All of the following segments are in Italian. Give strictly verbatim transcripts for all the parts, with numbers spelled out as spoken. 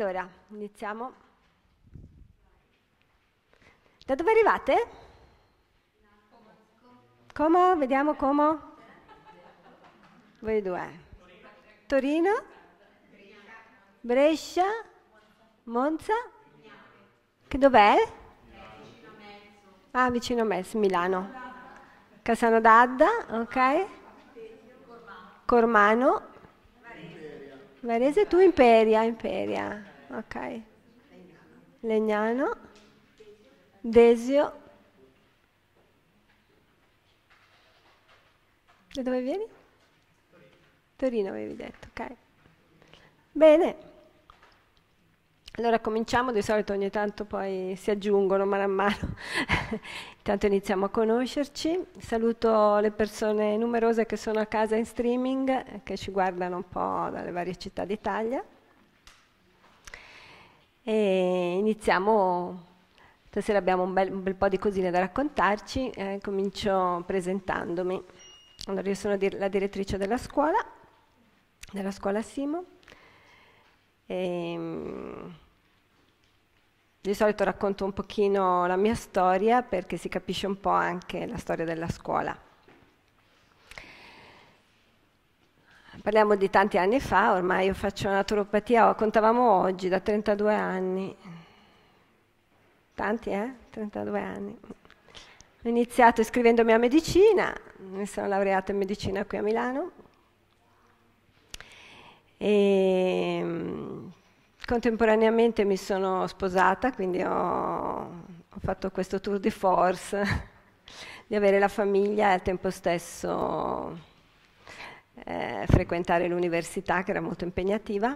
Allora, iniziamo. Da dove arrivate? Como? Vediamo Como. Voi due. Torino? Brescia? Monza? Che dov'è? Ah, vicino a me, Milano. Cassano d'Adda, ok. Cormano. Varese, tu Imperia, Imperia, ok. Legnano. Desio. Da dove vieni? Torino avevi detto, ok. Bene. Allora cominciamo, di solito ogni tanto poi si aggiungono mano a mano, intanto iniziamo a conoscerci. Saluto le persone numerose che sono a casa in streaming, che ci guardano un po' dalle varie città d'Italia. E iniziamo, stasera abbiamo un bel, un bel po' di cosine da raccontarci, eh, comincio presentandomi. Allora io sono dir- la direttrice della scuola, della scuola Simo. E, di solito racconto un pochino la mia storia perché si capisce un po' anche la storia della scuola. Parliamo di tanti anni fa, ormai io faccio naturopatia, oh, contavamo oggi, da trentadue anni. Tanti, eh? trentadue anni. Ho iniziato iscrivendomi a medicina, mi sono laureata in medicina qui a Milano. E contemporaneamente mi sono sposata, quindi ho, ho fatto questo tour de force di avere la famiglia e al tempo stesso eh, frequentare l'università, che era molto impegnativa.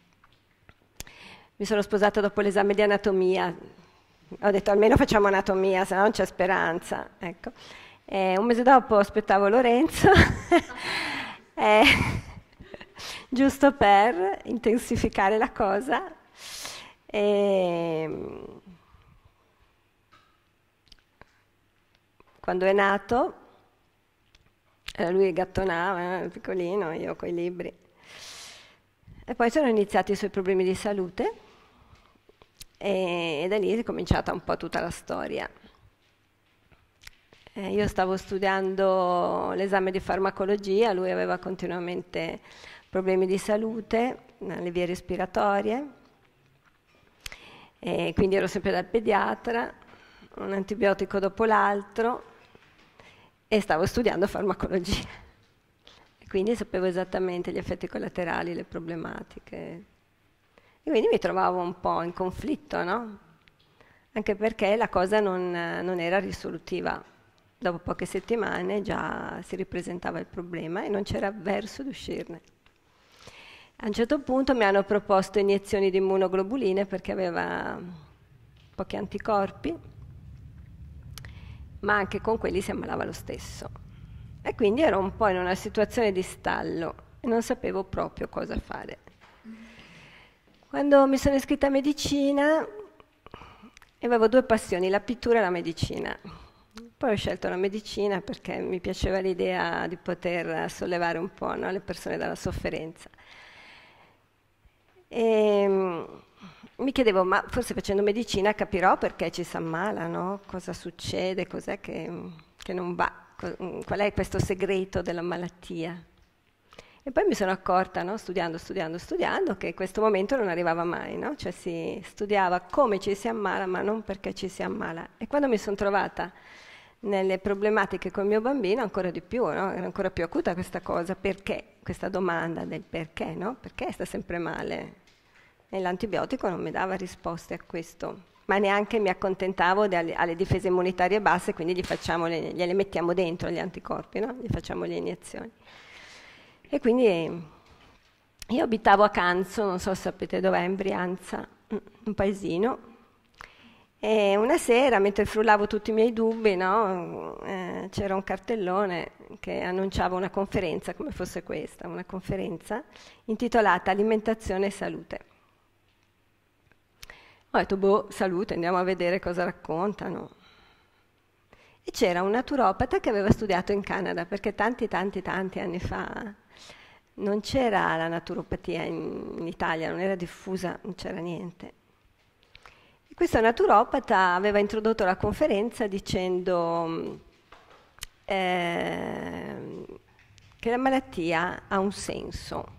Mi sono sposata dopo l'esame di anatomia, ho detto almeno facciamo anatomia, se no non c'è speranza. Ecco. E un mese dopo aspettavo Lorenzo. e, giusto per intensificare la cosa. E quando è nato, era lui gattonava, eh, piccolino, io coi libri. E poi sono iniziati i suoi problemi di salute e, e da lì è cominciata un po' tutta la storia. Eh, io stavo studiando l'esame di farmacologia, lui aveva continuamente problemi di salute, le vie respiratorie, e quindi ero sempre dal pediatra, un antibiotico dopo l'altro, e stavo studiando farmacologia. E quindi sapevo esattamente gli effetti collaterali, le problematiche. E quindi mi trovavo un po' in conflitto, no? Anche perché la cosa non, non era risolutiva. Dopo poche settimane già si ripresentava il problema e non c'era verso di uscirne. A un certo punto mi hanno proposto iniezioni di immunoglobuline perché aveva pochi anticorpi, ma anche con quelli si ammalava lo stesso. E quindi ero un po' in una situazione di stallo e non sapevo proprio cosa fare. Quando mi sono iscritta a medicina avevo due passioni, la pittura e la medicina. Poi ho scelto la medicina perché mi piaceva l'idea di poter sollevare un po', no, le persone dalla sofferenza. E mi chiedevo, ma forse facendo medicina capirò perché ci si ammala, no? Cosa succede, cos'è che, che non va, qual è questo segreto della malattia. E poi mi sono accorta, no, studiando, studiando, studiando, che questo momento non arrivava mai, no? Cioè si studiava come ci si ammala, ma non perché ci si ammala. E quando mi sono trovata nelle problematiche con il mio bambino, ancora di più, no? Era ancora più acuta questa cosa, perché? Questa domanda del perché, no? Perché sta sempre male? E l'antibiotico non mi dava risposte a questo, ma neanche mi accontentavo alle, alle difese immunitarie basse, quindi gli facciamo le, gliele mettiamo dentro gli anticorpi, no? Gli facciamo le iniezioni. E quindi io abitavo a Canzo, non so se sapete dov'è, in Brianza, un paesino. E una sera, mentre frullavo tutti i miei dubbi, no, eh, c'era un cartellone che annunciava una conferenza, come fosse questa, una conferenza intitolata Alimentazione e Salute. Ho detto, boh, salute, andiamo a vedere cosa raccontano. E c'era un naturopata che aveva studiato in Canada, perché tanti, tanti, tanti anni fa non c'era la naturopatia in, in Italia, non era diffusa, non c'era niente. E questo naturopata aveva introdotto la conferenza dicendo eh, che la malattia ha un senso,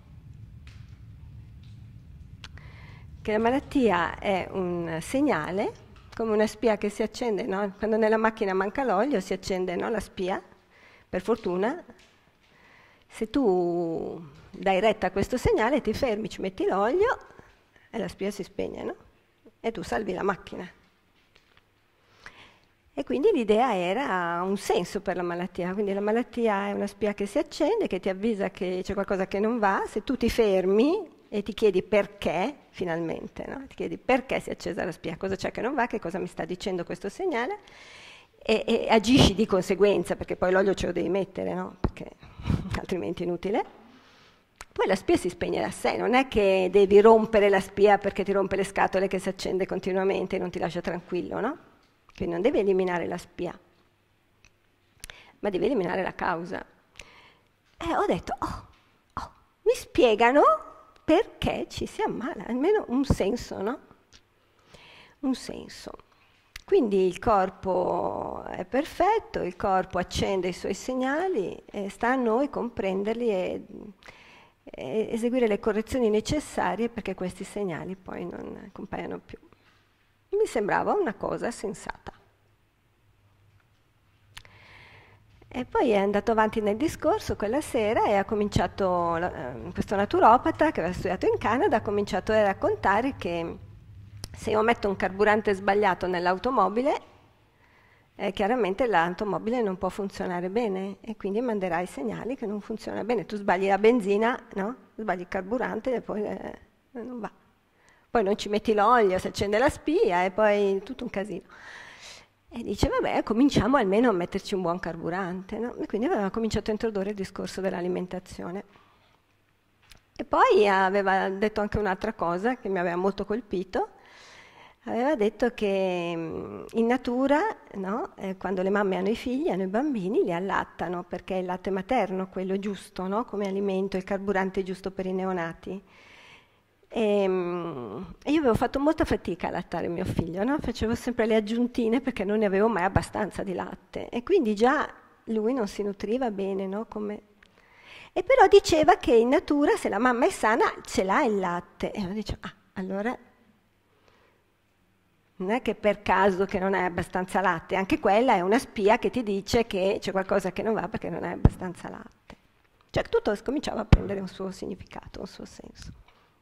che la malattia è un segnale, come una spia che si accende, no? Quando nella macchina manca l'olio si accende, no, la spia, per fortuna. Se tu dai retta a questo segnale, ti fermi, ci metti l'olio e la spia si spegne, no? E tu salvi la macchina. E quindi l'idea era un senso per la malattia, quindi la malattia è una spia che si accende, che ti avvisa che c'è qualcosa che non va, se tu ti fermi e ti chiedi perché, finalmente, no? Ti chiedi perché si è accesa la spia, cosa c'è che non va, che cosa mi sta dicendo questo segnale, e, e agisci di conseguenza, perché poi l'olio ce lo devi mettere, no? Perché altrimenti è inutile. Poi la spia si spegne da sé, non è che devi rompere la spia perché ti rompe le scatole che si accende continuamente e non ti lascia tranquillo, no? Quindi non devi eliminare la spia, ma devi eliminare la causa. E ho detto, oh, oh, mi spiegano perché ci si ammala, almeno un senso, no? Un senso. Quindi il corpo è perfetto, il corpo accende i suoi segnali e sta a noi comprenderli e, e eseguire le correzioni necessarie perché questi segnali poi non compaiano più. Mi sembrava una cosa sensata. E poi è andato avanti nel discorso quella sera e ha cominciato, eh, questo naturopata che aveva studiato in Canada, ha cominciato a raccontare che se io metto un carburante sbagliato nell'automobile, eh, chiaramente l'automobile non può funzionare bene e quindi manderà i segnali che non funziona bene. Tu sbagli la benzina, no? Sbagli il carburante e poi eh, non va. Poi non ci metti l'olio, si accende la spia e poi tutto un casino. E dice, vabbè, cominciamo almeno a metterci un buon carburante, no? E quindi aveva cominciato a introdurre il discorso dell'alimentazione. E poi aveva detto anche un'altra cosa che mi aveva molto colpito. Aveva detto che in natura, no, eh, quando le mamme hanno i figli, hanno i bambini, li allattano, perché è il latte materno quello giusto, no, come alimento, il carburante giusto per i neonati. E, e io avevo fatto molta fatica a allattare mio figlio, no? Facevo sempre le aggiuntine perché non ne avevo mai abbastanza di latte e quindi già lui non si nutriva bene, no? Come... E però diceva che in natura se la mamma è sana ce l'ha il latte e io dicevo, ah, allora non è che per caso che non hai abbastanza latte, anche quella è una spia che ti dice che c'è qualcosa che non va perché non hai abbastanza latte. Cioè tutto cominciava a prendere un suo significato, un suo senso.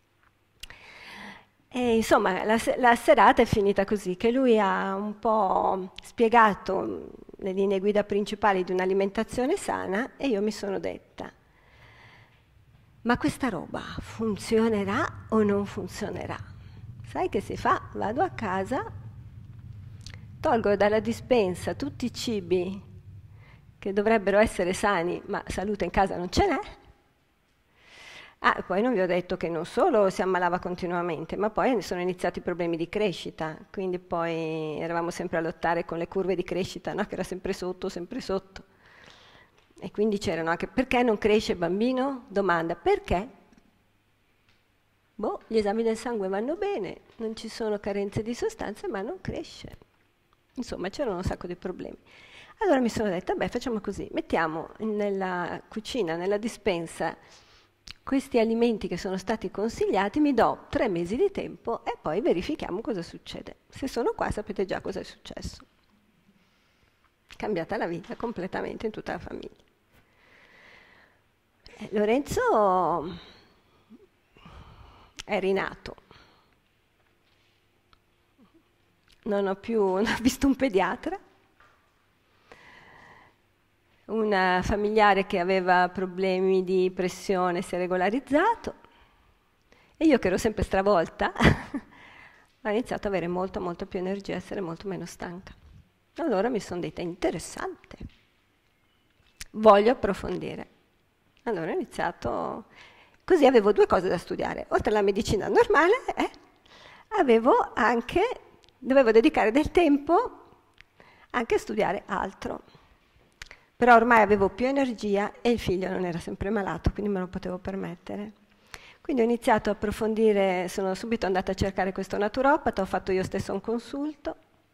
E insomma, la, la serata è finita così, che lui ha un po' spiegato le linee guida principali di un'alimentazione sana e io mi sono detta, ma questa roba funzionerà o non funzionerà? Sai che si fa? Vado a casa, tolgo dalla dispensa tutti i cibi che dovrebbero essere sani, ma salute in casa non ce n'è. Ah, e poi non vi ho detto che non solo si ammalava continuamente, ma poi sono iniziati i problemi di crescita, quindi poi eravamo sempre a lottare con le curve di crescita, no? Che era sempre sotto, sempre sotto. E quindi c'erano anche, perché non cresce il bambino? Domanda, perché? Boh, gli esami del sangue vanno bene, non ci sono carenze di sostanze, ma non cresce. Insomma, c'erano un sacco di problemi. Allora mi sono detta, beh, facciamo così, mettiamo nella cucina, nella dispensa, questi alimenti che sono stati consigliati, mi do tre mesi di tempo e poi verifichiamo cosa succede. Se sono qua sapete già cosa è successo. Cambiata la vita completamente in tutta la famiglia. E Lorenzo è rinato. Non ho più non ho visto un pediatra. Una familiare che aveva problemi di pressione si è regolarizzato e io che ero sempre stravolta ho iniziato ad avere molto molto più energia, essere molto meno stanca. Allora mi sono detta, interessante, voglio approfondire. Allora ho iniziato, così avevo due cose da studiare, oltre alla medicina normale, eh, avevo anche, dovevo dedicare del tempo anche a studiare altro. Però ormai avevo più energia e il figlio non era sempre malato, quindi me lo potevo permettere. Quindi ho iniziato a approfondire, sono subito andata a cercare questo naturopata, ho fatto io stesso un consulto,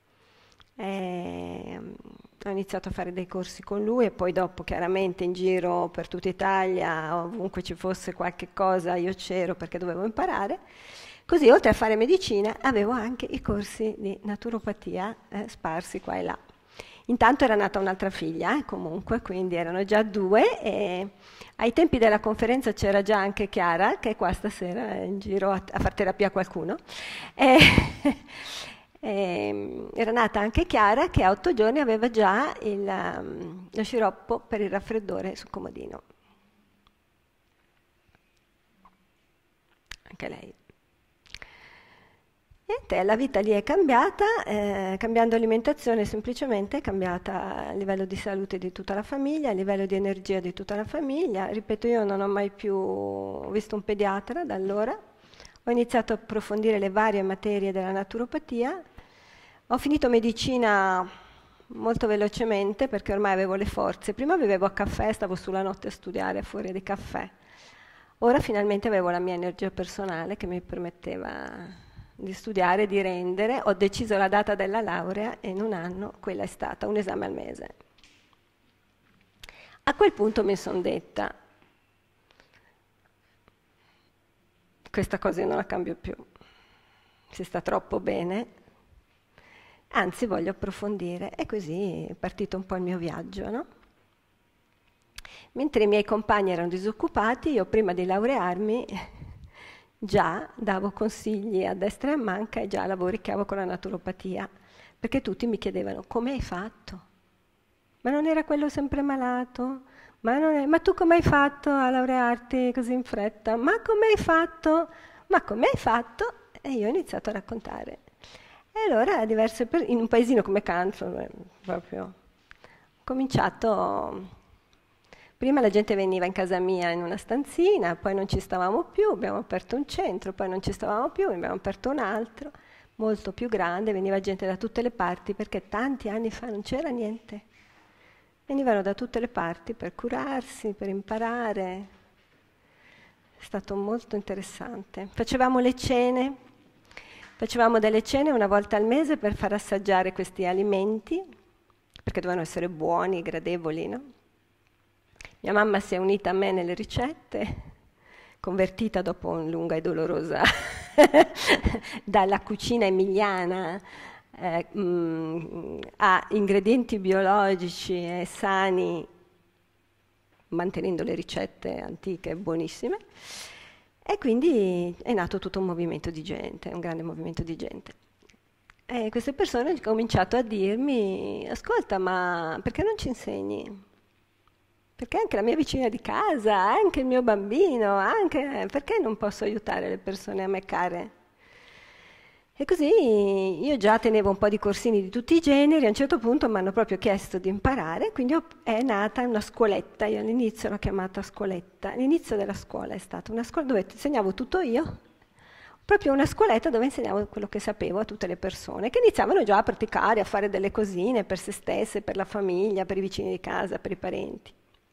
e ho iniziato a fare dei corsi con lui e poi dopo chiaramente in giro per tutta Italia, ovunque ci fosse qualche cosa, io c'ero perché dovevo imparare. Così oltre a fare medicina avevo anche i corsi di naturopatia eh, sparsi qua e là. Intanto era nata un'altra figlia, eh, comunque, quindi erano già due e ai tempi della conferenza c'era già anche Chiara, che è qua stasera in giro a, a far terapia a qualcuno. E, e, era nata anche Chiara che a otto giorni aveva già il, um, lo sciroppo per il raffreddore sul comodino. Anche lei. Niente, la vita lì è cambiata, eh, cambiando alimentazione semplicemente è cambiata a livello di salute di tutta la famiglia, a livello di energia di tutta la famiglia. Ripeto, io non ho mai più visto un pediatra da allora, ho iniziato a approfondire le varie materie della naturopatia, ho finito medicina molto velocemente perché ormai avevo le forze. Prima vivevo a caffè, stavo sulla notte a studiare fuori dei caffè. Ora finalmente avevo la mia energia personale che mi permetteva di studiare, di rendere. Ho deciso la data della laurea e in un anno quella è stata, un esame al mese. A quel punto mi sono detta, questa cosa io non la cambio più, si sta troppo bene, anzi voglio approfondire. E così è partito un po' il mio viaggio, no? Mentre i miei compagni erano disoccupati, io prima di laurearmi già davo consigli a destra e a manca e già lavoricchiavo con la naturopatia, perché tutti mi chiedevano come hai fatto? Ma non era quello sempre malato? Ma, non è... Ma tu come hai fatto a laurearti così in fretta? Ma come hai fatto? Ma come hai fatto? E io ho iniziato a raccontare. E allora diverse per... in un paesino come Canton, proprio, ho cominciato. Prima la gente veniva in casa mia in una stanzina, poi non ci stavamo più, abbiamo aperto un centro, poi non ci stavamo più, abbiamo aperto un altro, molto più grande, veniva gente da tutte le parti, perché tanti anni fa non c'era niente. Venivano da tutte le parti per curarsi, per imparare. È stato molto interessante. Facevamo le cene, facevamo delle cene una volta al mese per far assaggiare questi alimenti, perché dovevano essere buoni, gradevoli, no? Mia mamma si è unita a me nelle ricette, convertita dopo una lunga e dolorosa dalla cucina emiliana eh, mh, a ingredienti biologici e sani, mantenendo le ricette antiche e buonissime. E quindi è nato tutto un movimento di gente, un grande movimento di gente. E queste persone hanno cominciato a dirmi, ascolta, ma perché non ci insegni? Perché anche la mia vicina di casa, anche il mio bambino, anche perché non posso aiutare le persone a me care? E così io già tenevo un po' di corsini di tutti i generi, a un certo punto mi hanno proprio chiesto di imparare, quindi ho, è nata una scuoletta, io all'inizio l'ho chiamata scuoletta, l'inizio della scuola è stata una scuola dove insegnavo tutto io, proprio una scuoletta dove insegnavo quello che sapevo a tutte le persone, che iniziavano già a praticare, a fare delle cosine per se stesse, per la famiglia, per i vicini di casa, per i parenti.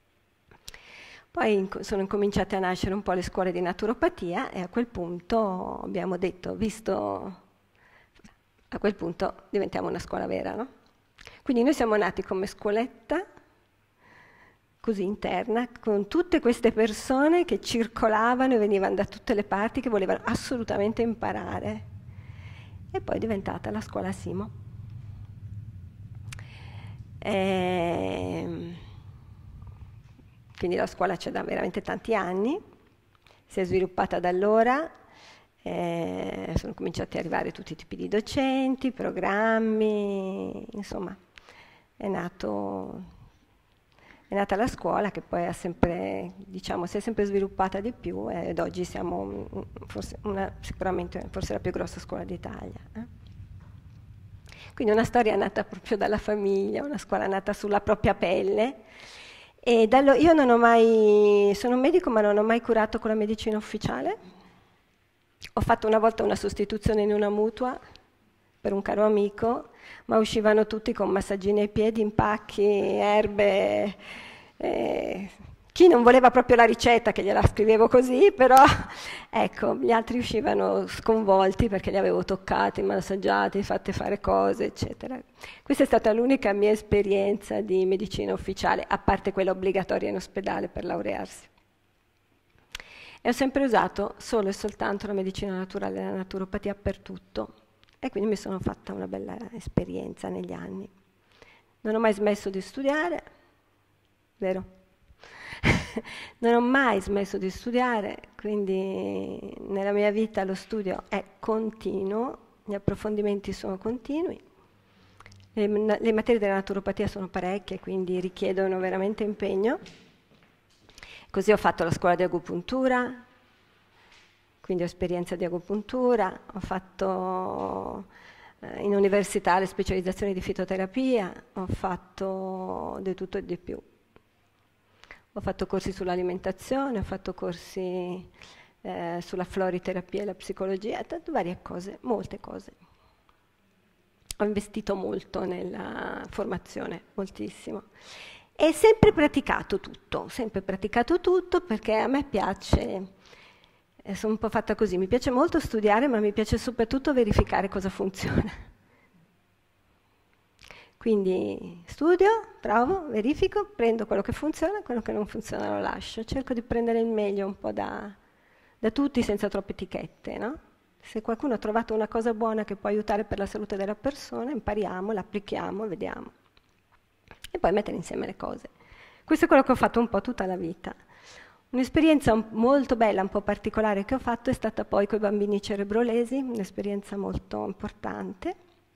Poi sono incominciate a nascere un po' le scuole di naturopatia e a quel punto abbiamo detto, visto, a quel punto diventiamo una scuola vera, no? Quindi noi siamo nati come scuoletta, così interna, con tutte queste persone che circolavano e venivano da tutte le parti, che volevano assolutamente imparare. E poi è diventata la scuola Simo. E... Quindi la scuola c'è da veramente tanti anni, si è sviluppata da allora, eh, sono cominciati ad arrivare tutti i tipi di docenti, programmi, insomma, è, nato, è nata la scuola che poi ha sempre, diciamo, si è sempre sviluppata di più ed oggi siamo forse una, sicuramente forse la più grossa scuola d'Italia. Eh? Quindi una storia nata proprio dalla famiglia, una scuola nata sulla propria pelle. E dallo, io non ho mai, sono un medico ma non ho mai curato con la medicina ufficiale. Ho fatto una volta una sostituzione in una mutua per un caro amico, ma uscivano tutti con massaggini ai piedi, impacchi, erbe. Eh, chi non voleva proprio la ricetta, che gliela scrivevo così, però ecco, gli altri uscivano sconvolti perché li avevo toccati, massaggiati, fatti fare cose, eccetera. Questa è stata l'unica mia esperienza di medicina ufficiale, a parte quella obbligatoria in ospedale per laurearsi. E ho sempre usato solo e soltanto la medicina naturale e la naturopatia per tutto. E quindi mi sono fatta una bella esperienza negli anni. Non ho mai smesso di studiare, vero? Non ho mai smesso di studiare, quindi nella mia vita lo studio è continuo, gli approfondimenti sono continui. Le, le materie della naturopatia sono parecchie, quindi richiedono veramente impegno. Così ho fatto la scuola di agopuntura, quindi ho esperienza di agopuntura, ho fatto eh, in università le specializzazioni di fitoterapia, ho fatto di tutto e di più. Ho fatto corsi sull'alimentazione, ho fatto corsi eh, sulla floriterapia e la psicologia, tante varie cose, molte cose. Ho investito molto nella formazione, moltissimo. E sempre praticato tutto, sempre praticato tutto perché a me piace, eh, sono un po' fatta così, mi piace molto studiare, ma mi piace soprattutto verificare cosa funziona. Quindi studio, provo, verifico, prendo quello che funziona, quello che non funziona lo lascio. Cerco di prendere il meglio un po' da, da tutti senza troppe etichette, no? Se qualcuno ha trovato una cosa buona che può aiutare per la salute della persona, impariamo, l'applichiamo, vediamo. E poi mettere insieme le cose. Questo è quello che ho fatto un po' tutta la vita. Un'esperienza molto bella, un po' particolare che ho fatto è stata poi con i bambini cerebrolesi, un'esperienza molto importante.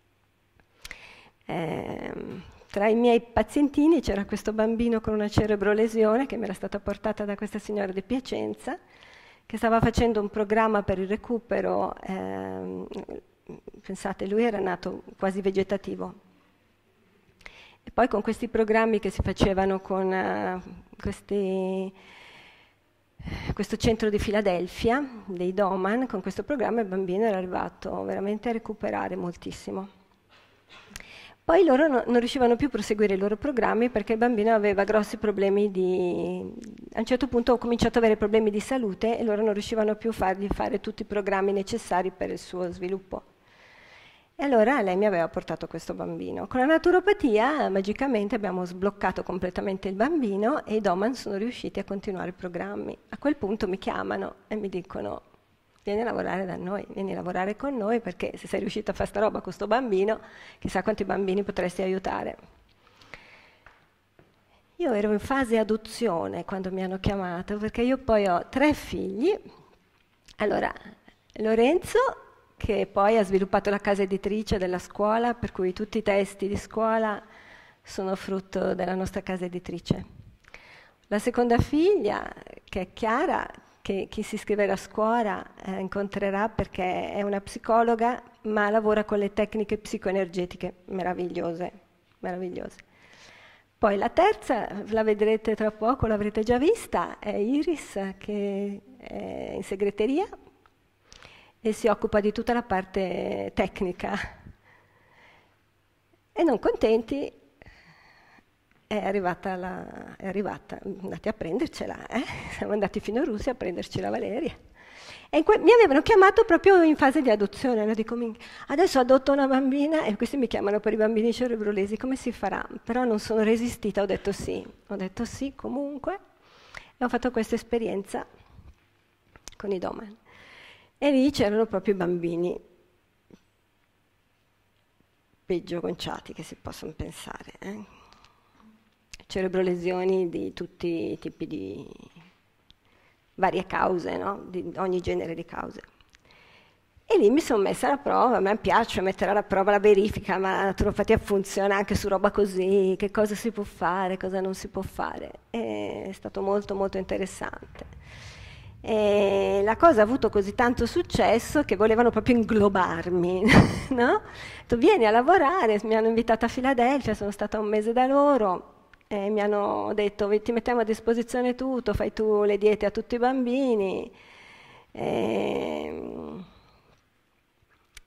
Eh, tra i miei pazientini c'era questo bambino con una cerebrolesione che mi era stata portata da questa signora di Piacenza, che stava facendo un programma per il recupero, eh, pensate, lui era nato quasi vegetativo. E poi con questi programmi che si facevano con uh, questi, questo centro di Filadelfia, dei Doman, con questo programma il bambino era arrivato veramente a recuperare moltissimo. Poi loro no, non riuscivano più a proseguire i loro programmi perché il bambino aveva grossi problemi di... A un certo punto ho cominciato ad avere problemi di salute e loro non riuscivano più a fargli fare tutti i programmi necessari per il suo sviluppo. E allora lei mi aveva portato questo bambino. Con la naturopatia magicamente abbiamo sbloccato completamente il bambino e i Doman sono riusciti a continuare i programmi. A quel punto mi chiamano e mi dicono: vieni a lavorare da noi, vieni a lavorare con noi perché se sei riuscito a fare sta roba con questo bambino, chissà quanti bambini potresti aiutare. Io ero in fase adozione quando mi hanno chiamato perché io poi ho tre figli. Allora, Lorenzo, che poi ha sviluppato la casa editrice della scuola, per cui tutti i testi di scuola sono frutto della nostra casa editrice. La seconda figlia, che è Chiara, che chi si iscriverà a scuola eh, incontrerà perché è una psicologa, ma lavora con le tecniche psicoenergetiche meravigliose, meravigliose. Poi la terza, la vedrete tra poco, l'avrete già vista, è Iris, che è in segreteria e si occupa di tutta la parte tecnica. E non contenti, è arrivata, la, è arrivata, andati a prendercela, eh? Siamo andati fino in Russia a prenderci la Valeria. E que- mi avevano chiamato proprio in fase di adozione, allora dico, adesso adotto una bambina e questi mi chiamano per i bambini cerebrolesi, come si farà? Però non sono resistita, ho detto sì, ho detto sì comunque e ho fatto questa esperienza con i Doman. E lì c'erano proprio i bambini peggio conciati che si possono pensare, eh? Cerebrolesioni di tutti i tipi di varie cause, no? Di ogni genere di cause. E lì mi sono messa alla prova, a me piace mettere alla prova la verifica, ma la naturopatia funziona anche su roba così, che cosa si può fare, cosa non si può fare. E è stato molto molto interessante. E la cosa ha avuto così tanto successo che volevano proprio inglobarmi, no? Ho detto, vieni a lavorare, mi hanno invitata a Filadelfia, sono stata un mese da loro, e mi hanno detto, ti mettiamo a disposizione tutto, fai tu le diete a tutti i bambini. E...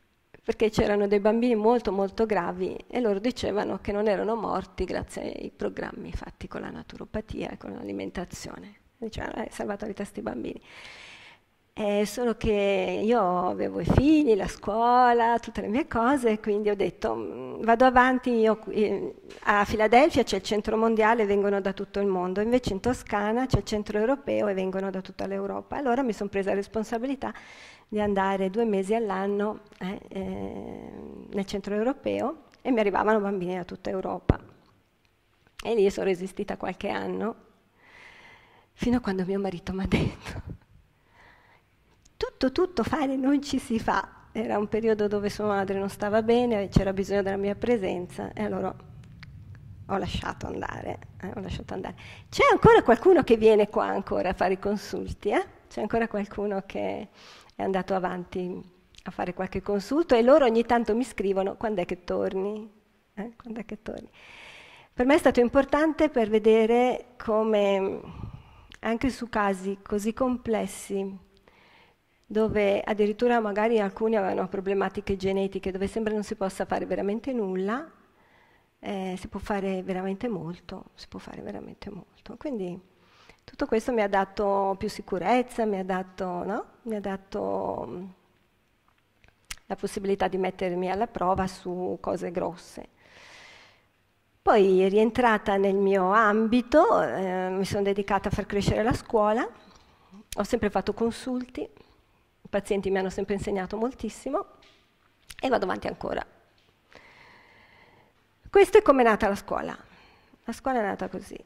perché c'erano dei bambini molto molto gravi e loro dicevano che non erano morti grazie ai programmi fatti con la naturopatia e con l'alimentazione. Dicevano, hai salvato la vita a questi bambini. Eh, solo che io avevo i figli, la scuola, tutte le mie cose, quindi ho detto "Mm, vado avanti, io, eh, a Filadelfia c'è il centro mondiale e vengono da tutto il mondo, invece in Toscana c'è il centro europeo e vengono da tutta l'Europa. Allora mi sono presa la responsabilità di andare due mesi all'anno eh, eh, nel centro europeo e mi arrivavano bambini da tutta Europa. E lì sono resistita qualche anno, fino a quando mio marito mi ha detto tutto, tutto fare non ci si fa. Era un periodo dove sua madre non stava bene, c'era bisogno della mia presenza e allora ho lasciato andare. Eh, ho lasciato andare. C'è ancora qualcuno che viene qua ancora a fare i consulti? Eh? C'è ancora qualcuno che è andato avanti a fare qualche consulto e loro ogni tanto mi scrivono quando è che torni? Eh? Quando è che torni? Per me è stato importante per vedere come anche su casi così complessi, dove addirittura magari alcuni avevano problematiche genetiche, dove sembra non si possa fare veramente nulla, eh, si può fare veramente molto, si può fare veramente molto. Quindi tutto questo mi ha dato più sicurezza, mi ha dato, no? Mi ha dato mm, la possibilità di mettermi alla prova su cose grosse. Poi, rientrata nel mio ambito, eh, mi sono dedicata a far crescere la scuola, ho sempre fatto consulti, i pazienti mi hanno sempre insegnato moltissimo e vado avanti ancora. Questo è come è nata la scuola. La scuola è nata così.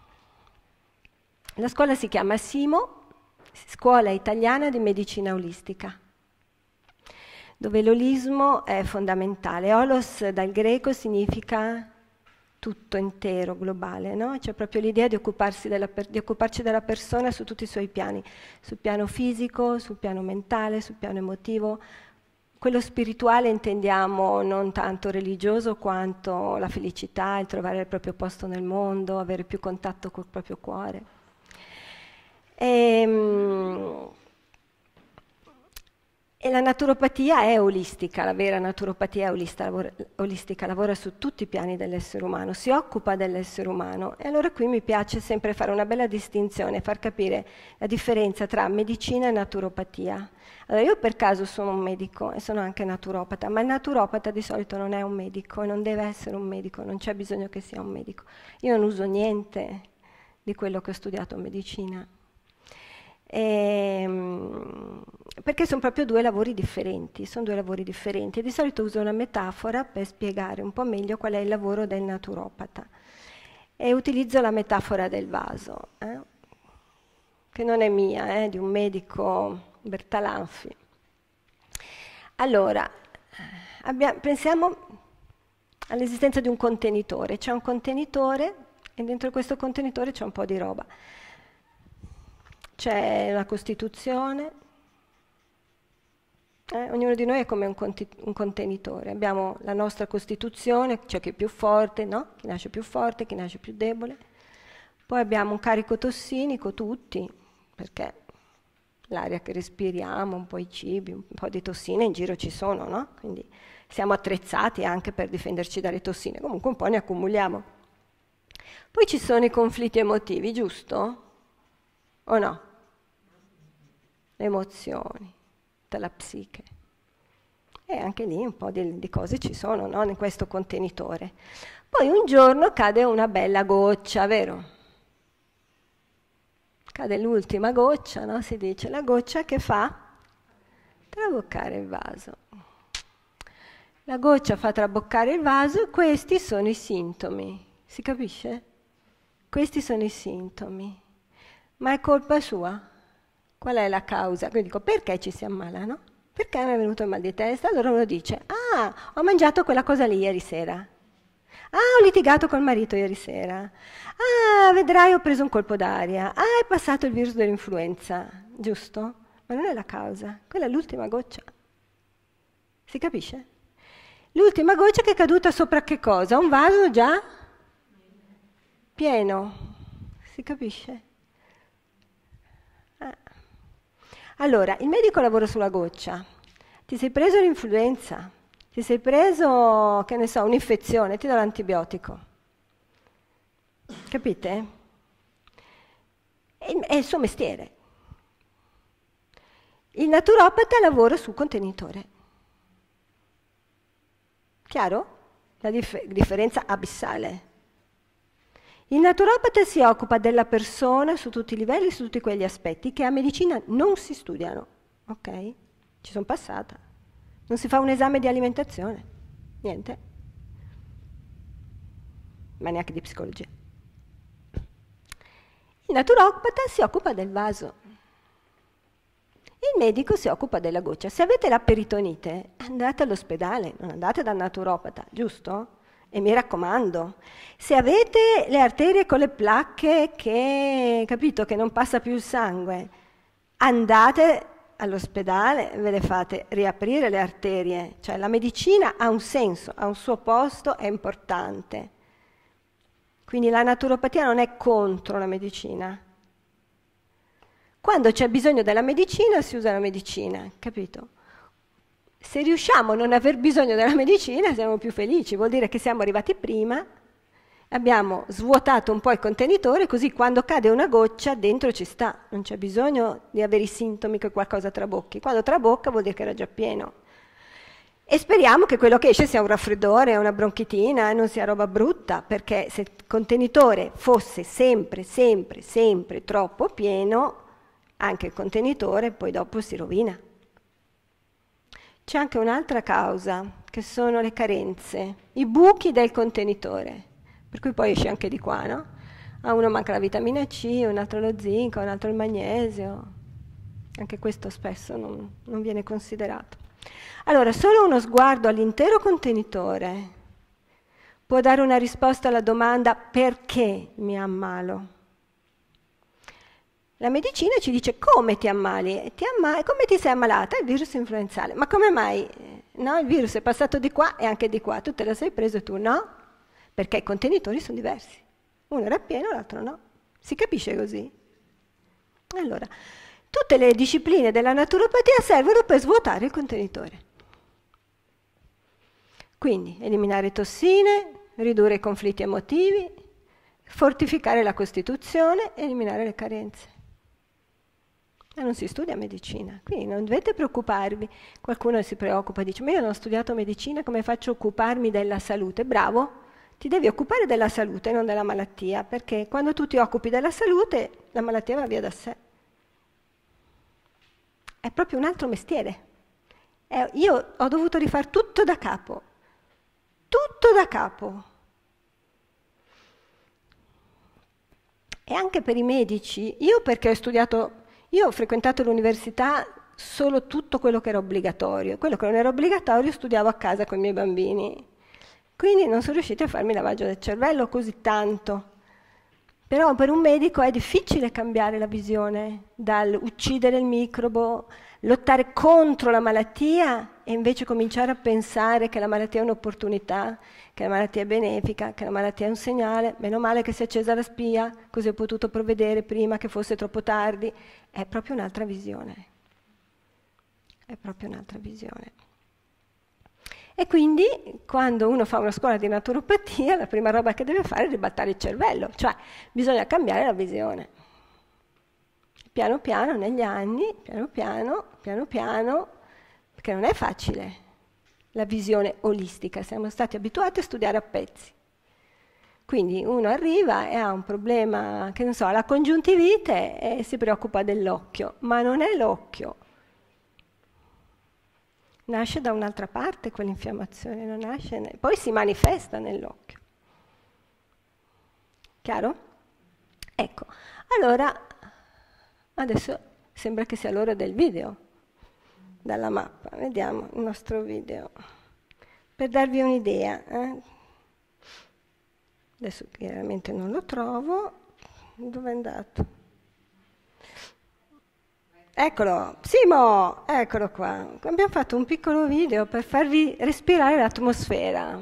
La scuola si chiama SIMO, Scuola Italiana di Medicina Olistica, dove l'olismo è fondamentale. Olos dal greco significa tutto intero, globale, no? C'è proprio l'idea di, occuparsi della per- di occuparci della persona su tutti i suoi piani, sul piano fisico, sul piano mentale, sul piano emotivo. Quello spirituale intendiamo non tanto religioso quanto la felicità, il trovare il proprio posto nel mondo, avere più contatto col proprio cuore. E, E la naturopatia è olistica, la vera naturopatia è olista, lavora, olistica, lavora su tutti i piani dell'essere umano, si occupa dell'essere umano. E allora qui mi piace sempre fare una bella distinzione, far capire la differenza tra medicina e naturopatia. Allora io per caso sono un medico e sono anche naturopata, ma il naturopata di solito non è un medico e non deve essere un medico, non c'è bisogno che sia un medico. Io non uso niente di quello che ho studiato in medicina. Ehm, perché sono proprio due lavori differenti, sono due lavori differenti e di solito uso una metafora per spiegare un po' meglio qual è il lavoro del naturopata e utilizzo la metafora del vaso, eh? Che non è mia, eh? Di un medico Bertalanffy. Allora, abbiamo, pensiamo all'esistenza di un contenitore, c'è un contenitore e dentro questo contenitore c'è un po' di roba. C'è la Costituzione, eh, ognuno di noi è come un, conti- un contenitore, abbiamo la nostra Costituzione, c'è chi è più forte, no? Chi nasce più forte, chi nasce più debole, poi abbiamo un carico tossinico, tutti, perché l'aria che respiriamo, un po' i cibi, un po' di tossine in giro ci sono, no? Quindi siamo attrezzati anche per difenderci dalle tossine, comunque un po' ne accumuliamo. Poi ci sono i conflitti emotivi, giusto? O no? Le emozioni, della psiche. E anche lì un po' di, di cose ci sono, no? In questo contenitore. Poi un giorno cade una bella goccia, vero? Cade l'ultima goccia, no? Si dice, la goccia che fa? Traboccare il vaso. La goccia fa traboccare il vaso e questi sono i sintomi. Si capisce? Questi sono i sintomi. Ma è colpa sua? Qual è la causa? Quindi dico, perché ci si ammala, no? Perché mi è venuto il mal di testa? Allora uno dice, ah, ho mangiato quella cosa lì ieri sera. Ah, ho litigato col marito ieri sera. Ah, vedrai, ho preso un colpo d'aria. Ah, è passato il virus dell'influenza. Giusto? Ma non è la causa. Quella è l'ultima goccia. Si capisce? L'ultima goccia che è caduta sopra che cosa? Un vaso già pieno. Si capisce? Ah. Allora, il medico lavora sulla goccia. Ti sei preso l'influenza, Ti sei preso, che ne so, un'infezione, ti do l'antibiotico. Capite? È, è il suo mestiere. Il naturopata lavora sul contenitore. Chiaro? La dif- differenza abissale. Il naturopata si occupa della persona su tutti i livelli, su tutti quegli aspetti che a medicina non si studiano. Ok? Ci sono passata. Non si fa un esame di alimentazione. Niente. Ma neanche di psicologia. Il naturopata si occupa del vaso. Il medico si occupa della goccia. Se avete la peritonite, andate all'ospedale, non andate dal naturopata, giusto? E mi raccomando, se avete le arterie con le placche che, capito, che non passa più il sangue, andate all'ospedale, ve le fate riaprire le arterie. Cioè la medicina ha un senso, ha un suo posto, è importante. Quindi la naturopatia non è contro la medicina. Quando c'è bisogno della medicina si usa la medicina, capito? Se riusciamo a non aver bisogno della medicina siamo più felici, vuol dire che siamo arrivati prima, abbiamo svuotato un po' il contenitore, così quando cade una goccia dentro ci sta, non c'è bisogno di avere i sintomi che qualcosa trabocchi. Quando trabocca vuol dire che era già pieno. E speriamo che quello che esce sia un raffreddore, una bronchitina, e non sia roba brutta, perché se il contenitore fosse sempre, sempre, sempre troppo pieno, anche il contenitore poi dopo si rovina. C'è anche un'altra causa, che sono le carenze, i buchi del contenitore, per cui poi esce anche di qua, no? A uno manca la vitamina C, un altro lo zinco, un altro il magnesio, anche questo spesso non, non viene considerato. Allora, solo uno sguardo all'intero contenitore può dare una risposta alla domanda perché mi ammalo? La medicina ci dice come ti ammali, ti ammali come ti sei ammalata? Il virus influenzale. Ma come mai? No, il virus è passato di qua e anche di qua, tu te lo sei preso e tu no? Perché i contenitori sono diversi. Uno era pieno, l'altro no. Si capisce così? Allora, tutte le discipline della naturopatia servono per svuotare il contenitore. Quindi eliminare tossine, ridurre i conflitti emotivi, fortificare la costituzione, eliminare le carenze. Ma non si studia medicina, quindi non dovete preoccuparvi. Qualcuno si preoccupa, dice, ma io non ho studiato medicina, come faccio a occuparmi della salute? Bravo, ti devi occupare della salute, non della malattia, perché quando tu ti occupi della salute, la malattia va via da sé. È proprio un altro mestiere. Eh, io ho dovuto rifare tutto da capo, tutto da capo. E anche per i medici, io perché ho studiato, io ho frequentato l'università solo tutto quello che era obbligatorio, quello che non era obbligatorio studiavo a casa con i miei bambini, quindi non sono riuscita a farmi lavaggio del cervello così tanto. Però per un medico è difficile cambiare la visione, dal uccidere il microbo, lottare contro la malattia e invece cominciare a pensare che la malattia è un'opportunità, che la malattia è benefica, che la malattia è un segnale, meno male che si è accesa la spia, così ho potuto provvedere prima che fosse troppo tardi. È proprio un'altra visione. È proprio un'altra visione. E quindi quando uno fa una scuola di naturopatia, la prima roba che deve fare è ribattare il cervello, cioè bisogna cambiare la visione. Piano piano, negli anni, piano piano, piano piano, perché non è facile la visione olistica, siamo stati abituati a studiare a pezzi. Quindi uno arriva e ha un problema, che non so, ha la congiuntivite e si preoccupa dell'occhio, ma non è l'occhio. Nasce da un'altra parte quell'infiammazione, non nasce, ne... poi si manifesta nell'occhio. Chiaro? Ecco, allora, adesso sembra che sia l'ora del video, dalla mappa. Vediamo il nostro video, per darvi un'idea. Eh? Adesso chiaramente non lo trovo. Dove è andato? Eccolo, Simo, eccolo qua. Abbiamo fatto un piccolo video per farvi respirare l'atmosfera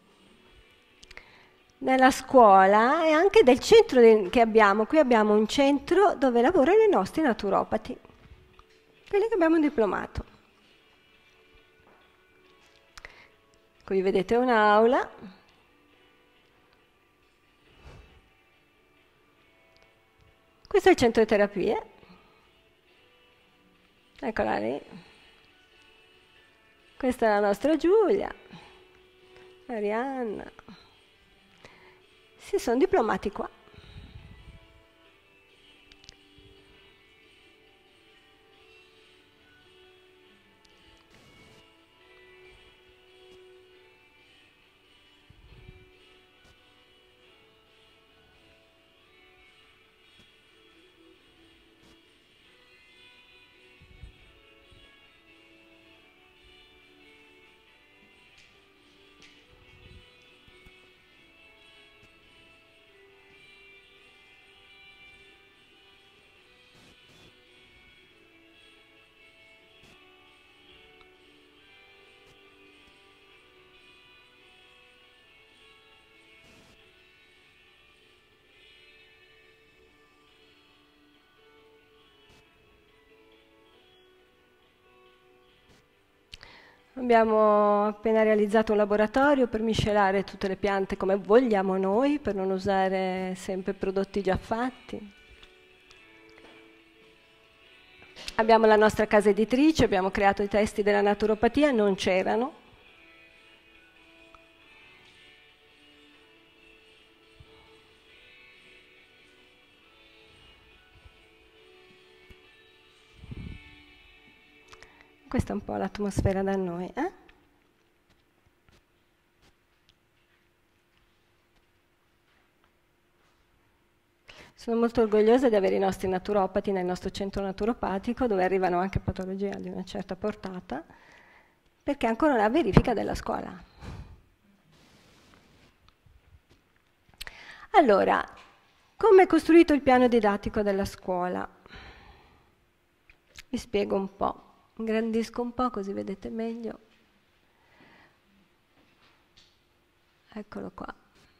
nella scuola e anche del centro che abbiamo. Qui abbiamo un centro dove lavorano i nostri naturopati, quelli che abbiamo diplomato. Qui vedete un'aula. Questo è il centro terapie. Eccola lì. Questa è la nostra Giulia, Arianna. Si sono diplomati qua. Abbiamo appena realizzato un laboratorio per miscelare tutte le piante come vogliamo noi, per non usare sempre prodotti già fatti. Abbiamo la nostra casa editrice, abbiamo creato i testi della naturopatia, non c'erano. Questa è un po' l'atmosfera da noi, eh? Sono molto orgogliosa di avere i nostri naturopati nel nostro centro naturopatico, dove arrivano anche patologie di una certa portata, perché è ancora una verifica della scuola. Allora, come è costruito il piano didattico della scuola? Vi spiego un po'. Ingrandisco un po' così vedete meglio. Eccolo qua.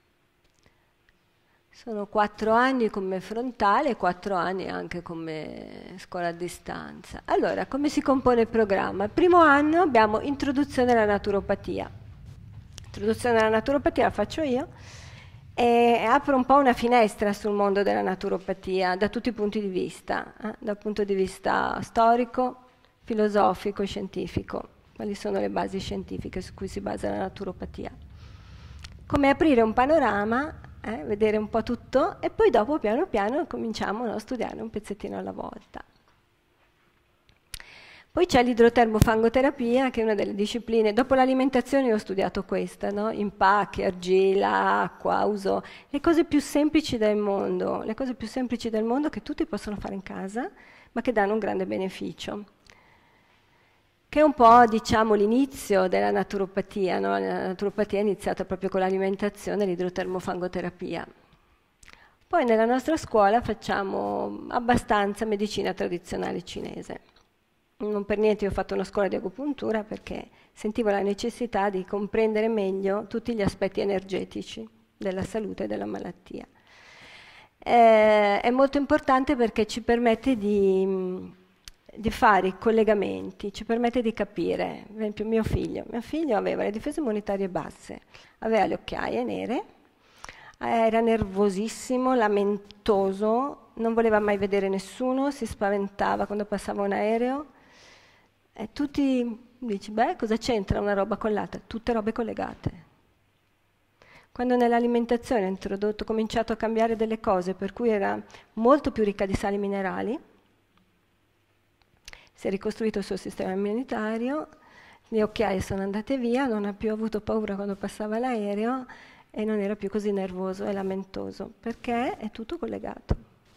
Sono quattro anni come frontale e quattro anni anche come scuola a distanza. Allora, come si compone il programma? Il primo anno abbiamo introduzione alla naturopatia. Introduzione alla naturopatia la faccio io e apro un po' una finestra sul mondo della naturopatia da tutti i punti di vista, eh? Dal punto di vista storico, filosofico e scientifico. Quali sono le basi scientifiche su cui si basa la naturopatia? Come aprire un panorama, eh, vedere un po' tutto e poi dopo piano piano cominciamo, no, a studiare un pezzettino alla volta. Poi c'è l'idrotermofangoterapia, che è una delle discipline. Dopo l'alimentazione ho studiato questa, no? Impacchi, argilla, acqua, uso le cose più semplici del mondo, le cose più semplici del mondo che tutti possono fare in casa, ma che danno un grande beneficio. Che è un po', diciamo, l'inizio della naturopatia, no? La naturopatia è iniziata proprio con l'alimentazione, l'idrotermofangoterapia. Poi nella nostra scuola facciamo abbastanza medicina tradizionale cinese. Non per niente io ho fatto una scuola di agopuntura perché sentivo la necessità di comprendere meglio tutti gli aspetti energetici della salute e della malattia. Eh, è molto importante perché ci permette di... di fare i collegamenti, ci permette di capire. Per esempio mio figlio, mio figlio aveva le difese immunitarie basse, aveva le occhiaie nere, era nervosissimo, lamentoso, non voleva mai vedere nessuno, si spaventava quando passava un aereo. E tutti dici, beh, cosa c'entra una roba con l'altra? Tutte robe collegate. Quando nell'alimentazione ho introdotto, ho cominciato a cambiare delle cose, per cui era molto più ricca di sali minerali, si è ricostruito il suo sistema immunitario, le occhiaie sono andate via, non ha più avuto paura quando passava l'aereo e non era più così nervoso e lamentoso, perché è tutto collegato.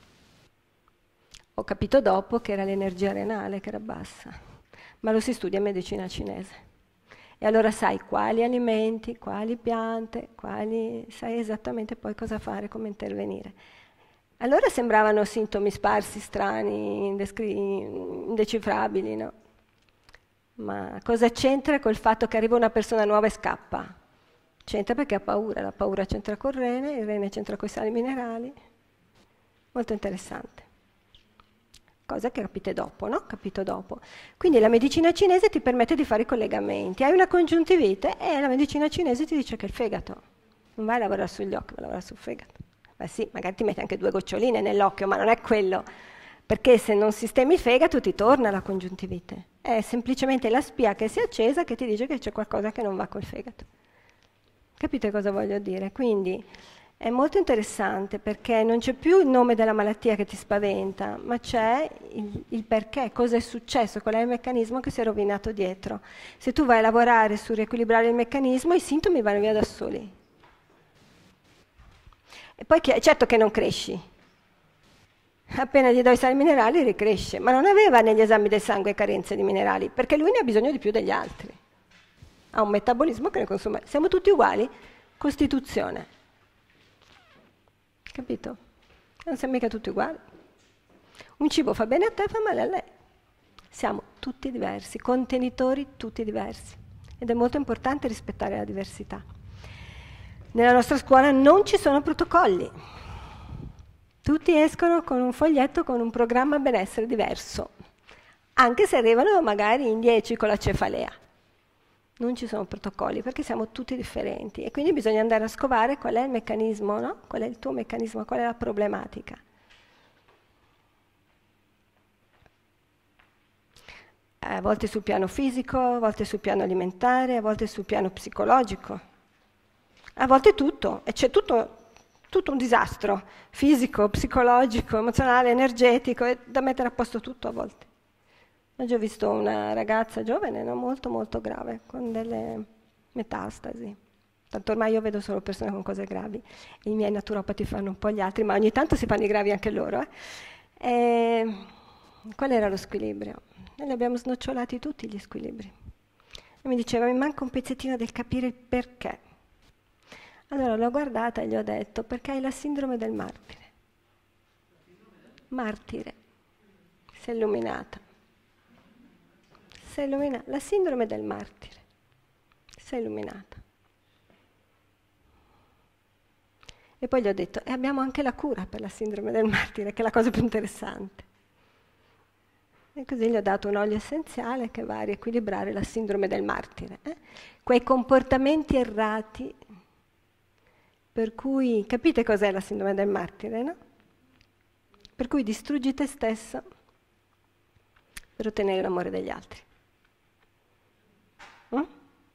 Ho capito dopo che era l'energia renale che era bassa, ma lo si studia in medicina cinese. E allora sai quali alimenti, quali piante, quali, sai esattamente poi cosa fare, come intervenire. Allora sembravano sintomi sparsi, strani, indecifrabili, no? Ma cosa c'entra col fatto che arriva una persona nuova e scappa? C'entra perché ha paura, la paura c'entra col rene, il rene c'entra con i sali minerali. Molto interessante. cose che capite dopo, no? Capito dopo. Quindi la medicina cinese ti permette di fare i collegamenti. Hai una congiuntivite e la medicina cinese ti dice che è il fegato. Non vai a lavorare sugli occhi, vai a lavorare sul fegato. Beh sì, magari ti metti anche due goccioline nell'occhio, ma non è quello. Perché se non sistemi il fegato ti torna la congiuntivite. È semplicemente la spia che si è accesa che ti dice che c'è qualcosa che non va col fegato. Capite cosa voglio dire? Quindi è molto interessante perché non c'è più il nome della malattia che ti spaventa, ma c'è il, il perché, cosa è successo, qual è il meccanismo che si è rovinato dietro. Se tu vai a lavorare su riequilibrare il meccanismo, i sintomi vanno via da soli. E poi certo che non cresci. Appena gli do i sali minerali ricresce, ma non aveva negli esami del sangue carenze di minerali, perché lui ne ha bisogno di più degli altri. Ha un metabolismo che ne consuma. Siamo tutti uguali? Costituzione. Capito? Non siamo mica tutti uguali. Un cibo fa bene a te, fa male a lei. Siamo tutti diversi, contenitori tutti diversi. Ed è molto importante rispettare la diversità. Nella nostra scuola non ci sono protocolli. Tutti escono con un foglietto con un programma benessere diverso, anche se arrivano magari in dieci con la cefalea. Non ci sono protocolli perché siamo tutti differenti e quindi bisogna andare a scovare qual è il meccanismo, no? Qual è il tuo meccanismo, qual è la problematica. A volte sul piano fisico, a volte sul piano alimentare, a volte sul piano psicologico, a volte tutto, e c'è tutto. Tutto un disastro, fisico, psicologico, emozionale, energetico, è da mettere a posto tutto a volte. Oggi ho visto una ragazza giovane, no? molto molto grave, con delle metastasi. Tanto ormai io vedo solo persone con cose gravi, i miei naturopati fanno un po' gli altri, ma ogni tanto si fanno i gravi anche loro. Eh? E qual era lo squilibrio? Noi li abbiamo snocciolati tutti gli squilibri. E mi diceva, mi manca un pezzettino del capire il perché. Allora l'ho guardata e gli ho detto, perché hai la sindrome del martire. Martire. Sei illuminata. Sei illuminata. La sindrome del martire. Sei illuminata. E poi gli ho detto, e abbiamo anche la cura per la sindrome del martire, che è la cosa più interessante. E così gli ho dato un olio essenziale che va a riequilibrare la sindrome del martire. Eh? Quei comportamenti errati per cui, capite cos'è la sindrome del martire, no? Per cui distruggi te stesso per ottenere l'amore degli altri. Mm?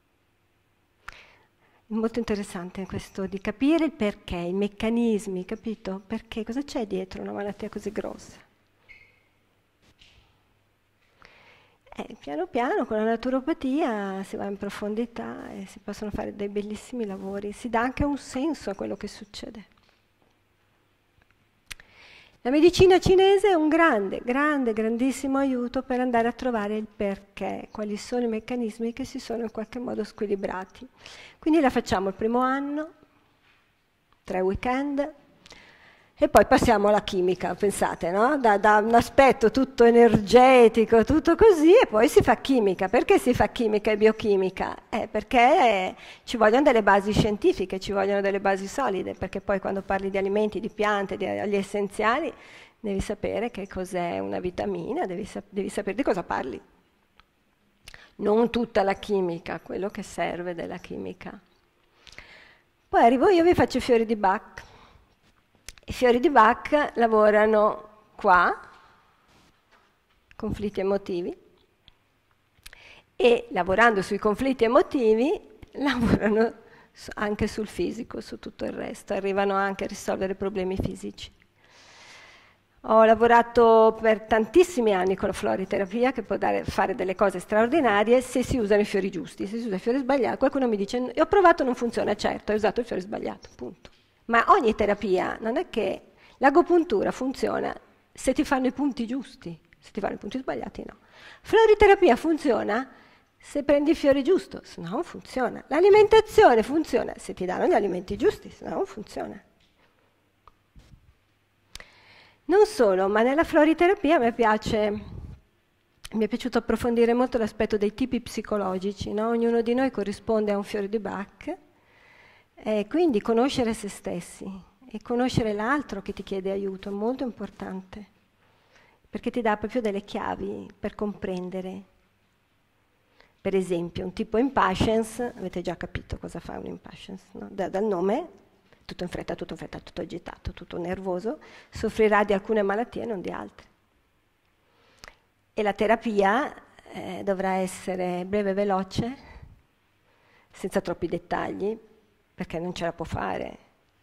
È molto interessante questo di capire il perché, i meccanismi, capito? Perché, cosa c'è dietro una malattia così grossa? E piano piano con la naturopatia si va in profondità e si possono fare dei bellissimi lavori, si dà anche un senso a quello che succede. La medicina cinese è un grande, grande, grandissimo aiuto per andare a trovare il perché, quali sono i meccanismi che si sono in qualche modo squilibrati. Quindi la facciamo il primo anno, tre weekend, e poi passiamo alla chimica, pensate, no? Da, da un aspetto tutto energetico, tutto così, e poi si fa chimica. Perché si fa chimica e biochimica? Eh, perché ci vogliono delle basi scientifiche, ci vogliono delle basi solide, perché poi quando parli di alimenti, di piante, di oli essenziali, devi sapere che cos'è una vitamina, devi, sap- devi sapere di cosa parli. Non tutta la chimica, quello che serve della chimica. Poi arrivo io e vi faccio i fiori di Bach. I fiori di Bach lavorano qua, conflitti emotivi, e lavorando sui conflitti emotivi lavorano anche sul fisico, su tutto il resto, arrivano anche a risolvere problemi fisici. Ho lavorato per tantissimi anni con la floriterapia, che può dare, fare delle cose straordinarie se si usano i fiori giusti, se si usa i fiori sbagliati. Qualcuno mi dice, io ho provato, non funziona, certo, hai usato il fiore sbagliato, punto. Ma ogni terapia, non è che l'agopuntura funziona se ti fanno i punti giusti, se ti fanno i punti sbagliati no. Floriterapia funziona se prendi i fiori giusti, se no non funziona. L'alimentazione funziona se ti danno gli alimenti giusti, se no non funziona. Non solo, ma nella floriterapia mi piace, mi è piaciuto approfondire molto l'aspetto dei tipi psicologici, no? Ognuno di noi corrisponde a un fiore di Bach. E quindi conoscere se stessi e conoscere l'altro che ti chiede aiuto è molto importante, perché ti dà proprio delle chiavi per comprendere. Per esempio, un tipo impatience, avete già capito cosa fa un impatience, no? Da, dal nome, tutto in fretta, tutto in fretta, tutto agitato, tutto nervoso, soffrirà di alcune malattie e non di altre. E la terapia eh, dovrà essere breve e veloce, senza troppi dettagli, perché non ce la può fare.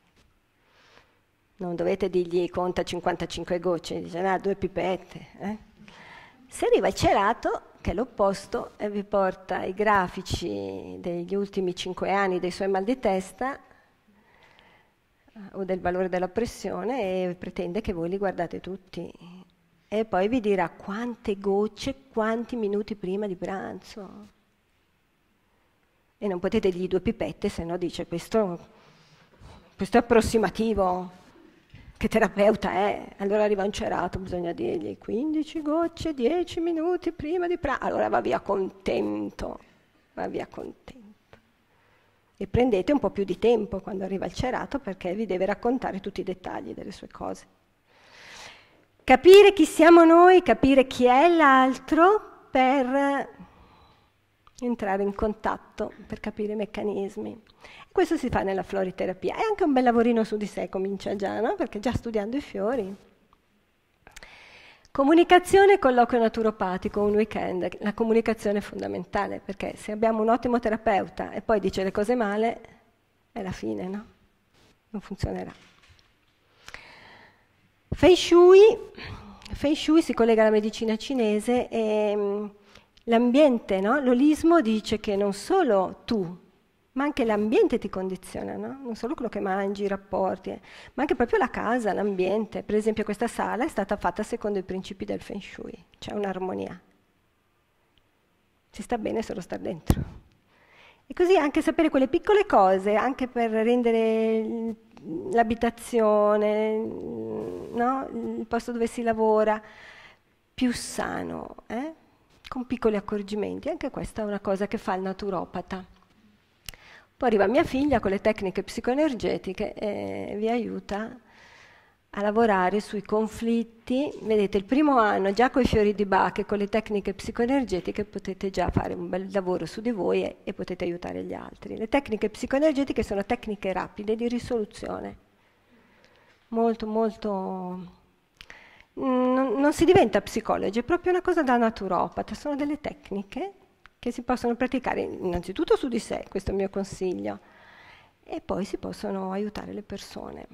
Non dovete dirgli conta cinquantacinque gocce, dice ah, due pipette. Eh? Se arriva il celato, che è l'opposto, e vi porta i grafici degli ultimi cinque anni dei suoi mal di testa o del valore della pressione e pretende che voi li guardate tutti. E poi vi dirà quante gocce, quanti minuti prima di pranzo. E non potete dirgli due pipette, se no dice questo, questo è approssimativo. Che terapeuta è? Allora arriva un cerato, bisogna dirgli quindici gocce, dieci minuti prima di pranzo. Allora va via contento, va via contento. E prendete un po' più di tempo quando arriva il cerato perché vi deve raccontare tutti i dettagli delle sue cose. Capire chi siamo noi, capire chi è l'altro per entrare in contatto, per capire i meccanismi. Questo si fa nella floriterapia. È anche un bel lavorino su di sé, comincia già, no? Perché già studiando i fiori. Comunicazione e colloquio naturopatico, un weekend. La comunicazione è fondamentale, perché se abbiamo un ottimo terapeuta e poi dice le cose male, è la fine, no? Non funzionerà. Feng Shui, Feng Shui si collega alla medicina cinese e l'ambiente, no? L'olismo dice che non solo tu, ma anche l'ambiente ti condiziona, no? Non solo quello che mangi, i rapporti, eh, ma anche proprio la casa, l'ambiente. Per esempio questa sala è stata fatta secondo i principi del Feng Shui, c'è un'armonia. Si sta bene solo star dentro. E così anche sapere quelle piccole cose, anche per rendere l'abitazione, no? Il posto dove si lavora, più sano, eh? Con piccoli accorgimenti. Anche questa è una cosa che fa il naturopata. Poi arriva mia figlia con le tecniche psicoenergetiche e vi aiuta a lavorare sui conflitti. Vedete, il primo anno già con i fiori di Bach e con le tecniche psicoenergetiche potete già fare un bel lavoro su di voi e, e potete aiutare gli altri. Le tecniche psicoenergetiche sono tecniche rapide di risoluzione. Molto, molto... Non, non si diventa psicologi, è proprio una cosa da naturopata, sono delle tecniche che si possono praticare innanzitutto su di sé, questo è il mio consiglio, e poi si possono aiutare le persone.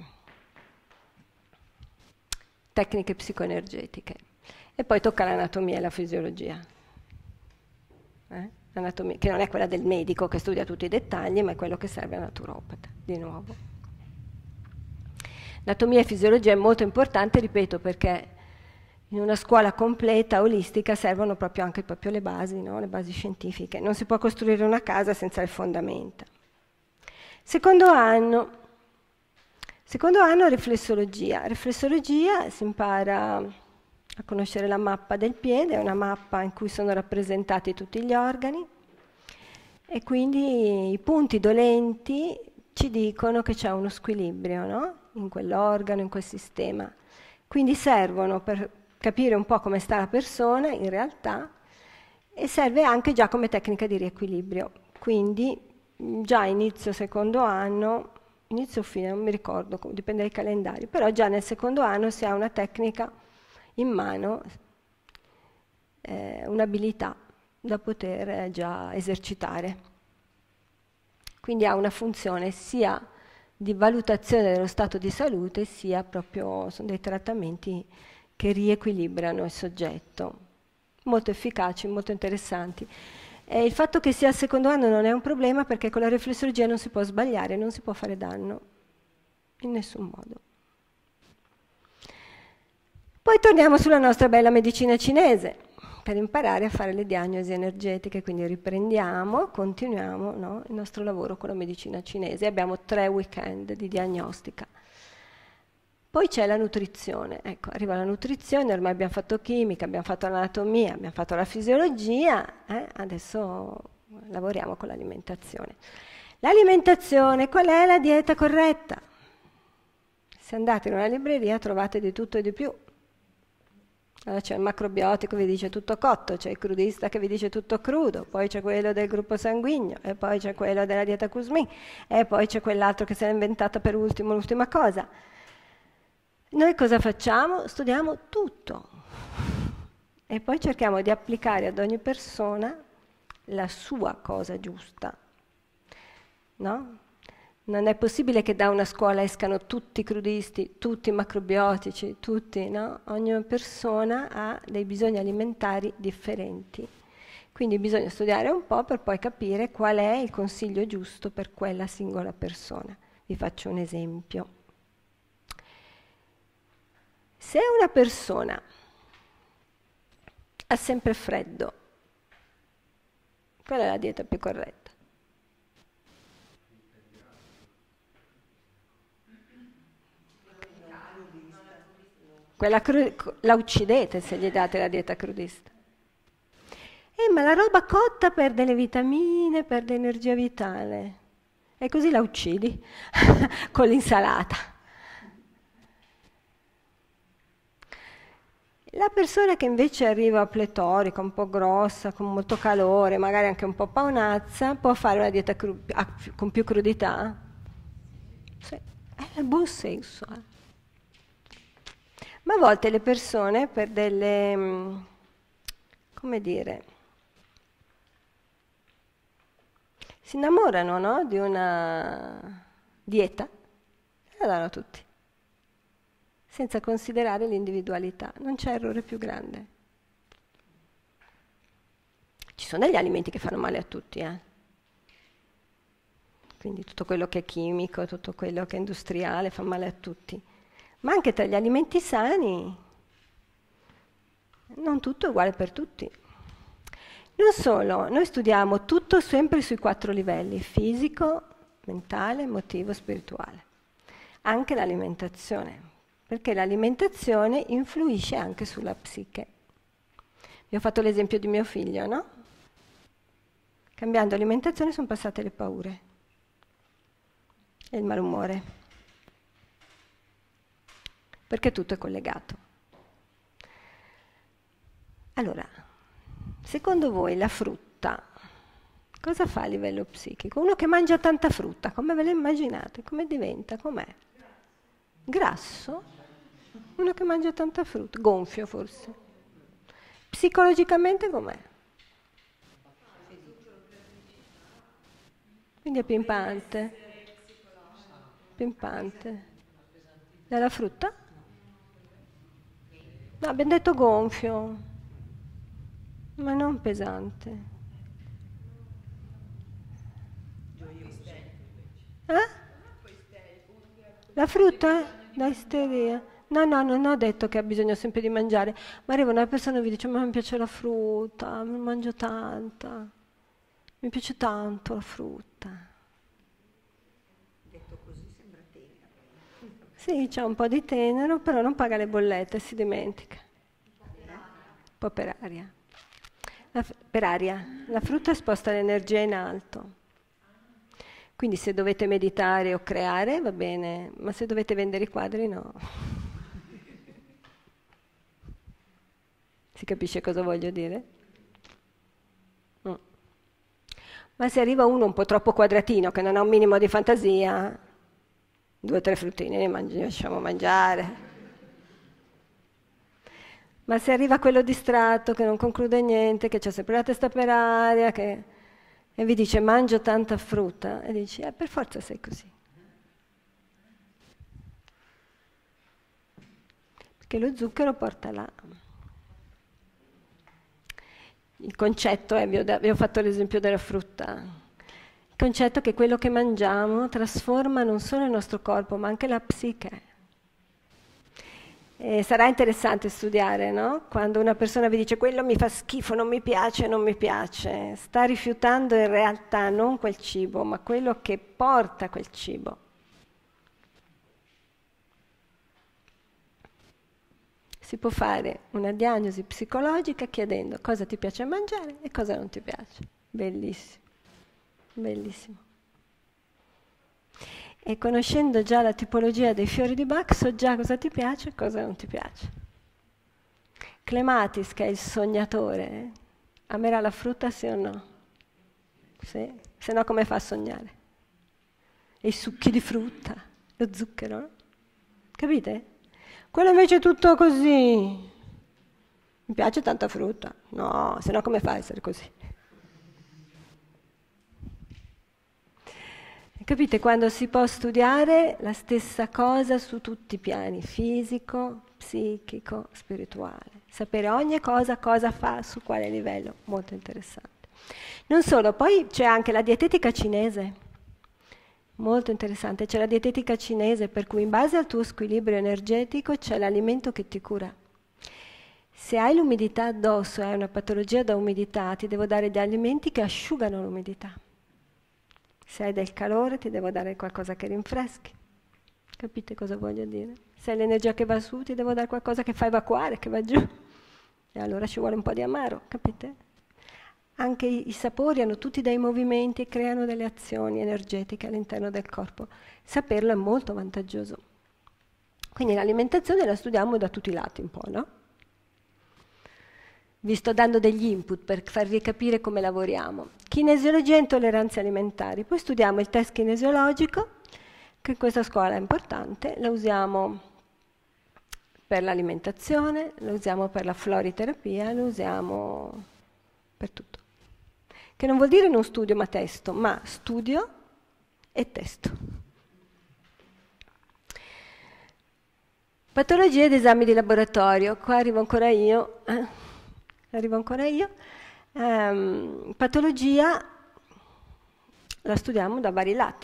Tecniche psicoenergetiche. E poi tocca l'anatomia e la fisiologia. Eh? L'anatomia, che non è quella del medico che studia tutti i dettagli, ma è quello che serve al naturopata, di nuovo. Anatomia e fisiologia è molto importante, ripeto, perché in una scuola completa, olistica, servono proprio anche proprio le basi, no? Le basi scientifiche. Non si può costruire una casa senza le fondamenta. Secondo anno, secondo anno riflessologia. Riflessologia si impara a conoscere la mappa del piede, è una mappa in cui sono rappresentati tutti gli organi e quindi i punti dolenti ci dicono che c'è uno squilibrio, no? In quell'organo, in quel sistema. Quindi servono per capire un po' come sta la persona in realtà e serve anche già come tecnica di riequilibrio. Quindi già inizio secondo anno, inizio o fine, non mi ricordo, dipende dai calendari, però già nel secondo anno si ha una tecnica in mano, eh, un'abilità da poter già esercitare. Quindi ha una funzione sia di valutazione dello stato di salute, sia proprio, sono dei trattamenti che riequilibrano il soggetto, molto efficaci, molto interessanti. E il fatto che sia al secondo anno non è un problema perché con la riflessologia non si può sbagliare, non si può fare danno, in nessun modo. Poi torniamo sulla nostra bella medicina cinese per imparare a fare le diagnosi energetiche, quindi riprendiamo, continuiamo, no, il nostro lavoro con la medicina cinese. Abbiamo tre weekend di diagnostica. Poi c'è la nutrizione, ecco, arriva la nutrizione, ormai abbiamo fatto chimica, abbiamo fatto l'anatomia, abbiamo fatto la fisiologia, eh? Adesso lavoriamo con l'alimentazione. L'alimentazione, qual è la dieta corretta? Se andate in una libreria trovate di tutto e di più. Allora c'è il macrobiotico che vi dice tutto cotto, c'è il crudista che vi dice tutto crudo, poi c'è quello del gruppo sanguigno, e poi c'è quello della dieta Kuzmin, e poi c'è quell'altro che si è inventato per ultimo l'ultima cosa. Noi cosa facciamo? Studiamo tutto e poi cerchiamo di applicare ad ogni persona la sua cosa giusta, no? Non è possibile che da una scuola escano tutti crudisti, tutti macrobiotici, tutti, no? Ogni persona ha dei bisogni alimentari differenti. Quindi bisogna studiare un po' per poi capire qual è il consiglio giusto per quella singola persona. Vi faccio un esempio. Se una persona ha sempre freddo, qual è la dieta più corretta? Quella cru- la uccidete se gli date la dieta crudista. Eh, ma la roba cotta perde le vitamine, perde energia vitale. E così la uccidi con l'insalata. La persona che invece arriva pletorica, un po' grossa, con molto calore, magari anche un po' paonazza, può fare una dieta cru- con più crudità? Sì, è il buon senso. Eh. Ma a volte le persone per delle, come dire, si innamorano, no? Di una dieta e la danno a tutti, senza considerare l'individualità. Non c'è errore più grande. Ci sono degli alimenti che fanno male a tutti, eh? Quindi tutto quello che è chimico, tutto quello che è industriale fa male a tutti. Ma anche tra gli alimenti sani, non tutto è uguale per tutti. Non solo, noi studiamo tutto sempre sui quattro livelli, fisico, mentale, emotivo, spirituale. Anche l'alimentazione, perché l'alimentazione influisce anche sulla psiche. Vi ho fatto l'esempio di mio figlio, no? Cambiando alimentazione sono passate le paure e il malumore. Perché tutto è collegato. Allora, secondo voi la frutta cosa fa a livello psichico? Uno che mangia tanta frutta, come ve la immaginate? Come diventa? Com'è? Grasso? Uno che mangia tanta frutta, gonfio forse. Psicologicamente com'è? Quindi è pimpante. Pimpante. Dalla frutta? No, abbiamo detto gonfio, ma non pesante. Eh? La frutta? Da isteria. No, no, non ho detto che ha bisogno sempre di mangiare, ma arriva una persona e vi dice, ma mi piace la frutta, mi mangio tanta, mi piace tanto la frutta. Sì, c'è un po' di tenero, però non paga le bollette, si dimentica. Un po' per aria. La, per aria. La frutta sposta l'energia in alto. Quindi se dovete meditare o creare va bene, ma se dovete vendere i quadri no. Si capisce cosa voglio dire? Mm. Ma se arriva uno un po' troppo quadratino, che non ha un minimo di fantasia, due o tre fruttine ne mangi- lasciamo mangiare. Ma se arriva quello distratto, che non conclude niente, che c'ha sempre la testa per aria, che... e vi dice mangio tanta frutta, e dici, eh, per forza sei così. Perché lo zucchero porta là. Il concetto è, vi ho, da- vi ho fatto l'esempio della frutta, il concetto è che quello che mangiamo trasforma non solo il nostro corpo, ma anche la psiche. E sarà interessante studiare, no? Quando una persona vi dice quello mi fa schifo, non mi piace, non mi piace, sta rifiutando in realtà non quel cibo, ma quello che porta quel cibo. Si può fare una diagnosi psicologica chiedendo cosa ti piace mangiare e cosa non ti piace. Bellissimo, bellissimo. E conoscendo già la tipologia dei fiori di Bach so già cosa ti piace e cosa non ti piace. Clematis, che è il sognatore, amerà la frutta sì o no? Sì. Se no come fa a sognare? E i succhi di frutta, lo zucchero, no? Capite? Quello invece è tutto così. Mi piace tanta frutta. No, se no come fa a essere così? Capite? Quando si può studiare la stessa cosa su tutti i piani, fisico, psichico, spirituale. Sapere ogni cosa cosa fa, su quale livello, molto interessante. Non solo, poi c'è anche la dietetica cinese, molto interessante. C'è la dietetica cinese per cui in base al tuo squilibrio energetico c'è l'alimento che ti cura. Se hai l'umidità addosso e hai una patologia da umidità, ti devo dare degli alimenti che asciugano l'umidità. Se hai del calore ti devo dare qualcosa che rinfreschi. Capite cosa voglio dire? Se hai l'energia che va su ti devo dare qualcosa che fa evacuare, che va giù. E allora ci vuole un po' di amaro, capite? Anche i, i sapori hanno tutti dei movimenti e creano delle azioni energetiche all'interno del corpo. Saperlo è molto vantaggioso. Quindi l'alimentazione la studiamo da tutti i lati un po', no? Vi sto dando degli input per farvi capire come lavoriamo. Kinesiologia e intolleranze alimentari. Poi studiamo il test kinesiologico, che in questa scuola è importante. Lo usiamo per l'alimentazione, lo usiamo per la floriterapia, lo usiamo per tutto. Che non vuol dire non studio ma testo, ma studio e testo. Patologie ed esami di laboratorio. Qua arrivo ancora io. Eh? Arrivo ancora io. Um, patologia la studiamo da vari lati.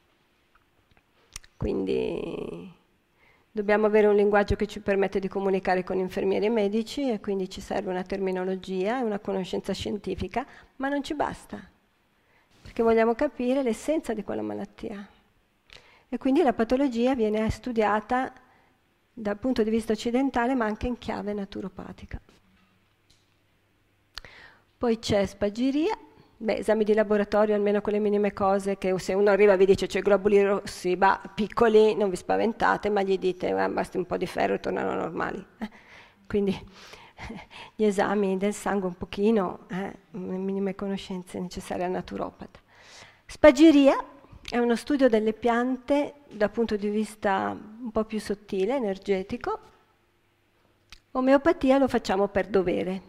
Quindi dobbiamo avere un linguaggio che ci permette di comunicare con infermieri e medici e quindi ci serve una terminologia e una conoscenza scientifica, ma non ci basta, perché vogliamo capire l'essenza di quella malattia. E quindi la patologia viene studiata dal punto di vista occidentale, ma anche in chiave naturopatica. Poi c'è spagiria, beh, esami di laboratorio almeno con le minime cose, che se uno arriva e vi dice c'è globuli rossi, bah, piccoli, non vi spaventate, ma gli dite ah, basti un po' di ferro e tornano normali. Eh? Quindi gli esami del sangue un pochino, eh, le minime conoscenze necessarie al naturopata. Spagiria è uno studio delle piante dal punto di vista un po' più sottile, energetico. Omeopatia lo facciamo per dovere.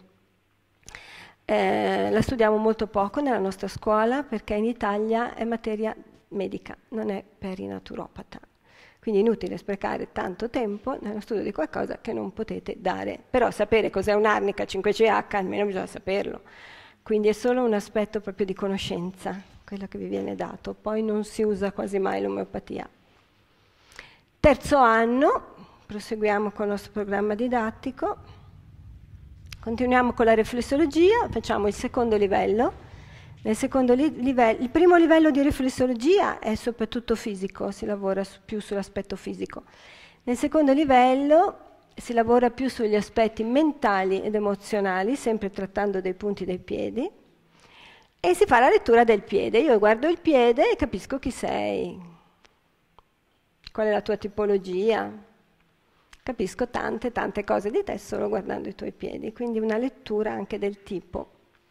Eh, la studiamo molto poco nella nostra scuola perché in Italia è materia medica, non è per i naturopata. Quindi è inutile sprecare tanto tempo nello studio di qualcosa che non potete dare. Però sapere cos'è un'arnica cinque C H almeno bisogna saperlo. Quindi è solo un aspetto proprio di conoscenza, quello che vi viene dato. Poi non si usa quasi mai l'omeopatia. Terzo anno, proseguiamo con il nostro programma didattico. Continuiamo con la riflessologia, facciamo il secondo livello. Nel secondo li- livello, il primo livello di riflessologia è soprattutto fisico, si lavora su, più sull'aspetto fisico. Nel secondo livello si lavora più sugli aspetti mentali ed emozionali, sempre trattando dei punti dei piedi, e si fa la lettura del piede. Io guardo il piede e capisco chi sei, qual è la tua tipologia. Capisco tante, tante cose di te solo guardando i tuoi piedi, quindi una lettura anche del tipo.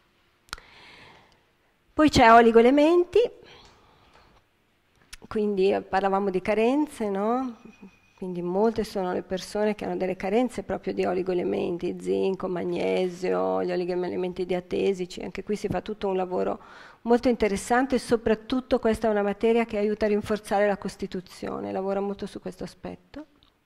Poi c'è oligoelementi, quindi parlavamo di carenze, no? Quindi molte sono le persone che hanno delle carenze proprio di oligoelementi, zinco, magnesio, gli oligoelementi diatesici, anche qui si fa tutto un lavoro molto interessante e soprattutto questa è una materia che aiuta a rinforzare la Costituzione, lavora molto su questo aspetto.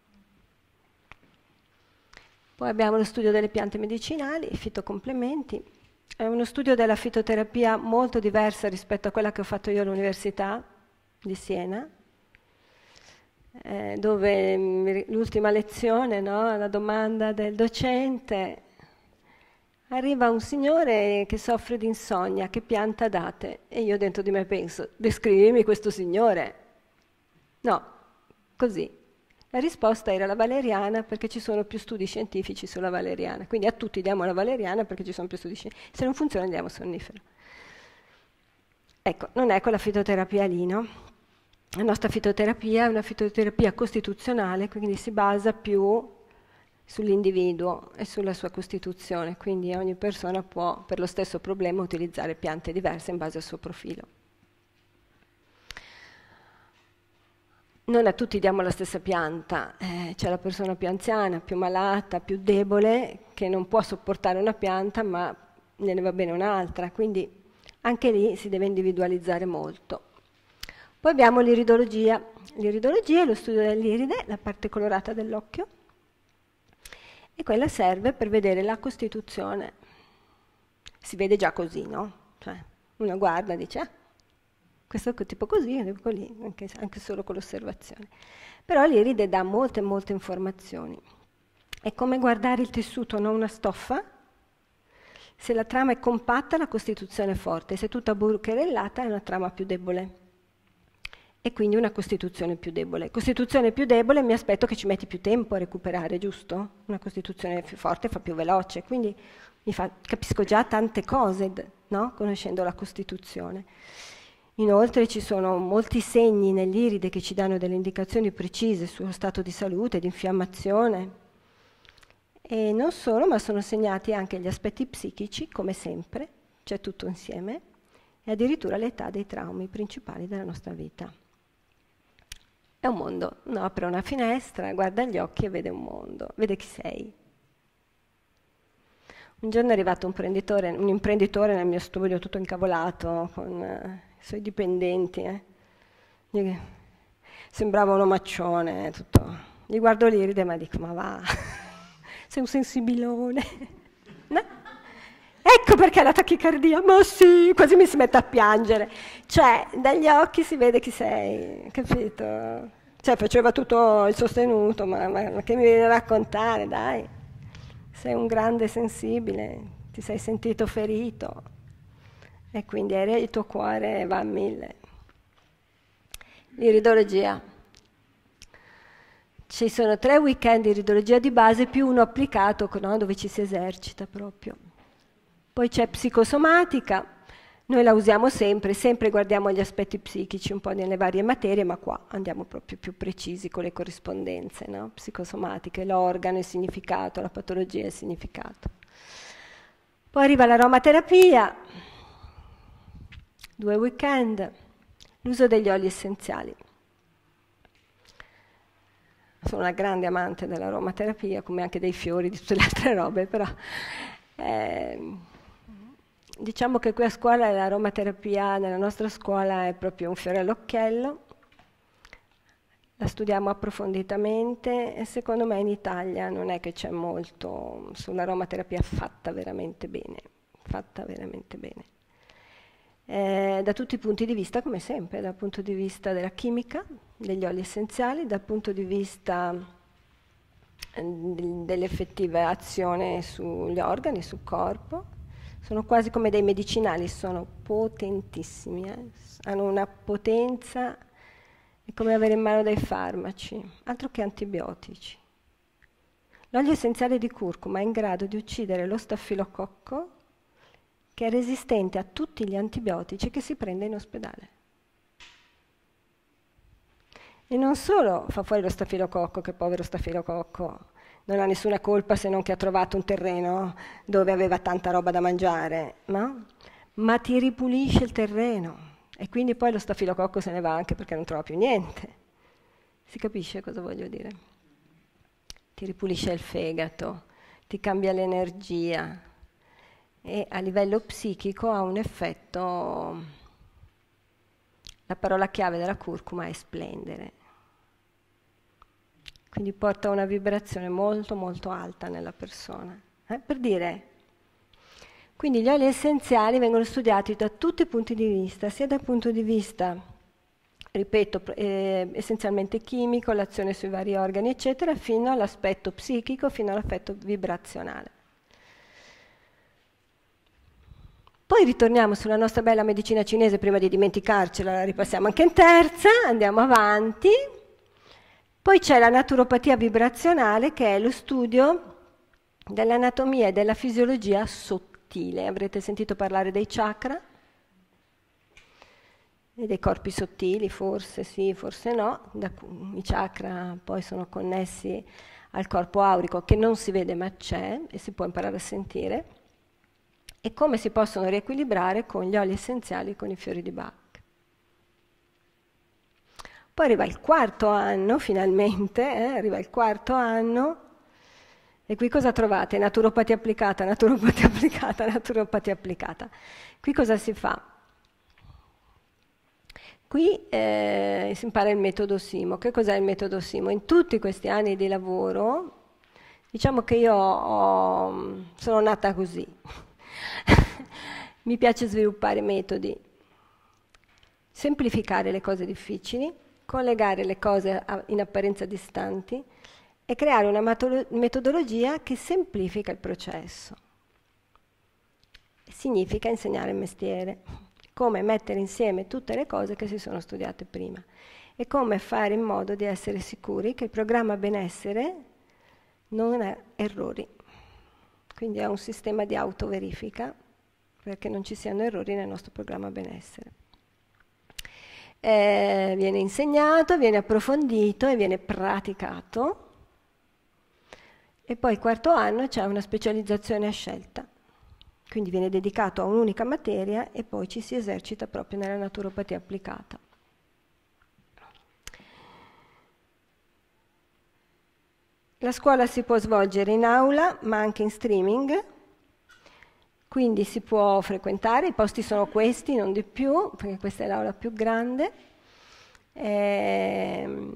Poi abbiamo lo studio delle piante medicinali, i fitocomplementi. È uno studio della fitoterapia molto diversa rispetto a quella che ho fatto io all'Università di Siena, eh, dove l'ultima lezione, no, la domanda del docente, arriva un signore che soffre di insonnia, che pianta date? E io dentro di me penso, descrivimi questo signore. No, così. La risposta era la valeriana perché ci sono più studi scientifici sulla valeriana, quindi a tutti diamo la valeriana perché ci sono più studi scientifici, se non funziona diamo sonnifero. Ecco, non è quella fitoterapia lì, no? La nostra fitoterapia è una fitoterapia costituzionale, quindi si basa più sull'individuo e sulla sua costituzione, quindi ogni persona può per lo stesso problema utilizzare piante diverse in base al suo profilo. Non a tutti diamo la stessa pianta, eh, c'è la persona più anziana, più malata, più debole, che non può sopportare una pianta ma ne va bene un'altra, quindi anche lì si deve individualizzare molto. Poi abbiamo l'iridologia. L'iridologia è lo studio dell'iride, la parte colorata dell'occhio, e quella serve per vedere la costituzione. Si vede già così, no? Cioè, uno guarda e dice, ah, questo è tipo così, tipo lì, anche, anche solo con l'osservazione. Però l'iride dà molte, molte informazioni. È come guardare il tessuto, non una stoffa. Se la trama è compatta, la costituzione è forte. Se è tutta burcherellata, è una trama più debole. E quindi una costituzione più debole. Costituzione più debole, mi aspetto che ci metti più tempo a recuperare, giusto? Una costituzione più forte fa più veloce, quindi mi fa, capisco già tante cose, no? Conoscendo la costituzione. Inoltre ci sono molti segni nell'iride che ci danno delle indicazioni precise sullo stato di salute, di infiammazione. E non solo, ma sono segnati anche gli aspetti psichici, come sempre, c'è tutto insieme, e addirittura l'età dei traumi principali della nostra vita. È un mondo, uno apre una finestra, guarda gli occhi e vede un mondo, vede chi sei. Un giorno è arrivato un imprenditore, un imprenditore nel mio studio, tutto incavolato, con eh, i suoi dipendenti. Eh. Gli, sembrava un omaccione, tutto. Gli guardo l'iride e dico, ma va, sei un sensibilone. No? Ecco perché la tachicardia, ma sì, quasi mi si mette a piangere. Cioè, dagli occhi si vede chi sei, capito? Cioè, faceva tutto il sostenuto, ma, ma, ma che mi viene a raccontare, dai? Sei un grande sensibile, ti sei sentito ferito e quindi il tuo cuore va a mille. L'iridologia. Ci sono tre weekend di iridologia di base più uno applicato, no? Dove ci si esercita proprio. Poi c'è psicosomatica, noi la usiamo sempre, sempre guardiamo gli aspetti psichici un po' nelle varie materie, ma qua andiamo proprio più precisi con le corrispondenze, no? Psicosomatiche, l'organo, il significato, la patologia e il significato. Poi arriva l'aromaterapia, due weekend, l'uso degli oli essenziali. Sono una grande amante dell'aromaterapia, come anche dei fiori, di tutte le altre robe, però... Eh, Diciamo che qui a scuola l'aromaterapia nella nostra scuola è proprio un fiore all'occhiello, la studiamo approfonditamente e secondo me in Italia non è che c'è molto sull'aromaterapia fatta veramente bene, fatta veramente bene. Eh, da tutti i punti di vista, come sempre, dal punto di vista della chimica, degli oli essenziali, dal punto di vista dell'effettiva azione sugli organi, sul corpo. Sono quasi come dei medicinali, sono potentissimi, eh? Hanno una potenza, è come avere in mano dei farmaci, altro che antibiotici. L'olio essenziale di curcuma è in grado di uccidere lo stafilococco, che è resistente a tutti gli antibiotici che si prende in ospedale. E non solo fa fuori lo stafilococco, che povero stafilococco, non ha nessuna colpa se non che ha trovato un terreno dove aveva tanta roba da mangiare, no? Ma ti ripulisce il terreno e quindi poi lo stafilococco se ne va anche perché non trova più niente. Si capisce cosa voglio dire? Ti ripulisce il fegato, ti cambia l'energia e a livello psichico ha un effetto, la parola chiave della curcuma è splendere. Quindi porta una vibrazione molto molto alta nella persona. Eh? Per dire, quindi gli oli essenziali vengono studiati da tutti i punti di vista, sia dal punto di vista, ripeto, eh, essenzialmente chimico, l'azione sui vari organi, eccetera, fino all'aspetto psichico, fino all'aspetto vibrazionale. Poi ritorniamo sulla nostra bella medicina cinese, prima di dimenticarcela, la ripassiamo anche in terza, andiamo avanti. Poi c'è la naturopatia vibrazionale, che è lo studio dell'anatomia e della fisiologia sottile. Avrete sentito parlare dei chakra? E dei corpi sottili, forse sì, forse no. Da, I chakra poi sono connessi al corpo aurico che non si vede ma c'è e si può imparare a sentire, e come si possono riequilibrare con gli oli essenziali, con i fiori di Bach. Poi arriva il quarto anno, finalmente, eh, arriva il quarto anno, e qui cosa trovate? Naturopatia applicata, naturopatia applicata, naturopatia applicata. Qui cosa si fa? Qui eh, si impara il metodo Simo. Che cos'è il metodo Simo? In tutti questi anni di lavoro, diciamo che io ho, sono nata così. Mi piace sviluppare metodi, semplificare le cose difficili, collegare le cose in apparenza distanti e creare una metodologia che semplifica il processo. Significa insegnare il mestiere, come mettere insieme tutte le cose che si sono studiate prima e come fare in modo di essere sicuri che il programma benessere non ha errori. Quindi è un sistema di autoverifica perché non ci siano errori nel nostro programma benessere. Eh, viene insegnato, viene approfondito e viene praticato. E poi il quarto anno c'è una specializzazione a scelta, quindi viene dedicato a un'unica materia e poi ci si esercita proprio nella naturopatia applicata. La scuola si può svolgere in aula ma anche in streaming, quindi si può frequentare, i posti sono questi, non di più, perché questa è l'aula più grande. Ehm,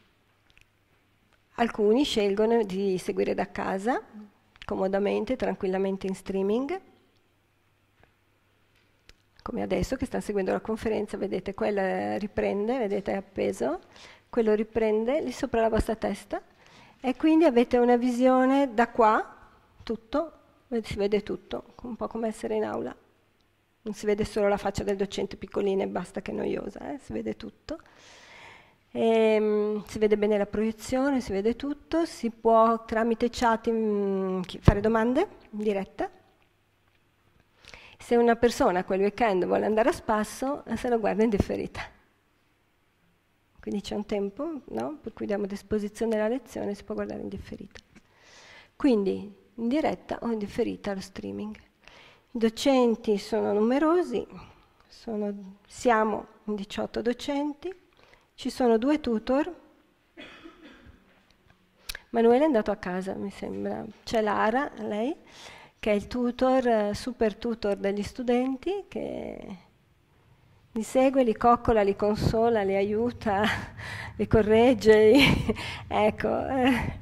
Alcuni scelgono di seguire da casa, comodamente, tranquillamente in streaming, come adesso che stanno seguendo la conferenza, vedete, quella riprende, vedete è appeso, quello riprende lì sopra la vostra testa e quindi avete una visione da qua, tutto, si vede tutto, un po' come essere in aula. Non si vede solo la faccia del docente piccolina e basta, che è noiosa, eh? Si vede tutto. E, um, si vede bene la proiezione, si vede tutto, si può tramite chat um, fare domande in diretta. Se una persona quel weekend vuole andare a spasso, se lo guarda in differita. Quindi c'è un tempo, no? Per cui diamo disposizione alla lezione, si può guardare in differita. Quindi in diretta o in differita lo streaming. I docenti sono numerosi, sono, siamo in diciotto docenti. Ci sono due tutor. Manuele è andato a casa, mi sembra. C'è Lara, lei, che è il tutor, super tutor degli studenti, che li segue, li coccola, li consola, li aiuta, li corregge. Ecco, eh,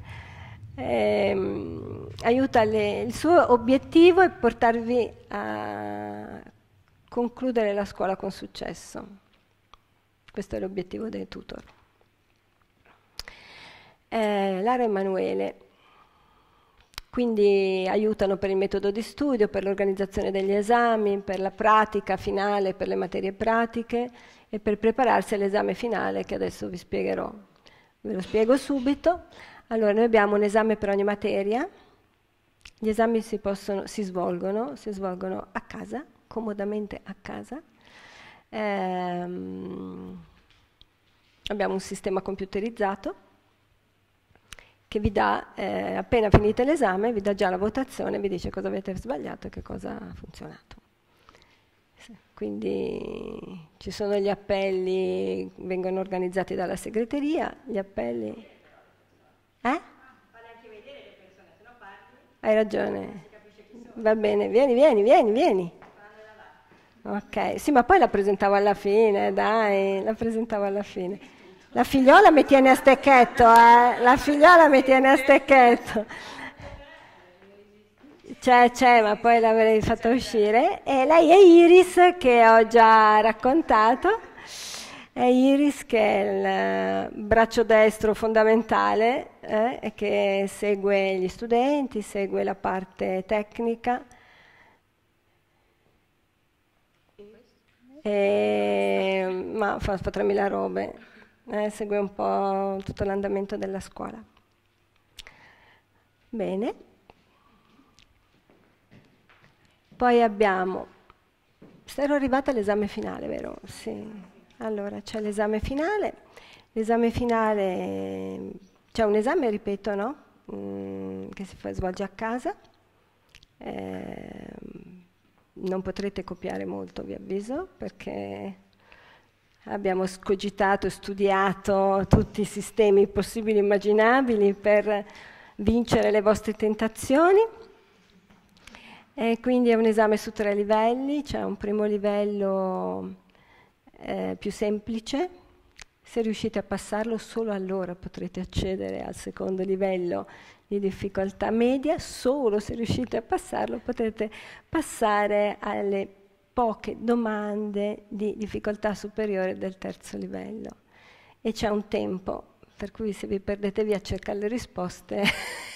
eh, aiuta le, il suo obiettivo è portarvi a concludere la scuola con successo. Questo è l'obiettivo dei tutor. Eh, Lara e Emanuele, quindi aiutano per il metodo di studio, per l'organizzazione degli esami, per la pratica finale, per le materie pratiche e per prepararsi all'esame finale che adesso vi spiegherò. Ve lo spiego subito. Allora, noi abbiamo un esame per ogni materia. Gli esami si, possono, si svolgono, si svolgono a casa, comodamente a casa. Ehm, abbiamo un sistema computerizzato che vi dà, eh, appena finite l'esame, vi dà già la votazione, vi dice cosa avete sbagliato e che cosa ha funzionato. Quindi ci sono gli appelli, vengono organizzati dalla segreteria, gli appelli... Eh? Hai ragione. Va bene, vieni, vieni, vieni, vieni. Ok, sì, ma poi la presentavo alla fine, dai, la presentavo alla fine. La figliola mi tiene a stecchetto, eh? La figliola mi tiene a stecchetto. C'è, c'è, ma poi l'avrei fatta uscire. E lei è Iris, che ho già raccontato. È Iris che è il braccio destro fondamentale, eh? E che segue gli studenti, segue la parte tecnica. E, ma fa, fa tremila robe, eh, segue un po' tutto l'andamento della scuola. Bene. Poi abbiamo, ero arrivata all'esame finale, vero? Sì. Allora, c'è l'esame finale. L'esame finale, c'è un esame, ripeto, no? mh, che si fa, svolge a casa. Eh, non potrete copiare molto, vi avviso, perché abbiamo scogitato e studiato tutti i sistemi possibili e immaginabili per vincere le vostre tentazioni. E quindi è un esame su tre livelli, c'è un primo livello eh, più semplice. Se riuscite a passarlo, solo allora potrete accedere al secondo livello di difficoltà media. Solo se riuscite a passarlo potrete passare alle poche domande di difficoltà superiore del terzo livello. E c'è un tempo, per cui se vi perdete via a cercare le risposte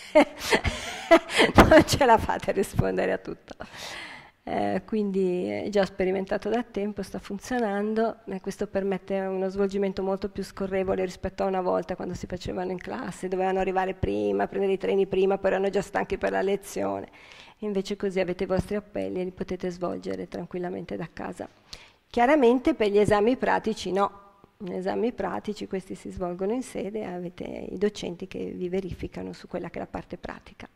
non ce la fate a rispondere a tutto. Eh, quindi è già sperimentato da tempo, sta funzionando, e questo permette uno svolgimento molto più scorrevole rispetto a una volta, quando si facevano in classe, dovevano arrivare prima, prendere i treni prima, poi erano già stanchi per la lezione. Invece così avete i vostri appelli e li potete svolgere tranquillamente da casa. Chiaramente per gli esami pratici no. Gli esami pratici, questi si svolgono in sede e avete i docenti che vi verificano su quella che è la parte pratica.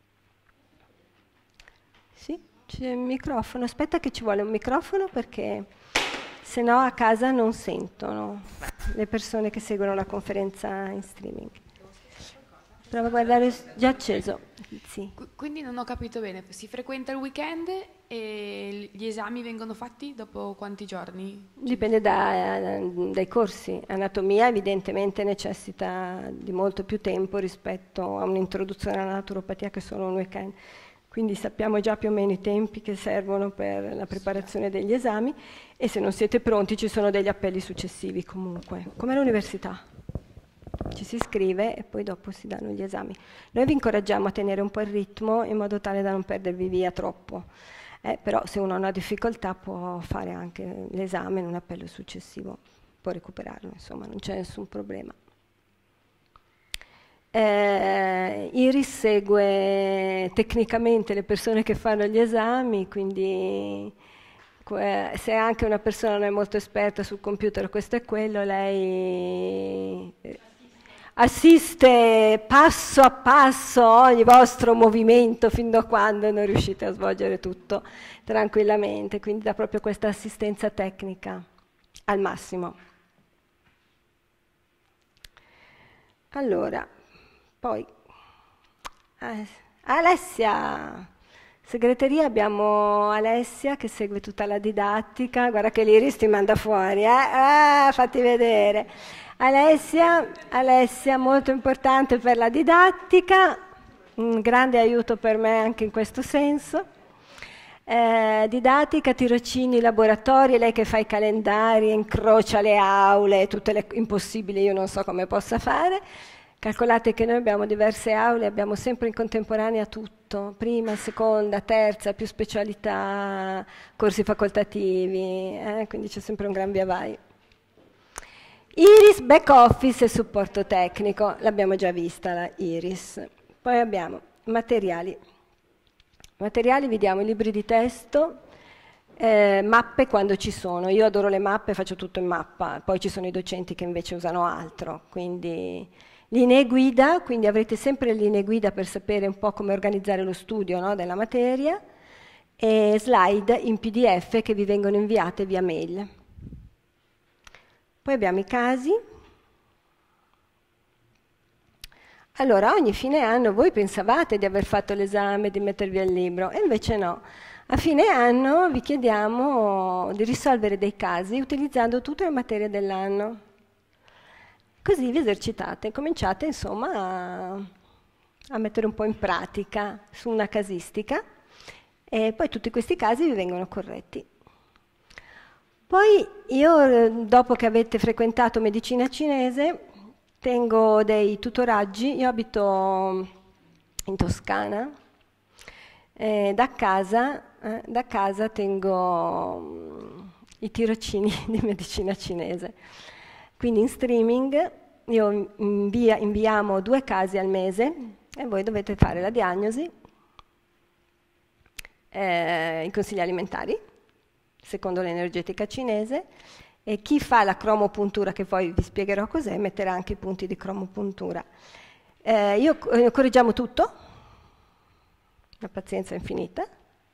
Sì, c'è il microfono. Aspetta che ci vuole un microfono, perché se no a casa non sentono le persone che seguono la conferenza in streaming. Prova a guardare, già acceso. Sì. Quindi non ho capito bene, si frequenta il weekend e gli esami vengono fatti dopo quanti giorni? Dipende da, dai corsi. Anatomia evidentemente necessita di molto più tempo rispetto a un'introduzione alla naturopatia che è solo un weekend. Quindi sappiamo già più o meno i tempi che servono per la preparazione degli esami, e se non siete pronti ci sono degli appelli successivi comunque, come all'università. Ci si iscrive e poi dopo si danno gli esami. Noi vi incoraggiamo a tenere un po' il ritmo in modo tale da non perdervi via troppo, eh, però se uno ha una difficoltà può fare anche l'esame in un appello successivo, può recuperarlo, insomma non c'è nessun problema. Eh, Iris segue tecnicamente le persone che fanno gli esami, quindi se anche una persona non è molto esperta sul computer, questo e quello, lei assiste passo a passo ogni vostro movimento fino a quando non riuscite a svolgere tutto tranquillamente, quindi dà proprio questa assistenza tecnica al massimo. Allora, poi eh, Alessia, segreteria, abbiamo Alessia che segue tutta la didattica, guarda che l'Iris ti manda fuori, eh? Ah, fatti vedere. Alessia, Alessia, molto importante per la didattica, un grande aiuto per me anche in questo senso. Eh, didattica, tirocini, laboratori, lei che fa i calendari, incrocia le aule, tutte le impossibili, io non so come possa fare. Calcolate che noi abbiamo diverse aule, abbiamo sempre in contemporanea tutto, prima, seconda, terza, più specialità, corsi facoltativi, eh? Quindi c'è sempre un gran via vai. Iris, back office e supporto tecnico, l'abbiamo già vista la Iris. Poi abbiamo materiali. Materiali vi diamo i libri di testo, eh, mappe quando ci sono. Io adoro le mappe, faccio tutto in mappa, poi ci sono i docenti che invece usano altro, quindi linee guida, quindi avrete sempre le linee guida per sapere un po' come organizzare lo studio, no, della materia, e slide in P D F che vi vengono inviate via mail. Poi abbiamo i casi. Allora, ogni fine anno voi pensavate di aver fatto l'esame, di mettervi al libro, e invece no. A fine anno vi chiediamo di risolvere dei casi utilizzando tutte le materie dell'anno. Così vi esercitate, cominciate insomma a, a mettere un po' in pratica su una casistica, e poi tutti questi casi vi vengono corretti. Poi io, dopo che avete frequentato medicina cinese, tengo dei tutoraggi. Io abito in Toscana, e da casa, eh, da casa tengo um, i tirocini di medicina cinese. Quindi in streaming io invia, inviamo due casi al mese e voi dovete fare la diagnosi, eh, i consigli alimentari, secondo l'energetica cinese, e chi fa la cromopuntura, che poi vi spiegherò cos'è, metterà anche i punti di cromopuntura. Eh, io eh, correggiamo tutto, una pazienza infinita.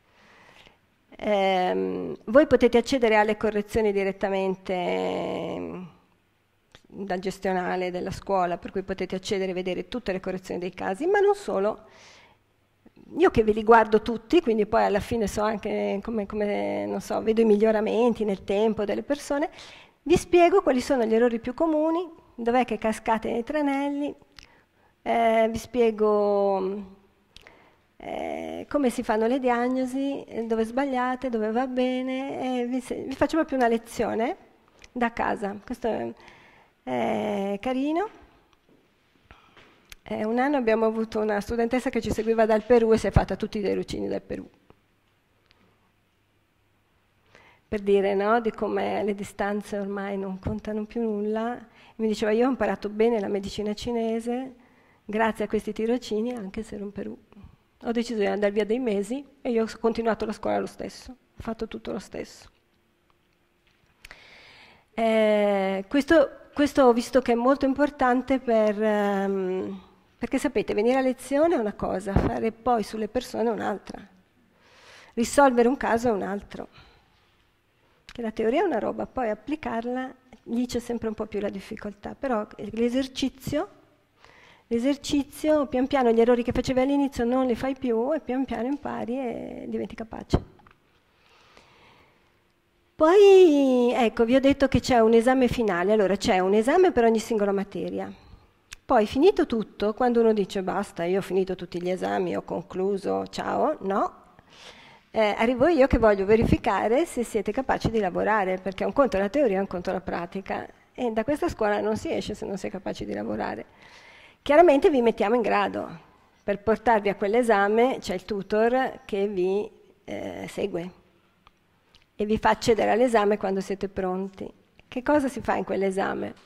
Eh, voi potete accedere alle correzioni direttamente eh, dal gestionale della scuola, per cui potete accedere e vedere tutte le correzioni dei casi, ma non solo. Io che ve li guardo tutti, quindi poi alla fine so anche come, come non so, vedo i miglioramenti nel tempo delle persone, vi spiego quali sono gli errori più comuni, dov'è che cascate nei tranelli, eh, vi spiego eh, come si fanno le diagnosi, eh, dove sbagliate, dove va bene, eh, vi, vi faccio proprio una lezione da casa. Questo è, è carino. Eh, un anno abbiamo avuto una studentessa che ci seguiva dal Perù e si è fatta tutti i derocini del Perù. Per dire, no, di come le distanze ormai non contano più nulla. Mi diceva, io ho imparato bene la medicina cinese grazie a questi tirocini, anche se ero in Perù. Ho deciso di andare via dei mesi e io ho continuato la scuola lo stesso, ho fatto tutto lo stesso. Eh, questo, questo ho visto che è molto importante per... Um, perché sapete, venire a lezione è una cosa, fare poi sulle persone è un'altra. Risolvere un caso è un altro. Che la teoria è una roba, poi applicarla, lì c'è sempre un po' più la difficoltà. Però l'esercizio, l'esercizio, pian piano gli errori che facevi all'inizio non li fai più e pian piano impari e diventi capace. Poi, ecco, vi ho detto che c'è un esame finale. Allora, c'è un esame per ogni singola materia. Poi, finito tutto, quando uno dice basta, io ho finito tutti gli esami, ho concluso, ciao, no. Eh, arrivo io che voglio verificare se siete capaci di lavorare, perché un conto è la teoria e un conto è la pratica. E da questa scuola non si esce se non si è capaci di lavorare. Chiaramente vi mettiamo in grado. Per portarvi a quell'esame c'è il tutor che vi eh, segue e vi fa accedere all'esame quando siete pronti. Che cosa si fa in quell'esame?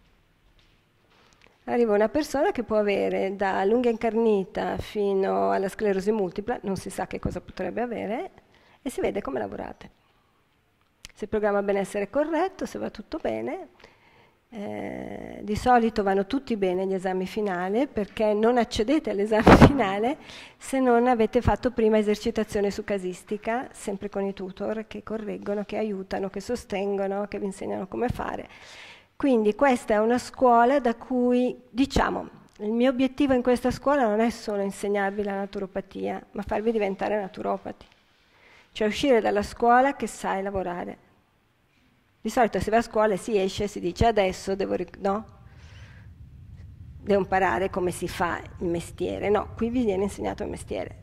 Arriva una persona che può avere da l'unghia incarnita fino alla sclerosi multipla, non si sa che cosa potrebbe avere, e si vede come lavorate. Se il programma benessere è corretto, se va tutto bene, eh, di solito vanno tutti bene gli esami finali, perché non accedete all'esame finale se non avete fatto prima esercitazione su casistica, sempre con i tutor che correggono, che aiutano, che sostengono, che vi insegnano come fare. Quindi questa è una scuola da cui, diciamo, il mio obiettivo in questa scuola non è solo insegnarvi la naturopatia, ma farvi diventare naturopati. Cioè uscire dalla scuola che sai lavorare. Di solito si va a scuola e si esce e si dice adesso devo, no? devo imparare come si fa il mestiere. No, qui vi viene insegnato il mestiere.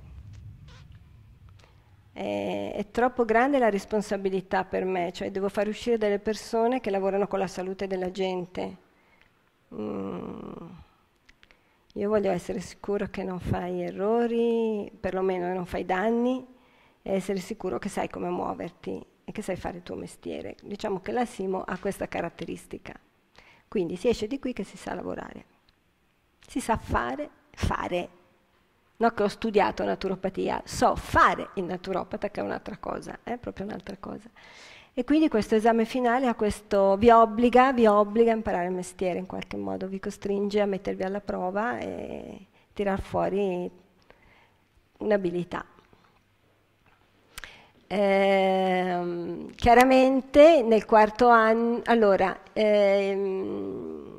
È, è troppo grande la responsabilità per me, cioè devo far uscire delle persone che lavorano con la salute della gente. Mm. Io voglio essere sicuro che non fai errori, perlomeno non fai danni, e essere sicuro che sai come muoverti e che sai fare il tuo mestiere. Diciamo che la Simo ha questa caratteristica. Quindi si esce di qui che si sa lavorare. Si sa fare, fare. Non che ho studiato naturopatia, so fare il naturopata, che è un'altra cosa, è proprio un'altra cosa. E quindi questo esame finale a questo, vi obbliga, vi obbliga a imparare il mestiere in qualche modo, vi costringe a mettervi alla prova e tirar fuori un'abilità. Eh, chiaramente nel quarto anno, allora, ehm,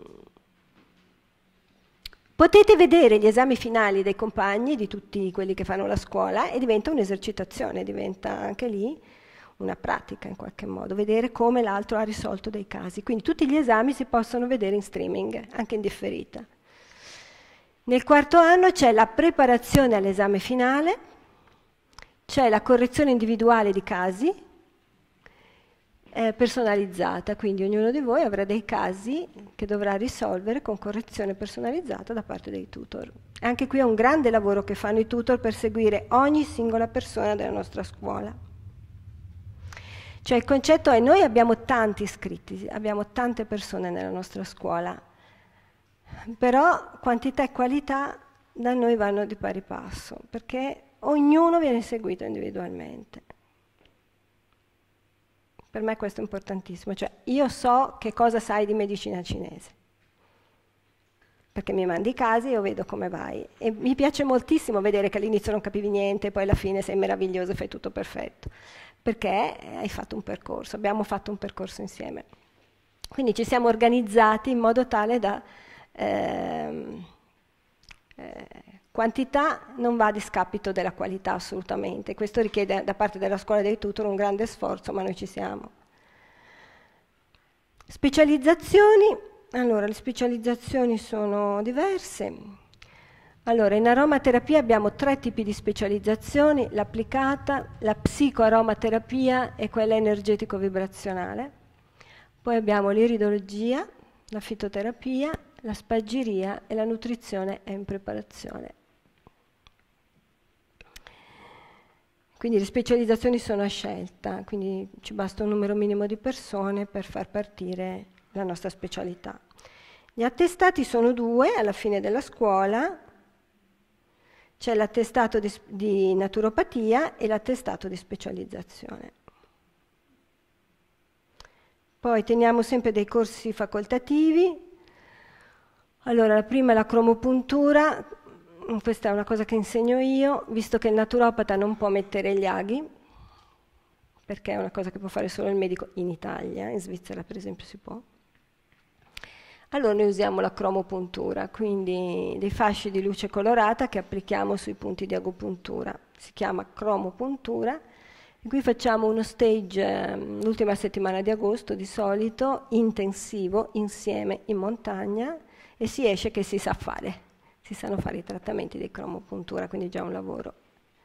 potete vedere gli esami finali dei compagni, di tutti quelli che fanno la scuola, e diventa un'esercitazione, diventa anche lì una pratica in qualche modo, vedere come l'altro ha risolto dei casi. Quindi tutti gli esami si possono vedere in streaming, anche in differita. Nel quarto anno c'è la preparazione all'esame finale, c'è la correzione individuale di casi, eh, personalizzata, quindi ognuno di voi avrà dei casi che dovrà risolvere con correzione personalizzata da parte dei tutor. Anche qui è un grande lavoro che fanno i tutor per seguire ogni singola persona della nostra scuola. Cioè il concetto è: noi abbiamo tanti iscritti, abbiamo tante persone nella nostra scuola, però quantità e qualità da noi vanno di pari passo, perché ognuno viene seguito individualmente. Per me questo è importantissimo, cioè io so che cosa sai di medicina cinese. perché mi mandi i casi e io vedo come vai. E mi piace moltissimo vedere che all'inizio non capivi niente, poi alla fine sei meraviglioso e fai tutto perfetto, perché hai fatto un percorso, abbiamo fatto un percorso insieme. Quindi ci siamo organizzati in modo tale da... Ehm, eh, quantità non va a discapito della qualità assolutamente. Questo richiede da parte della scuola dei tutor un grande sforzo, ma noi ci siamo. Specializzazioni. Allora, le specializzazioni sono diverse. Allora, in aromaterapia abbiamo tre tipi di specializzazioni: l'applicata, la psicoaromaterapia e quella energetico-vibrazionale. Poi abbiamo l'iridologia, la fitoterapia, la spaggiria e la nutrizione è in preparazione. Quindi le specializzazioni sono a scelta, quindi ci basta un numero minimo di persone per far partire la nostra specialità. Gli attestati sono due alla fine della scuola, c'è l'attestato di, di naturopatia e l'attestato di specializzazione. Poi teniamo sempre dei corsi facoltativi. Allora, la prima è la cromopuntura, questa è una cosa che insegno io, visto che il naturopata non può mettere gli aghi, perché è una cosa che può fare solo il medico in Italia, in Svizzera per esempio si può. Allora noi usiamo la cromopuntura, quindi dei fasci di luce colorata che applichiamo sui punti di agopuntura. Si chiama cromopuntura. E qui facciamo uno stage eh, l'ultima settimana di agosto di solito, intensivo, insieme in montagna, e si esce che si sa fare. Si sanno fare i trattamenti di cromopuntura, quindi già un lavoro.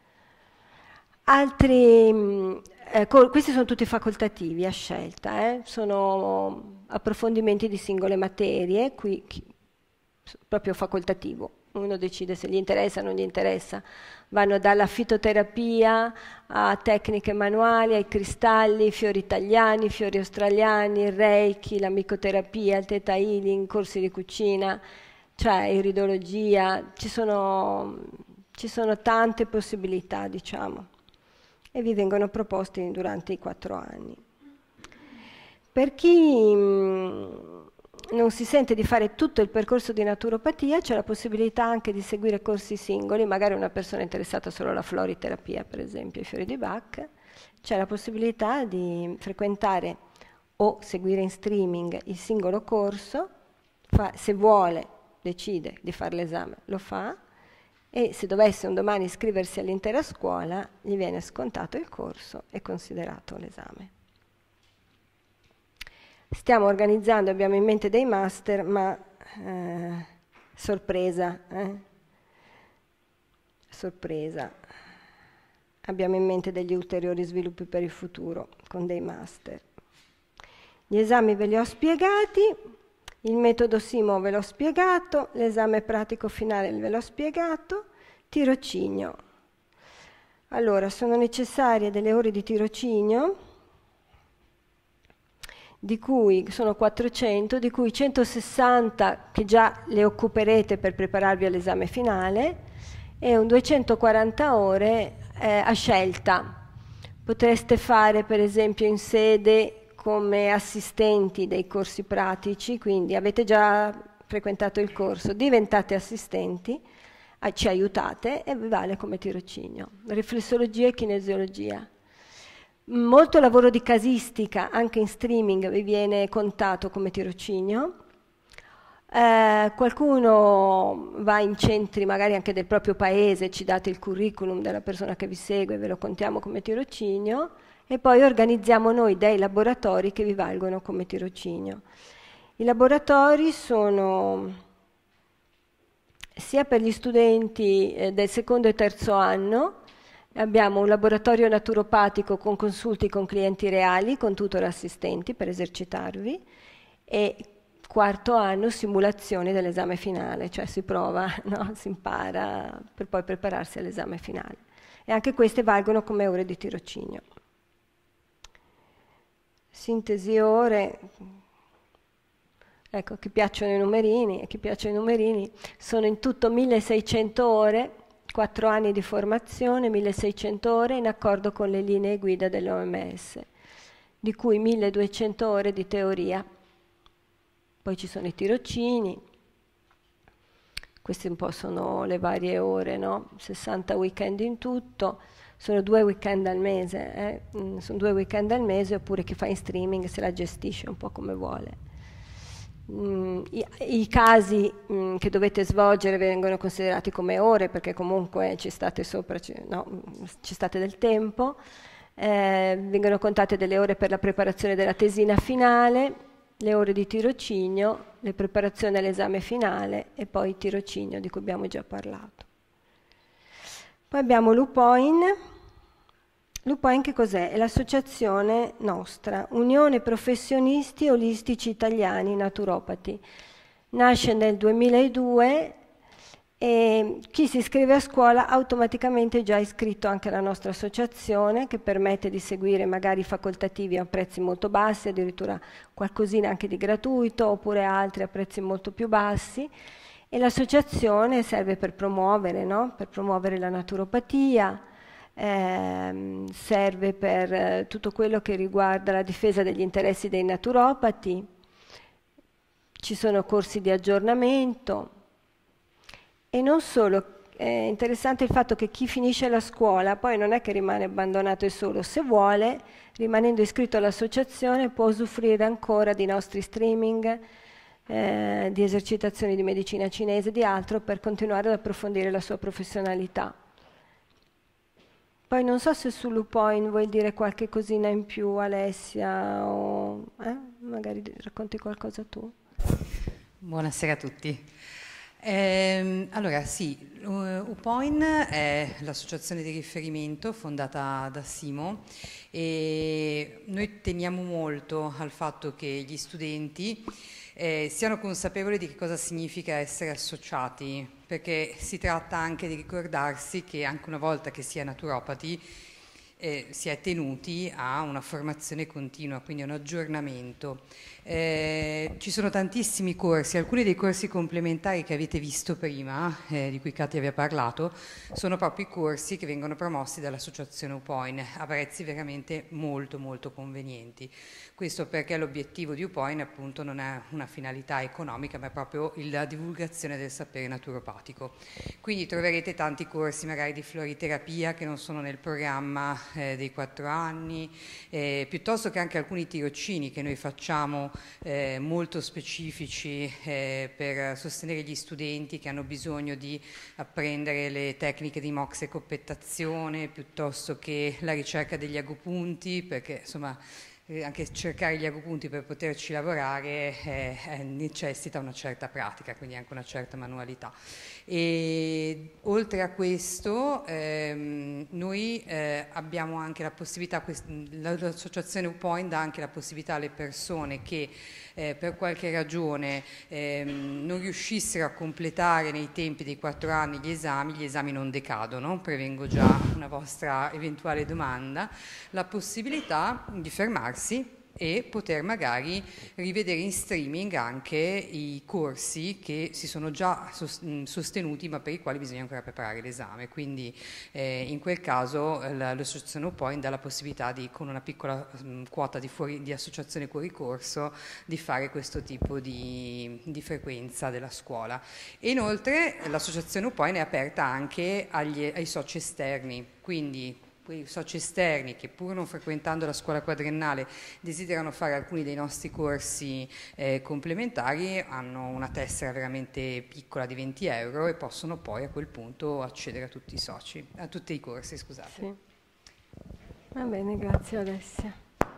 Altri, eh, questi sono tutti facoltativi a scelta, eh? Sono approfondimenti di singole materie, qui chi, proprio facoltativo, uno decide se gli interessa o non gli interessa. Vanno dalla fitoterapia a tecniche manuali, ai cristalli, fiori italiani, fiori australiani, il reiki, la micoterapia, il theta healing, corsi di cucina, cioè iridologia, ci sono, ci sono tante possibilità, diciamo, e vi vengono proposti durante i quattro anni. Per chi mh, non si sente di fare tutto il percorso di naturopatia, c'è la possibilità anche di seguire corsi singoli, magari una persona interessata solo alla floriterapia, per esempio, i fiori di Bach, c'è la possibilità di frequentare o seguire in streaming il singolo corso, fa, se vuole, decide di fare l'esame, lo fa, e se dovesse un domani iscriversi all'intera scuola, gli viene scontato il corso e considerato l'esame. Stiamo organizzando, abbiamo in mente dei master, ma eh, sorpresa, eh? sorpresa. Abbiamo in mente degli ulteriori sviluppi per il futuro con dei master. Gli esami ve li ho spiegati, il metodo Simo ve l'ho spiegato, l'esame pratico finale ve l'ho spiegato, tirocinio. Allora, sono necessarie delle ore di tirocinio, di cui sono quattrocento, di cui centosessanta che già le occuperete per prepararvi all'esame finale e un duecentoquaranta ore eh, a scelta. Potreste fare per esempio in sede come assistenti dei corsi pratici, quindi avete già frequentato il corso, diventate assistenti, eh, ci aiutate e vi vale come tirocinio. Riflessologia e kinesiologia. Molto lavoro di casistica, anche in streaming vi viene contato come tirocinio. Eh, qualcuno va in centri magari anche del proprio paese, ci date il curriculum della persona che vi segue, ve lo contiamo come tirocinio e poi organizziamo noi dei laboratori che vi valgono come tirocinio. I laboratori sono sia per gli studenti eh, del secondo e terzo anno. Abbiamo un laboratorio naturopatico con consulti con clienti reali, con tutor assistenti per esercitarvi, e quarto anno simulazione dell'esame finale, cioè si prova, no? Si impara per poi prepararsi all'esame finale. E anche queste valgono come ore di tirocinio. Sintesi ore, ecco, a chi piacciono i numerini, a chi piacciono i numerini, sono in tutto milleseicento ore, quattro anni di formazione, milleseicento ore in accordo con le linee guida dell'O M S, di cui milleduecento ore di teoria. Poi ci sono i tirocini, queste un po' sono le varie ore, no? sessanta weekend in tutto, sono due weekend al mese, eh? mm, sono due weekend al mese, oppure chi fa in streaming se la gestisce un po' come vuole. Mm, i, I casi mm, che dovete svolgere vengono considerati come ore, perché comunque ci state sopra, ci, no, ci state del tempo, eh, vengono contate delle ore per la preparazione della tesina finale, le ore di tirocinio, le preparazioni all'esame finale e poi il tirocinio di cui abbiamo già parlato. Poi abbiamo l'Upoin. L'Upoin che cos'è? È l'associazione nostra, Unione Professionisti Olistici Italiani Naturopati. Nasce nel duemiladue e chi si iscrive a scuola automaticamente è già iscritto anche alla nostra associazione, che permette di seguire magari facoltativi a prezzi molto bassi, addirittura qualcosina anche di gratuito, oppure altri a prezzi molto più bassi. E l'associazione serve per promuovere, no? Per promuovere la naturopatia, ehm, serve per eh, tutto quello che riguarda la difesa degli interessi dei naturopati. Ci sono corsi di aggiornamento. E non solo, è interessante il fatto che chi finisce la scuola poi non è che rimane abbandonato e solo, se vuole, rimanendo iscritto all'associazione, può usufruire ancora di nostri streaming, eh, di esercitazioni di medicina cinese, di altro, per continuare ad approfondire la sua professionalità. Poi non so se sull'Upoin vuoi dire qualche cosina in più, Alessia, o eh? magari racconti qualcosa tu. Buonasera a tutti. Eh, allora sì, Upoin è l'associazione di riferimento fondata da Simo e noi teniamo molto al fatto che gli studenti eh, siano consapevoli di che cosa significa essere associati, perché si tratta anche di ricordarsi che anche una volta che si è naturopati eh, si è tenuti a una formazione continua, quindi a un aggiornamento. Eh, ci sono tantissimi corsi, alcuni dei corsi complementari che avete visto prima, eh, di cui Katia vi ha parlato, sono proprio i corsi che vengono promossi dall'associazione Upoin a prezzi veramente molto molto convenienti. Questo perché l'obiettivo di Upoin appunto non è una finalità economica, ma è proprio la divulgazione del sapere naturopatico. Quindi troverete tanti corsi magari di floriterapia che non sono nel programma eh, dei quattro anni, eh, piuttosto che anche alcuni tirocini che noi facciamo Eh, molto specifici eh, per sostenere gli studenti che hanno bisogno di apprendere le tecniche di moxecoppettazione piuttosto che la ricerca degli agopunti, perché insomma eh, anche cercare gli agopunti per poterci lavorare eh, eh, necessita una certa pratica, quindi anche una certa manualità. E oltre a questo ehm, noi eh, abbiamo anche la possibilità, l'associazione Upoin dà anche la possibilità alle persone che eh, per qualche ragione ehm, non riuscissero a completare nei tempi dei quattro anni gli esami, gli esami non decadono, prevengo già una vostra eventuale domanda, la possibilità di fermarsi e poter magari rivedere in streaming anche i corsi che si sono già sostenuti ma per i quali bisogna ancora preparare l'esame, quindi eh, in quel caso l'associazione Upoin dà la possibilità di, con una piccola mh, quota di, fuori, di associazione fuori corso, di fare questo tipo di, di frequenza della scuola. E inoltre l'associazione Upoin è aperta anche agli, ai soci esterni, quindi quei soci esterni che pur non frequentando la scuola quadriennale desiderano fare alcuni dei nostri corsi eh, complementari, hanno una tessera veramente piccola di venti euro e possono poi a quel punto accedere a tutti i soci, a tutti i corsi, scusate. Sì. Va bene, grazie Alessia.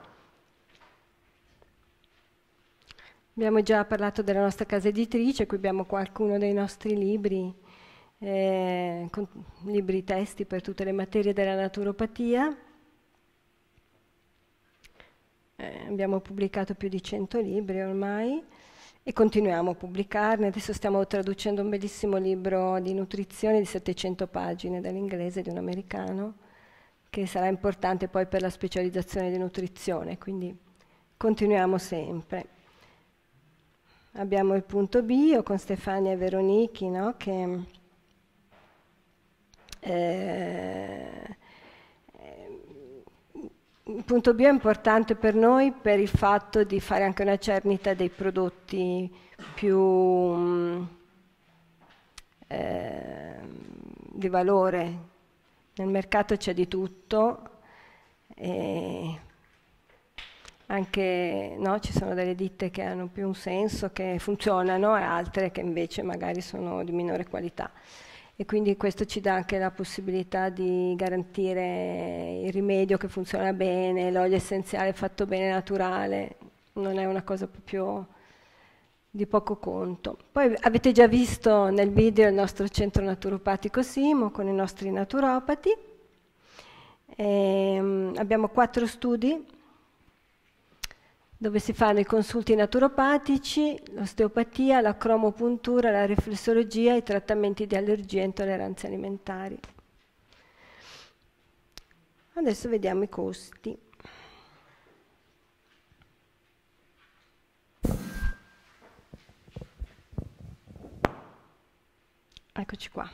Abbiamo già parlato della nostra casa editrice, qui abbiamo qualcuno dei nostri libri, Eh, con libri testi per tutte le materie della naturopatia. Eh, abbiamo pubblicato più di cento libri ormai e continuiamo a pubblicarne. Adesso stiamo traducendo un bellissimo libro di nutrizione di settecento pagine dall'inglese di un americano, che sarà importante poi per la specializzazione di nutrizione, quindi continuiamo sempre. Abbiamo il punto bio con Stefania e Veronichi, no? che Eh, il punto bio è importante per noi per il fatto di fare anche una cernita dei prodotti più, eh, di valore. Nel mercato c'è di tutto, e anche no, ci sono delle ditte che hanno più un senso, che funzionano, e altre che invece magari sono di minore qualità. E quindi questo ci dà anche la possibilità di garantire il rimedio che funziona bene, l'olio essenziale fatto bene, naturale, non è una cosa proprio di poco conto. Poi avete già visto nel video il nostro centro naturopatico Simo con i nostri naturopati. E, abbiamo quattro studi dove si fanno i consulti naturopatici, l'osteopatia, la cromopuntura, la riflessologia e i trattamenti di allergie e intolleranze alimentari. Adesso vediamo i costi. Eccoci qua.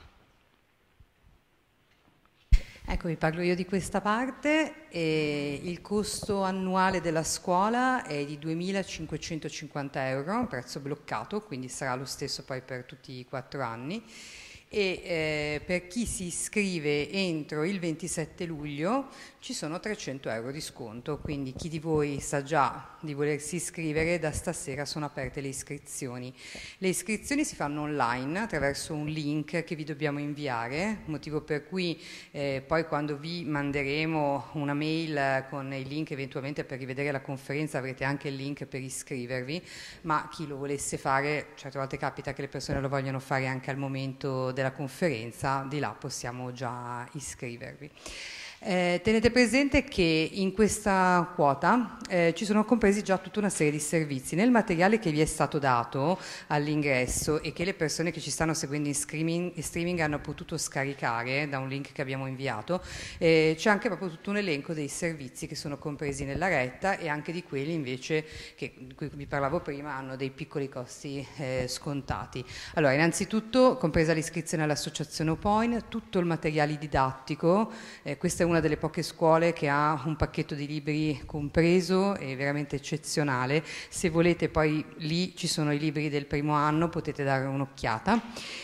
Ecco, vi parlo io di questa parte. E il costo annuale della scuola è di duemilacinquecentocinquanta euro, un prezzo bloccato, quindi sarà lo stesso poi per tutti i quattro anni. E eh, per chi si iscrive entro il ventisette luglio ci sono trecento euro di sconto, quindi chi di voi sa già di volersi iscrivere, da stasera sono aperte le iscrizioni. Le iscrizioni si fanno online attraverso un link che vi dobbiamo inviare, motivo per cui eh, poi quando vi manderemo una mail con il link eventualmente per rivedere la conferenza avrete anche il link per iscrivervi, ma chi lo volesse fare, certe volte capita che le persone lo vogliono fare anche al momento della conferenza, di là possiamo già iscrivervi. Eh, tenete presente che in questa quota eh, ci sono compresi già tutta una serie di servizi. Nel materiale che vi è stato dato all'ingresso e che le persone che ci stanno seguendo in streaming, in streaming hanno potuto scaricare da un link che abbiamo inviato, eh, c'è anche proprio tutto un elenco dei servizi che sono compresi nella retta e anche di quelli invece che, di cui vi parlavo prima, hanno dei piccoli costi eh, scontati. Allora, innanzitutto, compresa l'iscrizione all'associazione Opoin, tutto il materiale didattico, eh, questa è una delle poche scuole che ha un pacchetto di libri compreso e veramente eccezionale. Se volete poi lì ci sono i libri del primo anno, potete dare un'occhiata.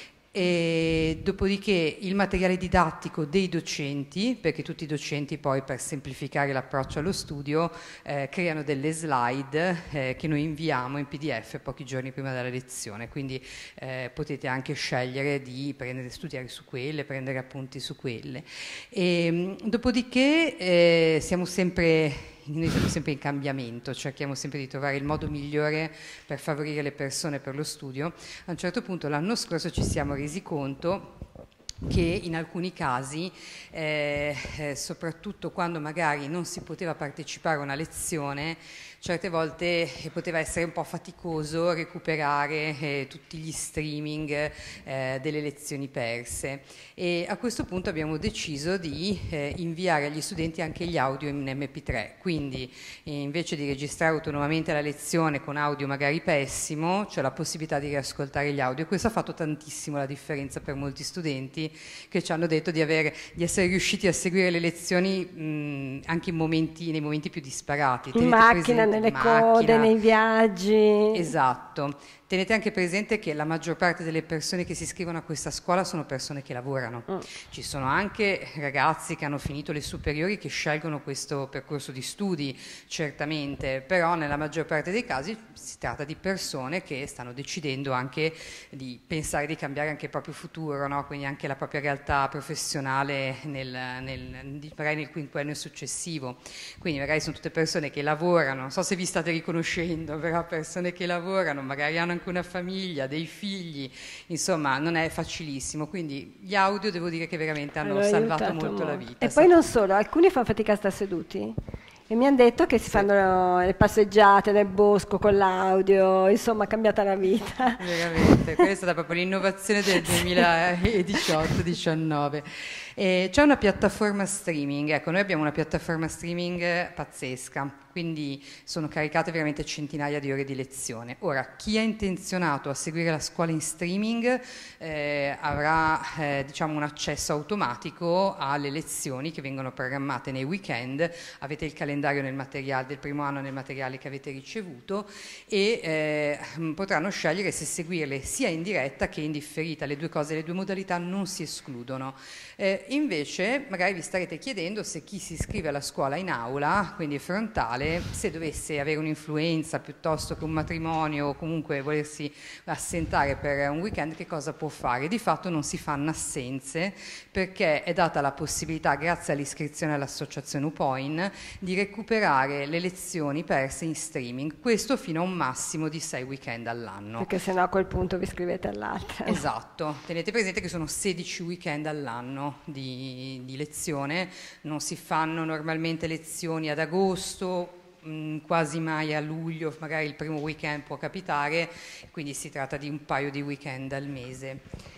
E dopodiché il materiale didattico dei docenti, perché tutti i docenti poi per semplificare l'approccio allo studio eh, creano delle slide eh, che noi inviamo in P D F pochi giorni prima della lezione, quindi eh, potete anche scegliere di prendere, studiare su quelle, prendere appunti su quelle. E, dopodiché eh, siamo sempre noi siamo sempre in cambiamento, cerchiamo sempre di trovare il modo migliore per favorire le persone per lo studio. A un certo punto l'anno scorso ci siamo resi conto che in alcuni casi, eh, eh, soprattutto quando magari non si poteva partecipare a una lezione, certe volte poteva essere un po' faticoso recuperare eh, tutti gli streaming eh, delle lezioni perse, e a questo punto abbiamo deciso di eh, inviare agli studenti anche gli audio in M P tre, quindi eh, invece di registrare autonomamente la lezione con audio magari pessimo, c'è la possibilità di riascoltare gli audio. Questo ha fatto tantissimo la differenza per molti studenti che ci hanno detto di, avere, di essere riusciti a seguire le lezioni mh, anche in momenti, nei momenti più disparati. In Tenete macchina, presente, nelle in macchina, code, nei viaggi. Esatto. Tenete anche presente che la maggior parte delle persone che si iscrivono a questa scuola sono persone che lavorano. Mm. Ci sono anche ragazzi che hanno finito le superiori che scelgono questo percorso di studi, certamente, però nella maggior parte dei casi si tratta di persone che stanno decidendo anche di pensare di cambiare anche il proprio futuro, no? Quindi anche la propria realtà professionale nel, nel, magari nel quinquennio successivo. Quindi magari sono tutte persone che lavorano, non so se vi state riconoscendo, però persone che lavorano, magari hanno anche una famiglia, dei figli, insomma non è facilissimo, quindi gli audio devo dire che veramente hanno allora, salvato molto, molto la vita. E poi non solo, alcuni fanno fatica a stare seduti e mi hanno detto che si sì. fanno le passeggiate nel bosco con l'audio, insomma è cambiata la vita. Veramente, questa è stata proprio l'innovazione del duemiladiciotto diciannove. C'è una piattaforma streaming, ecco, noi abbiamo una piattaforma streaming pazzesca. quindi sono caricate veramente centinaia di ore di lezione. Ora, chi è intenzionato a seguire la scuola in streaming eh, avrà eh, diciamo un accesso automatico alle lezioni che vengono programmate nei weekend, avete il calendario nel materiale del primo anno nel materiale che avete ricevuto e eh, potranno scegliere se seguirle sia in diretta che in differita, le due cose, le due modalità non si escludono. Eh, invece magari vi starete chiedendo se chi si iscrive alla scuola in aula, quindi frontale, se dovesse avere un'influenza piuttosto che un matrimonio o comunque volersi assentare per un weekend, che cosa può fare? Di fatto non si fanno assenze, perché è data la possibilità, grazie all'iscrizione all'associazione UPOIN, di recuperare le lezioni perse in streaming, questo fino a un massimo di sei weekend all'anno. Perché sennò a quel punto vi iscrivete all'altra. Esatto, tenete presente che sono sedici weekend all'anno di, di lezione, non si fanno normalmente lezioni ad agosto, mh, quasi mai a luglio, magari il primo weekend può capitare, quindi si tratta di un paio di weekend al mese.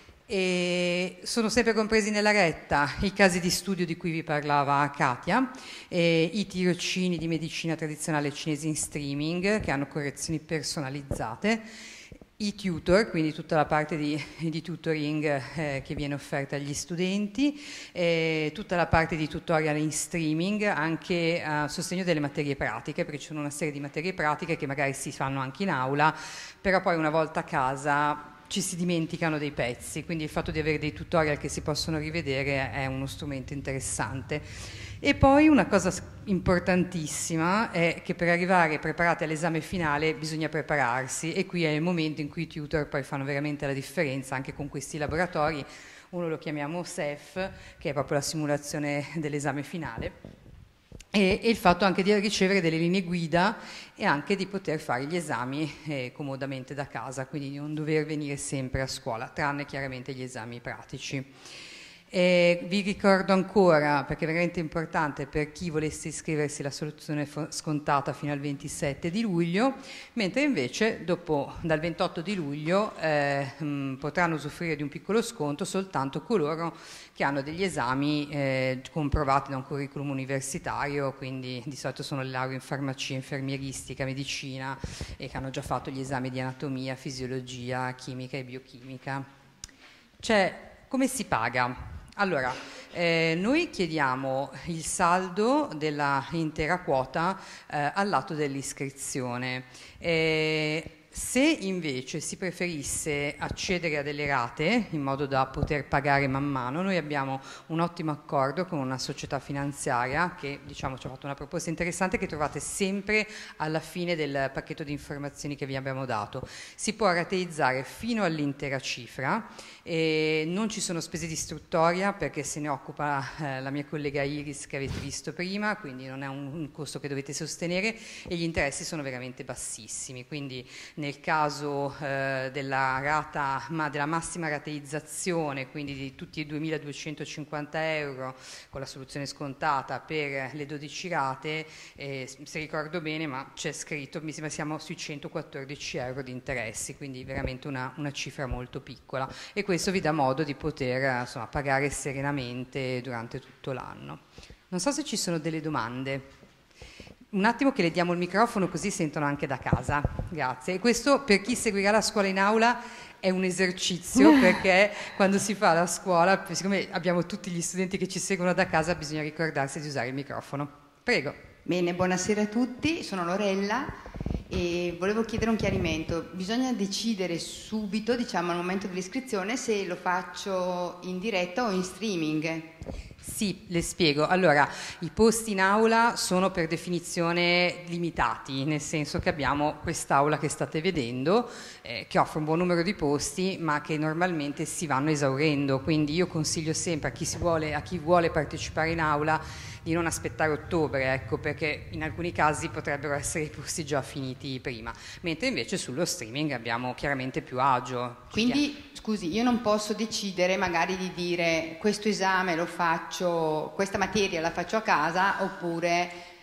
E sono sempre compresi nella retta i casi di studio di cui vi parlava Katia, e i tirocini di medicina tradizionale cinese in streaming che hanno correzioni personalizzate, i tutor, quindi tutta la parte di, di tutoring eh, che viene offerta agli studenti, eh, tutta la parte di tutorial in streaming anche a sostegno delle materie pratiche, perché ci sono una serie di materie pratiche che magari si fanno anche in aula, però poi una volta a casa ci si dimenticano dei pezzi, quindi il fatto di avere dei tutorial che si possono rivedere è uno strumento interessante. E poi una cosa importantissima è che per arrivare preparati all'esame finale bisogna prepararsi, e qui è il momento in cui i tutor poi fanno veramente la differenza anche con questi laboratori. Uno lo chiamiamo S E F, che è proprio la simulazione dell'esame finale, e, e il fatto anche di ricevere delle linee guida e anche di poter fare gli esami eh, comodamente da casa, quindi di non dover venire sempre a scuola, tranne chiaramente gli esami pratici. E vi ricordo ancora, perché è veramente importante per chi volesse iscriversi, la soluzione scontata fino al ventisette di luglio, mentre invece dopo, dal ventotto di luglio eh, mh, potranno usufruire di un piccolo sconto soltanto coloro che hanno degli esami eh, comprovati da un curriculum universitario, quindi di solito sono le lauree in farmacia, infermieristica, medicina, e che hanno già fatto gli esami di anatomia, fisiologia, chimica e biochimica. Cioè, come si paga? Allora, eh, noi chiediamo il saldo della intera quota eh, al lato dell'iscrizione. Eh, se invece si preferisse accedere a delle rate in modo da poter pagare man mano, noi abbiamo un ottimo accordo con una società finanziaria che, diciamo, ci ha fatto una proposta interessante che trovate sempre alla fine del pacchetto di informazioni che vi abbiamo dato. Si può rateizzare fino all'intera cifra, e non ci sono spese di istruttoria perché se ne occupa eh, la mia collega Iris che avete visto prima, quindi non è un, un costo che dovete sostenere, e gli interessi sono veramente bassissimi, quindi nel caso eh, della rata, ma della massima rateizzazione, quindi di tutti i duemiladuecentocinquanta euro con la soluzione scontata per le dodici rate, eh, se ricordo bene, ma c'è scritto, mi sembra siamo sui centoquattordici euro di interessi, quindi veramente una, una cifra molto piccola, e questo vi dà modo di poter insomma, pagare serenamente durante tutto l'anno. Non so se ci sono delle domande. Un attimo che le diamo il microfono così sentono anche da casa. Grazie. E questo per chi seguirà la scuola in aula è un esercizio, perché quando si fa la scuola, siccome abbiamo tutti gli studenti che ci seguono da casa, bisogna ricordarsi di usare il microfono. Prego. Bene, buonasera a tutti, sono Lorella e volevo chiedere un chiarimento. Bisogna decidere subito, diciamo al momento dell'iscrizione, se lo faccio in diretta o in streaming. Sì, le spiego. Allora, i posti in aula sono per definizione limitati, nel senso che abbiamo quest'aula che state vedendo, eh, che offre un buon numero di posti, ma che normalmente si vanno esaurendo. Quindi io consiglio sempre a chi, si vuole, a chi vuole partecipare in aula di non aspettare ottobre, ecco, perché in alcuni casi potrebbero essere i posti già finiti prima, mentre invece sullo streaming abbiamo chiaramente più agio. Quindi, scusi, io non posso decidere magari di dire questo esame lo faccio, questa materia la faccio a casa, oppure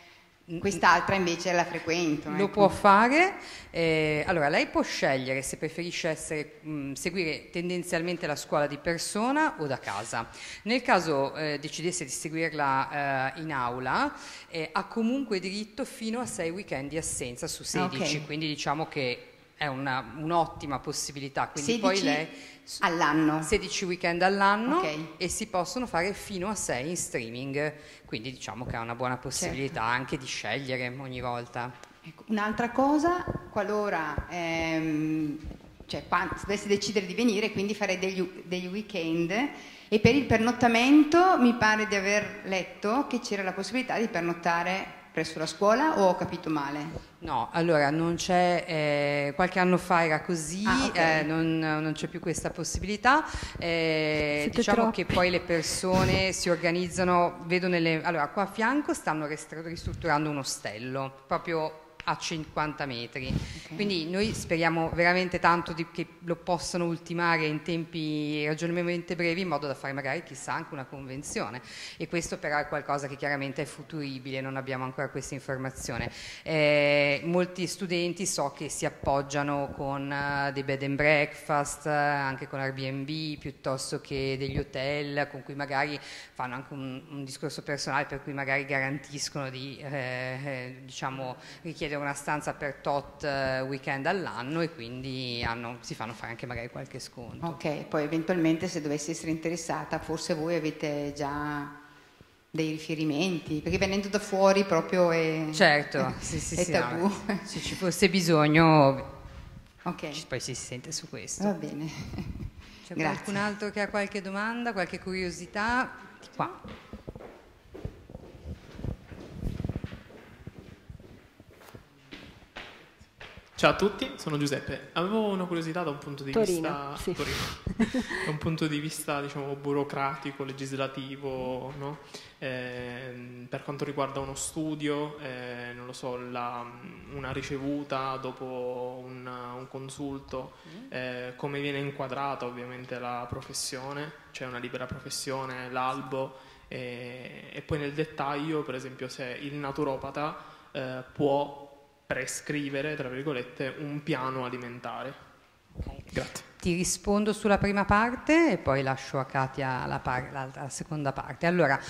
Quest'altra invece la frequento. Lo ecco. può fare, eh, allora lei può scegliere se preferisce essere, mh, seguire tendenzialmente la scuola di persona o da casa. Nel caso eh, decidesse di seguirla eh, in aula, eh, ha comunque diritto fino a sei weekend di assenza su sedici, Ok. quindi diciamo che è una- un'ottima possibilità. Quindi poi sedici lei all'anno. sedici weekend all'anno Ok. e si possono fare fino a sei in streaming, quindi diciamo che ha una buona possibilità anche di scegliere ogni volta. Ecco, un'altra cosa, qualora ehm, cioè, qua- se dovessi decidere di venire, quindi farei degli, degli weekend, e per il pernottamento mi pare di aver letto che c'era la possibilità di pernottare presso la scuola, o ho capito male? No, allora non c'è, eh, qualche anno fa era così, Ah, ok. eh, non, non c'è più questa possibilità. Eh, Siete diciamo troppi. che poi le persone si organizzano, vedo nelle, allora qua a fianco stanno restru- ristrutturando un ostello, proprio a cinquanta metri, quindi noi speriamo veramente tanto di, che lo possano ultimare in tempi ragionevolmente brevi, in modo da fare magari chissà anche una convenzione, e questo però è qualcosa che chiaramente è futuribile, non abbiamo ancora questa informazione. Eh, molti studenti so che si appoggiano con eh, dei bed and breakfast, eh, anche con Airbnb, piuttosto che degli hotel con cui magari fanno anche un, un discorso personale, per cui magari garantiscono di eh, eh, diciamo richiedere una stanza per tot eh, weekend all'anno, e quindi hanno, si fanno fare anche magari qualche sconto. Ok, poi eventualmente se dovessi essere interessata, forse voi avete già dei riferimenti, perché venendo da fuori proprio è, Certo, sì, sì, è sì, tabù. no, se ci fosse bisogno Ok, poi si sente su questo. va bene. C'è Grazie. qualcun altro che ha qualche domanda, qualche curiosità? Di qua. Ciao a tutti, sono Giuseppe. Avevo una curiosità da un punto di Torino, vista sì. Torino. Da un punto di vista, diciamo, burocratico, legislativo, no? Eh, per quanto riguarda uno studio, eh, non lo so, la- una ricevuta dopo un, un consulto, eh, come viene inquadrata ovviamente la professione, c'è una libera professione, l'albo, eh, e poi nel dettaglio, per esempio, se il naturopata eh, può prescrivere, tra virgolette, un piano alimentare. Grazie. Ti rispondo sulla prima parte e poi lascio a Katia la, par- la- la seconda parte. Allora,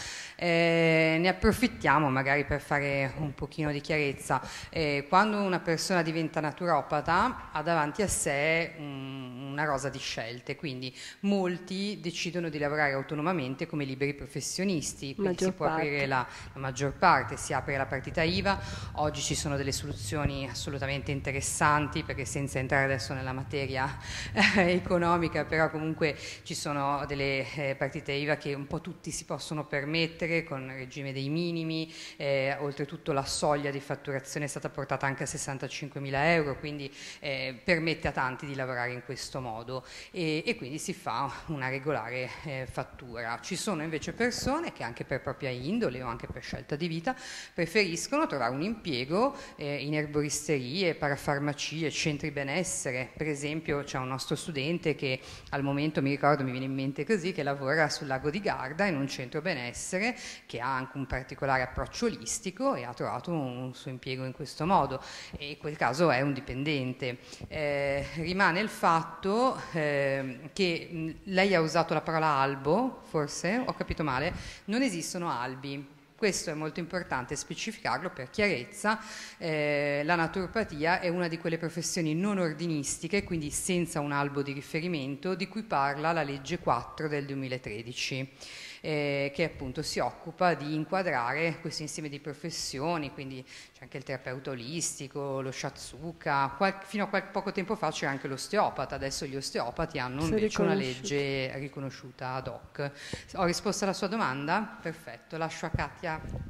eh, ne approfittiamo magari per fare un pochino di chiarezza. Eh, quando una persona diventa naturopata ha davanti a sé un- una rosa di scelte, quindi molti decidono di lavorare autonomamente come liberi professionisti, quindi Maggior si può parte. aprire la, la maggior parte, si apre la partita I V A. Oggi ci sono delle soluzioni assolutamente interessanti, perché senza entrare adesso nella materia eh, economica, però comunque ci sono delle eh, partite I V A che un po' tutti si possono permettere, con il regime dei minimi, eh, oltretutto la soglia di fatturazione è stata portata anche a sessantacinquemila euro, quindi eh, permette a tanti di lavorare in questo modo, e, e quindi si fa una regolare eh, fattura. Ci sono invece persone che anche per propria indole o anche per scelta di vita preferiscono trovare un impiego eh, in erboristerie, parafarmacie, centri benessere. Per esempio c'è un nostro studente che al momento, mi ricordo, mi viene in mente così, che lavora sul lago di Garda in un centro benessere che ha anche un particolare approccio olistico e ha trovato un suo impiego in questo modo, e in quel caso è un dipendente. Eh, rimane il fatto eh, che mh, lei ha usato la parola albo, forse ho capito male, non esistono albi. Questo è molto importante specificarlo per chiarezza. Eh, la naturopatia è una di quelle professioni non ordinistiche, quindi senza un albo di riferimento, di cui parla la legge quattro del duemilatredici, eh, che appunto si occupa di inquadrare questo insieme di professioni, quindi c'è anche il terapeuta olistico, lo shatsuka, qual- fino a qualche poco tempo fa c'era anche l'osteopata, adesso gli osteopati hanno Sono invece una riconosciuti. legge riconosciuta ad hoc. Ho risposto alla sua domanda? Perfetto, lascio a Katia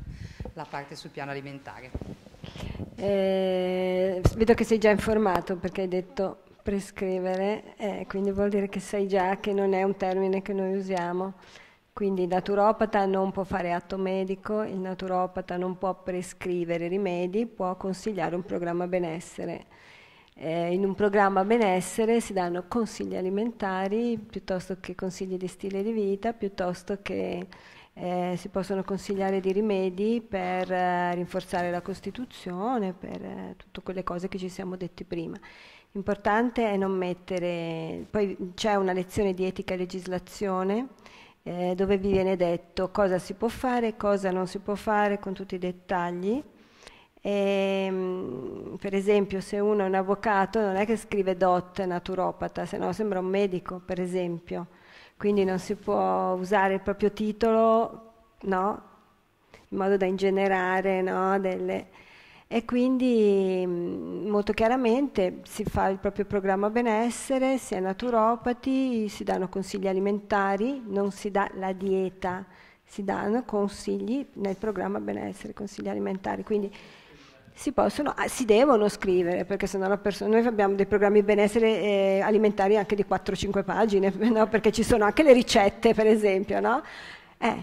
la parte sul piano alimentare. Eh, vedo che sei già informato, perché hai detto prescrivere, eh, quindi vuol dire che sai già che non è un termine che noi usiamo. Quindi il naturopata non può fare atto medico, il naturopata non può prescrivere rimedi, può consigliare un programma benessere. Eh, in un programma benessere si danno consigli alimentari piuttosto che consigli di stile di vita, piuttosto che Eh, si possono consigliare dei rimedi per eh, rinforzare la Costituzione, per eh, tutte quelle cose che ci siamo detti prima. L'importante è non mettere, poi c'è una lezione di etica e legislazione eh, dove vi viene detto cosa si può fare, cosa non si può fare con tutti i dettagli. E, mh, per esempio, se uno è un avvocato non è che scrive dott naturopata, se no sembra un medico, per esempio. Quindi non si può usare il proprio titolo, no? In modo da ingenerare, no? Delle... E quindi mh, molto chiaramente si fa il proprio programma benessere, si è naturopati, si danno consigli alimentari, non si dà la dieta, si danno consigli nel programma benessere, consigli alimentari. Quindi si possono, ah, si devono scrivere, perché sennò la persona, noi abbiamo dei programmi benessere eh, alimentari anche di quattro cinque pagine, no? Perché ci sono anche le ricette, per esempio, no? Eh,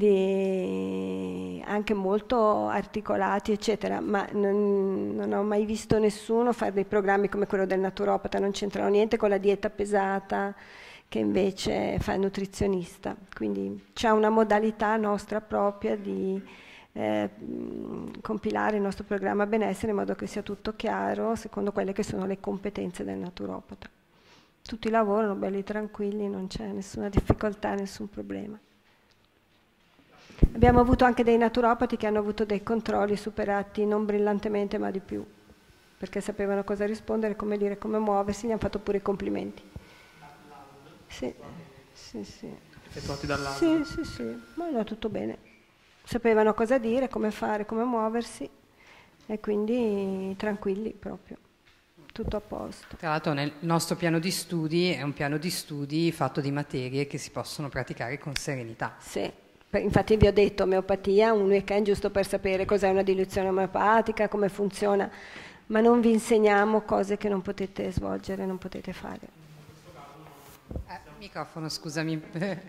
quindi anche molto articolati, eccetera, ma non, non ho mai visto nessuno fare dei programmi come quello del naturopata, non c'entrano niente con la dieta pesata che invece fa il nutrizionista. Quindi c'è una modalità nostra propria di Eh, compilare il nostro programma benessere in modo che sia tutto chiaro secondo quelle che sono le competenze del naturopata. Tutti lavorano belli tranquilli, non c'è nessuna difficoltà, nessun problema. Abbiamo avuto anche dei naturopati che hanno avuto dei controlli superati non brillantemente ma di più, perché sapevano cosa rispondere, come dire, come muoversi, gli hanno fatto pure i complimenti. Sì, sì, sì. Effettuati dall'A S Sì, L? sì, sì, ma andava tutto bene. Sapevano cosa dire, come fare, come muoversi e quindi tranquilli proprio, tutto a posto. Tra l'altro nel nostro piano di studi è un piano di studi fatto di materie che si possono praticare con serenità. Sì, infatti vi ho detto omeopatia, un weekend giusto per sapere cos'è una diluizione omeopatica, come funziona, ma non vi insegniamo cose che non potete svolgere, non potete fare. Eh, microfono, scusami.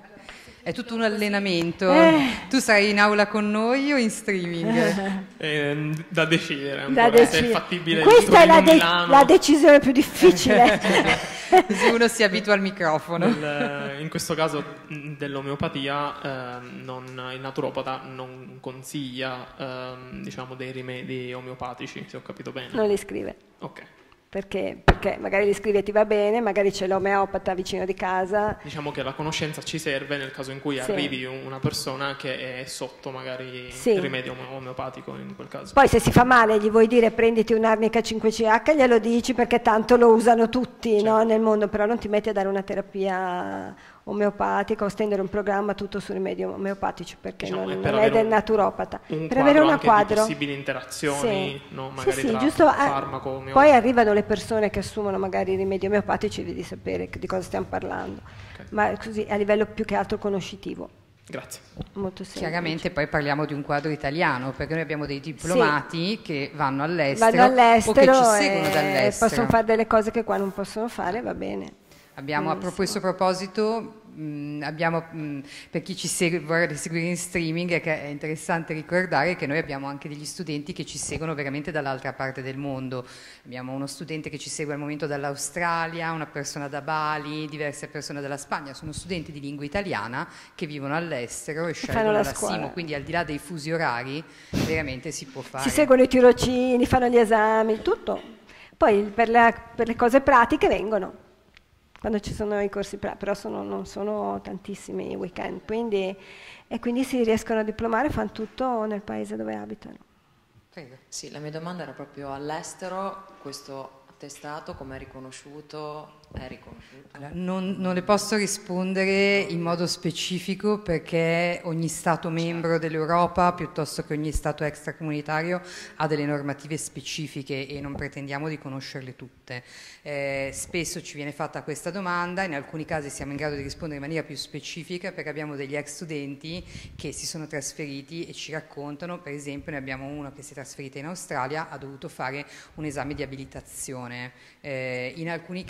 È tutto un allenamento. Eh. Tu sarai in aula con noi o in streaming? Eh, da decidere Da ancora, se è decidere. fattibile. Questa è la, de- Milano. la decisione più difficile. Così uno si abitua al microfono. Nel, in questo caso mh, dell'omeopatia eh, non, il naturopata non consiglia eh, diciamo dei rimedi omeopatici, se ho capito bene. Non li scrive. Ok. Perché? Perché magari li scrive ti va bene, magari c'è l'omeopata vicino di casa. Diciamo che la conoscenza ci serve nel caso in cui Sì. arrivi una persona che è sotto magari Sì. il rimedio ome- omeopatico in quel caso. Poi se si fa male gli vuoi dire prenditi un'arnica cinque C H, glielo dici perché tanto lo usano tutti, Certo. no, nel mondo, però non ti metti a dare una terapia omeopatica o stendere un programma tutto su rimedi omeopatici perché Diciamo, non, è per non è avere del un- naturopata. Un per quadro avere una anche quadro. di possibili interazioni, Sì. no? Sì, Magari sì, tra giusto, eh, farmaco, omeopatico. poi arrivano le persone che assumono magari i rimedi omeopatici, vedi sapere di cosa stiamo parlando, Ok. ma così a livello più che altro conoscitivo, Grazie. molto semplice. Chiaramente poi parliamo di un quadro italiano, perché noi abbiamo dei diplomati che vanno all'estero, Vanno all'estero o che ci seguono e dall'estero. possono fare delle cose che qua non possono fare, va bene. Abbiamo a Benissimo. questo proposito, mh, abbiamo, mh, per chi ci segue, vorrà seguire in streaming, è, che è interessante ricordare che noi abbiamo anche degli studenti che ci seguono veramente dall'altra parte del mondo. Abbiamo uno studente che ci segue al momento dall'Australia, una persona da Bali, diverse persone dalla Spagna. Sono studenti di lingua italiana che vivono all'estero e fanno scelgono la la scuola. Simo, quindi al di là dei fusi orari veramente si può fare. Si seguono i tirocini, fanno gli esami, tutto. Poi per le, per le cose pratiche vengono, quando ci sono i corsi pratici, però sono, non sono tantissimi i weekend, quindi, e quindi si riescono a diplomare, fanno tutto nel paese dove abitano. Prego. Sì, la mia domanda era proprio all'estero, questo attestato come è riconosciuto? È riconosciuto? Allora, non, non le posso rispondere in modo specifico perché ogni Stato membro dell'Europa, piuttosto che ogni Stato extracomunitario, ha delle normative specifiche e non pretendiamo di conoscerle tutte. Eh, spesso ci viene fatta questa domanda, in alcuni casi siamo in grado di rispondere in maniera più specifica perché abbiamo degli ex studenti che si sono trasferiti e ci raccontano, per esempio ne abbiamo uno che si è trasferito in Australia, ha dovuto fare un esame di abilitazione. Eh, in alcuni casi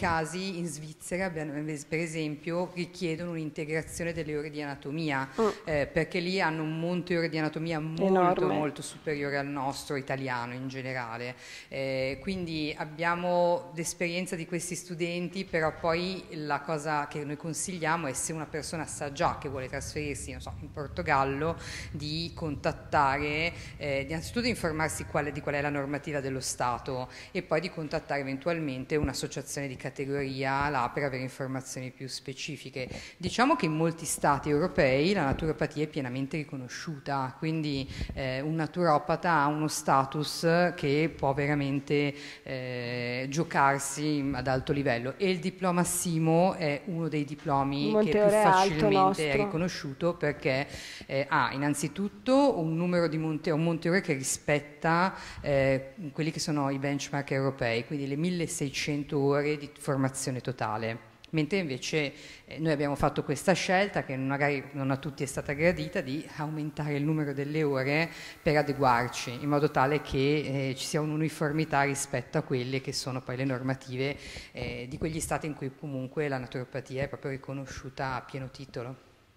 stati in Svizzera, per esempio, richiedono un'integrazione delle ore di anatomia, mm. eh, perché lì hanno un monte ore di anatomia molto, Enorme. molto superiore al nostro italiano in generale. Eh, quindi abbiamo l'esperienza di questi studenti, però poi la cosa che noi consigliamo è, se una persona sa già che vuole trasferirsi, non so, in Portogallo, di contattare, eh, di innanzitutto informarsi quale, di qual è la normativa dello Stato, e poi di contattare eventualmente un'associazione di categoria là per avere informazioni più specifiche. Diciamo che in molti stati europei la naturopatia è pienamente riconosciuta, quindi eh, un naturopata ha uno status che può veramente eh, giocarsi ad alto livello, e il diploma SIMO è uno dei diplomi che più facilmente è riconosciuto, perché eh, ha innanzitutto un numero di monte, un monte ore che rispetta eh, quelli che sono i benchmark europei, quindi le milleseicento ore di formazione totale, mentre invece eh, noi abbiamo fatto questa scelta, che magari non a tutti è stata gradita, di aumentare il numero delle ore per adeguarci, in modo tale che eh, ci sia un'uniformità rispetto a quelle che sono poi le normative eh, di quegli stati in cui comunque la naturopatia è proprio riconosciuta a pieno titolo.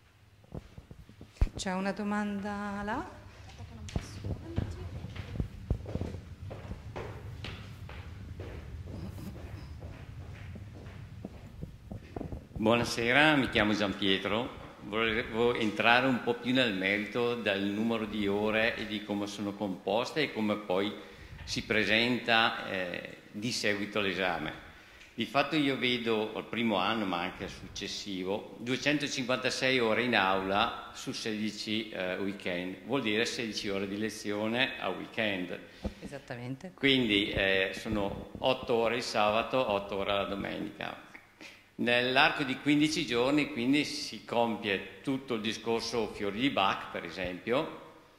C'è una domanda là? Buonasera, mi chiamo Gianpietro. Volevo entrare un po' più nel merito del numero di ore e di come sono composte e come poi si presenta eh, di seguito all'esame. Di fatto io vedo al primo anno, ma anche al successivo, duecentocinquantasei ore in aula su sedici eh, weekend, vuol dire sedici ore di lezione a weekend. Esattamente. Quindi eh, sono otto ore il sabato, otto ore la domenica. Nell'arco di quindici giorni quindi si compie tutto il discorso fiori di Bach, per esempio,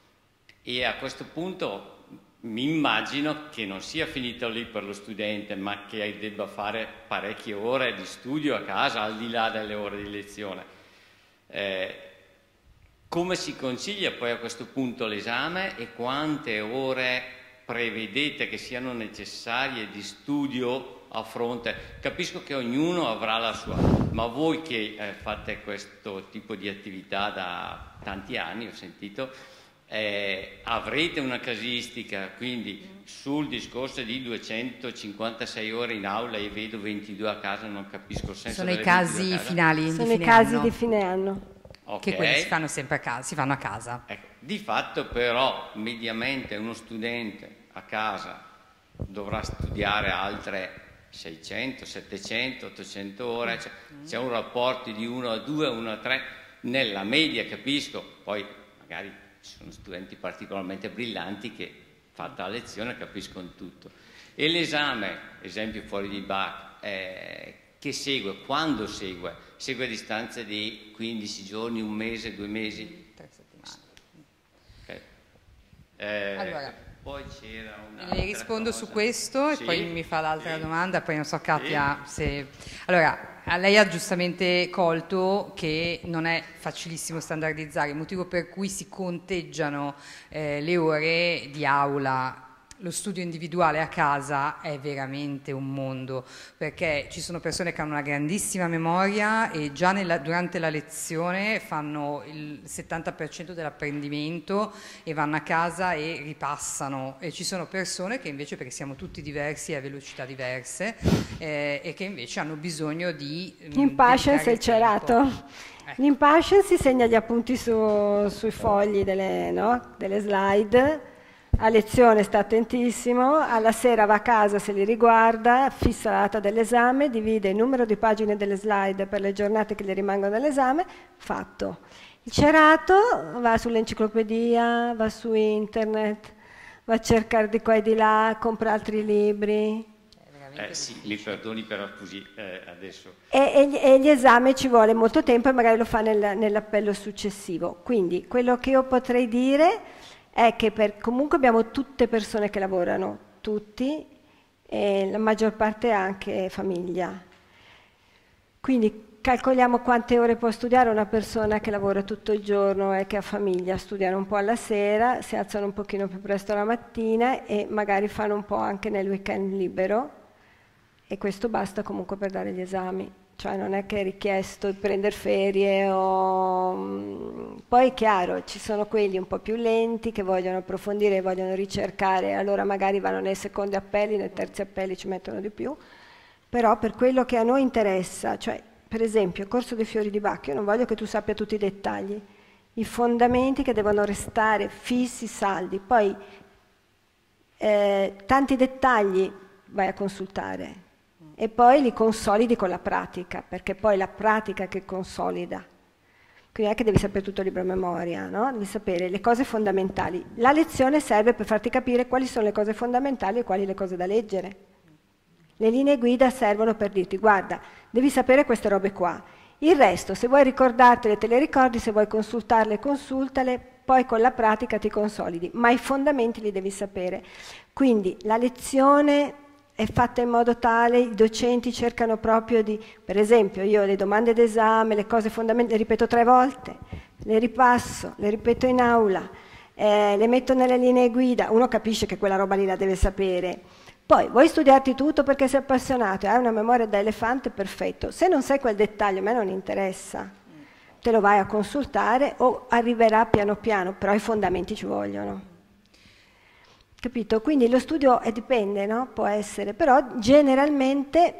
e a questo punto mi immagino che non sia finito lì per lo studente, ma che debba fare parecchie ore di studio a casa, al di là delle ore di lezione. Eh, come si concilia poi a questo punto l'esame e quante ore prevedete che siano necessarie di studio a fronte? Capisco che ognuno avrà la sua, ma voi che eh, fate questo tipo di attività da tanti anni, ho sentito, eh, avrete una casistica, quindi sul discorso di duecentocinquantasei ore in aula e vedo ventidue a casa, non capisco il senso. Sono i casi finali, sono di i fine casi anno. di fine anno. Okay. Che quelli si fanno sempre a casa, si fanno a casa. Ecco, di fatto però mediamente uno studente a casa dovrà studiare altre seicento, settecento, ottocento ore, cioè, c'è un rapporto di uno a due, uno a tre, nella media capisco, poi magari ci sono studenti particolarmente brillanti che fatta la lezione capiscono tutto. E l'esame, esempio fuori di Bach, eh, che segue, quando segue? Segue a distanza di quindici giorni, un mese, due mesi? Tre settimane. Okay. Eh, allora, poi c'era una. le rispondo cosa. su questo Sì, e poi mi fa l'altra sì. domanda, poi non so Katia Sì. se... Allora, lei ha giustamente colto che non è facilissimo standardizzare, il motivo per cui si conteggiano eh, le ore di aula. Lo studio individuale a casa è veramente un mondo, perché ci sono persone che hanno una grandissima memoria e già nella, durante la lezione fanno il settanta per cento dell'apprendimento e vanno a casa e ripassano, e ci sono persone che invece, perché siamo tutti diversi e a velocità diverse, eh, e che invece hanno bisogno di... Impatience e il cerato. Ecco. L'impatience si segna gli appunti su, sui fogli delle, no? delle slide. A lezione sta attentissimo, alla sera va a casa, se li riguarda, fissa la data dell'esame, divide il numero di pagine delle slide per le giornate che gli rimangono all'esame, fatto. Il cerato va sull'enciclopedia, va su internet, va a cercare di qua e di là, compra altri libri. Eh, sì, mi perdoni però così eh, adesso. E, e, gli, e gli esami ci vuole molto tempo e magari lo fa nel, nell'appello successivo. Quindi quello che io potrei dire è che per, comunque abbiamo tutte persone che lavorano, tutti, e la maggior parte anche famiglia. Quindi calcoliamo quante ore può studiare una persona che lavora tutto il giorno e che ha famiglia, studiano un po' alla sera, si alzano un pochino più presto la mattina e magari fanno un po' anche nel weekend libero. e questo basta comunque per dare gli esami, cioè non è che è richiesto prendere ferie o... Poi è chiaro, ci sono quelli un po' più lenti che vogliono approfondire, vogliono ricercare, allora magari vanno nei secondi appelli, nei terzi appelli ci mettono di più, però per quello che a noi interessa, cioè per esempio il corso dei fiori di Bach, io non voglio che tu sappia tutti i dettagli, i fondamenti che devono restare fissi, saldi, poi eh, tanti dettagli vai a consultare e poi li consolidi con la pratica, perché poi è la pratica che consolida. Quindi non è che devi sapere tutto il libro a memoria, no? Devi sapere le cose fondamentali. La lezione serve per farti capire quali sono le cose fondamentali e quali le cose da leggere. Le linee guida servono per dirti, guarda, devi sapere queste robe qua. Il resto, se vuoi ricordartele, te le ricordi, se vuoi consultarle, consultale, poi con la pratica ti consolidi, ma i fondamenti li devi sapere. Quindi la lezione è fatta in modo tale, i docenti cercano proprio di, per esempio io le domande d'esame, le cose fondamentali, le ripeto tre volte, le ripasso, le ripeto in aula, eh, le metto nelle linee guida, uno capisce che quella roba lì la deve sapere. Poi vuoi studiarti tutto perché sei appassionato e hai una memoria da elefante, perfetto. Se non sai quel dettaglio, a me non interessa, te lo vai a consultare o arriverà piano piano, però i fondamenti ci vogliono. Capito? Quindi lo studio eh, dipende, no? Può essere, però generalmente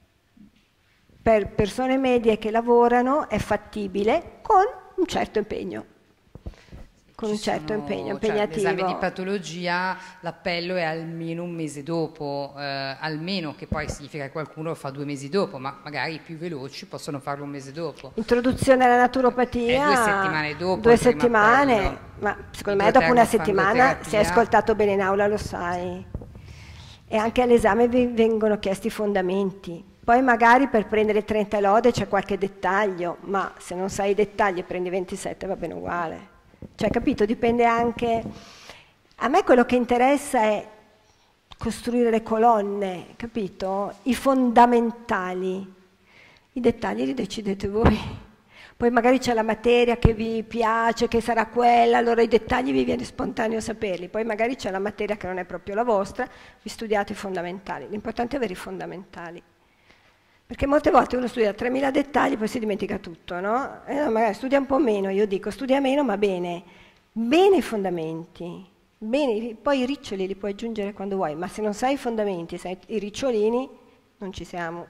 per persone medie che lavorano è fattibile con un certo impegno. Con Ci un certo sono, impegno, cioè, impegnativo. l'esame di patologia, l'appello è almeno un mese dopo, eh, almeno, che poi significa che qualcuno lo fa due mesi dopo, ma magari i più veloci possono farlo un mese dopo. Introduzione alla naturopatia, è due settimane dopo. Due settimane, ma secondo me dopo una settimana, se hai terapia. ascoltato bene in aula lo sai. E anche all'esame vi vengono chiesti i fondamenti. Poi magari per prendere trenta lode c'è qualche dettaglio, ma se non sai i dettagli e prendi ventisette va bene uguale. Cioè, capito? Dipende anche... A me quello che interessa è costruire le colonne, capito? I fondamentali. I dettagli li decidete voi. Poi magari c'è la materia che vi piace, che sarà quella, allora i dettagli vi viene spontaneo saperli. Poi magari c'è la materia che non è proprio la vostra, vi studiate i fondamentali. L'importante è avere i fondamentali. Perché molte volte uno studia tremila dettagli, poi si dimentica tutto, no? E no, magari studia un po' meno, io dico studia meno ma bene, bene i fondamenti, bene, poi i riccioli li puoi aggiungere quando vuoi, ma se non sai i fondamenti, sai i ricciolini, non ci siamo.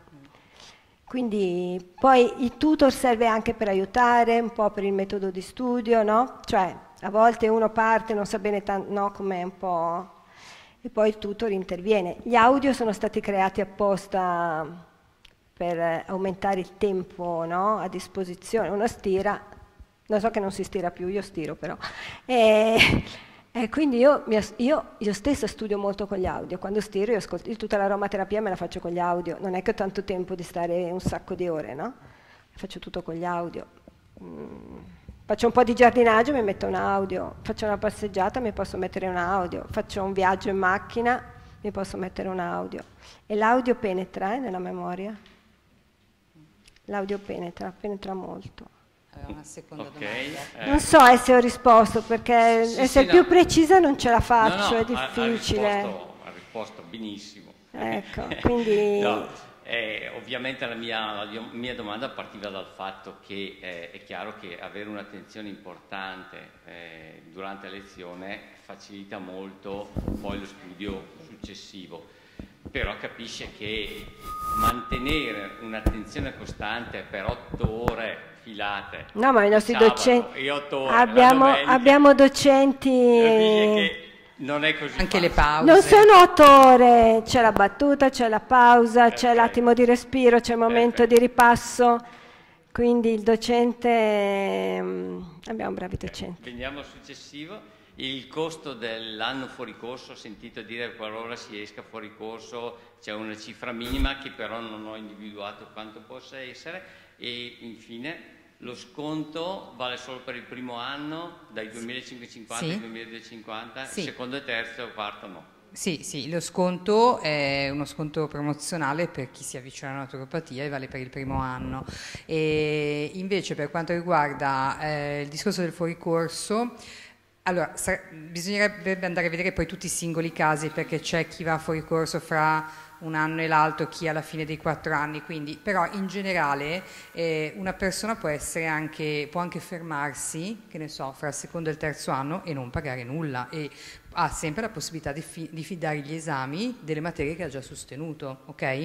Quindi poi il tutor serve anche per aiutare, un po' per il metodo di studio, no? Cioè a volte uno parte, non sa bene tanto, no, com'è un po', e poi il tutor interviene. Gli audio sono stati creati apposta per aumentare il tempo, no, a disposizione. Uno stira, non so che non si stira più, io stiro però. E, e quindi io, io, io stessa studio molto con gli audio. Quando stiro io ascolto, tutta l'aromaterapia me la faccio con gli audio. Non è che ho tanto tempo di stare un sacco di ore, no? Faccio tutto con gli audio. Mm. Faccio un po' di giardinaggio, mi metto un audio. Faccio una passeggiata, mi posso mettere un audio. Faccio un viaggio in macchina, mi posso mettere un audio. E l'audio penetra eh, nella memoria. L'audio penetra, penetra molto. Aveva una seconda okay, domanda. eh. Non so eh, se ho risposto, perché Sì, essere sì, più no. precisa non ce la faccio, no, no, è difficile. Ha, ha, risposto, ha risposto benissimo. Ecco, quindi... no, eh, ovviamente la mia, la mia domanda partiva dal fatto che eh, è chiaro che avere un'attenzione importante eh, durante la lezione facilita molto poi lo studio successivo. Però capisce che mantenere un'attenzione costante per otto ore filate, no, ma i nostri sabato, docenti e otto ore abbiamo, domenica, abbiamo docenti che non è così anche le facile. pause. non sono otto ore, c'è la battuta, c'è la pausa, Perfetto. c'è l'attimo di respiro, c'è il momento Perfetto. di ripasso, quindi il docente, mm, abbiamo bravi docenti. Veniamo al successivo. Il costo dell'anno fuori corso, ho sentito dire che qualora si esca fuori corso c'è una cifra minima che però non ho individuato quanto possa essere, e infine lo sconto vale solo per il primo anno dai duemilacinquecentocinquanta Sì. ai duemiladuecentocinquanta, Sì. il secondo e terzo e quarto no. Sì, sì, lo sconto è uno sconto promozionale per chi si avvicina alla naturopatia e vale per il primo anno. E invece per quanto riguarda eh, il discorso del fuoricorso, allora, bisognerebbe andare a vedere poi tutti i singoli casi, perché c'è chi va fuori corso fra un anno e l'altro, chi alla fine dei quattro anni, quindi, però in generale eh, una persona può essere anche, può anche fermarsi, che ne so, fra il secondo e il terzo anno e non pagare nulla e ha sempre la possibilità di, fi- di fidare gli esami delle materie che ha già sostenuto, ok?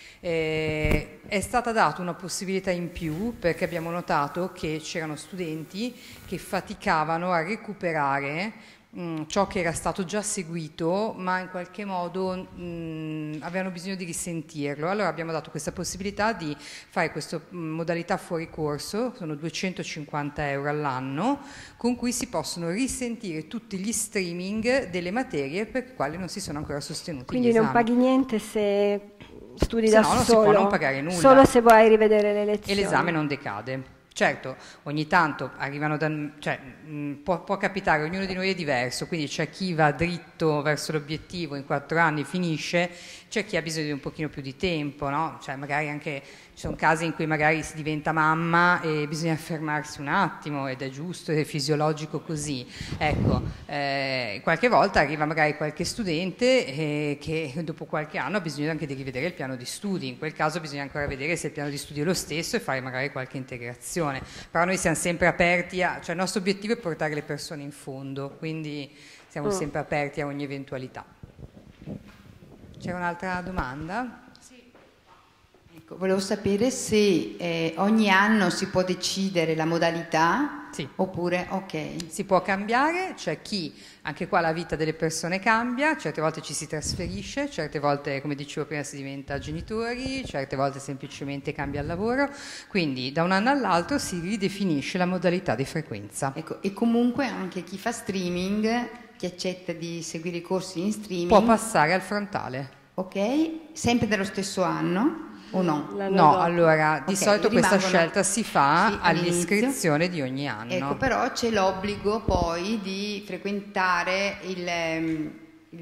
Eh, è stata data una possibilità in più perché abbiamo notato che c'erano studenti che faticavano a recuperare mh, ciò che era stato già seguito, ma in qualche modo mh, avevano bisogno di risentirlo. Allora abbiamo dato questa possibilità di fare questa modalità fuori corso, sono duecentocinquanta euro all'anno, con cui si possono risentire tutti gli streaming delle materie per le quali non si sono ancora sostenuti. Quindi non paghi niente se studi se da no, non solo, si può non pagare nulla. Solo se vuoi rivedere le lezioni. E l'esame non decade. Certo, ogni tanto arrivano da, cioè, mh, può, può capitare, ognuno di noi è diverso, quindi c'è chi va dritto verso l'obiettivo, in quattro anni finisce, c'è chi ha bisogno di un pochino più di tempo, no? Cioè magari anche ci sono casi in cui magari si diventa mamma e bisogna fermarsi un attimo ed è giusto, è fisiologico così. Ecco, eh, qualche volta arriva magari qualche studente eh, che dopo qualche anno ha bisogno anche di rivedere il piano di studi, in quel caso bisogna ancora vedere se il piano di studi è lo stesso e fare magari qualche integrazione. Però noi siamo sempre aperti a, cioè il nostro obiettivo è portare le persone in fondo, quindi siamo mm. sempre aperti a ogni eventualità. C'era un'altra domanda? Ecco, volevo sapere se eh, ogni anno si può decidere la modalità, sì, oppure ok. Si può cambiare, c'è chi, anche qua la vita delle persone cambia, certe volte ci si trasferisce, certe volte, come dicevo prima, si diventa genitori, certe volte semplicemente cambia il lavoro, quindi da un anno all'altro si ridefinisce la modalità di frequenza. Ecco, e comunque anche chi fa streaming, chi accetta di seguire i corsi in streaming, può passare al frontale. Ok, sempre dello stesso anno o no? No, allora di okay, solito questa rimangono, scelta si fa sì, all'iscrizione di ogni anno. Ecco, però c'è l'obbligo poi di frequentare il,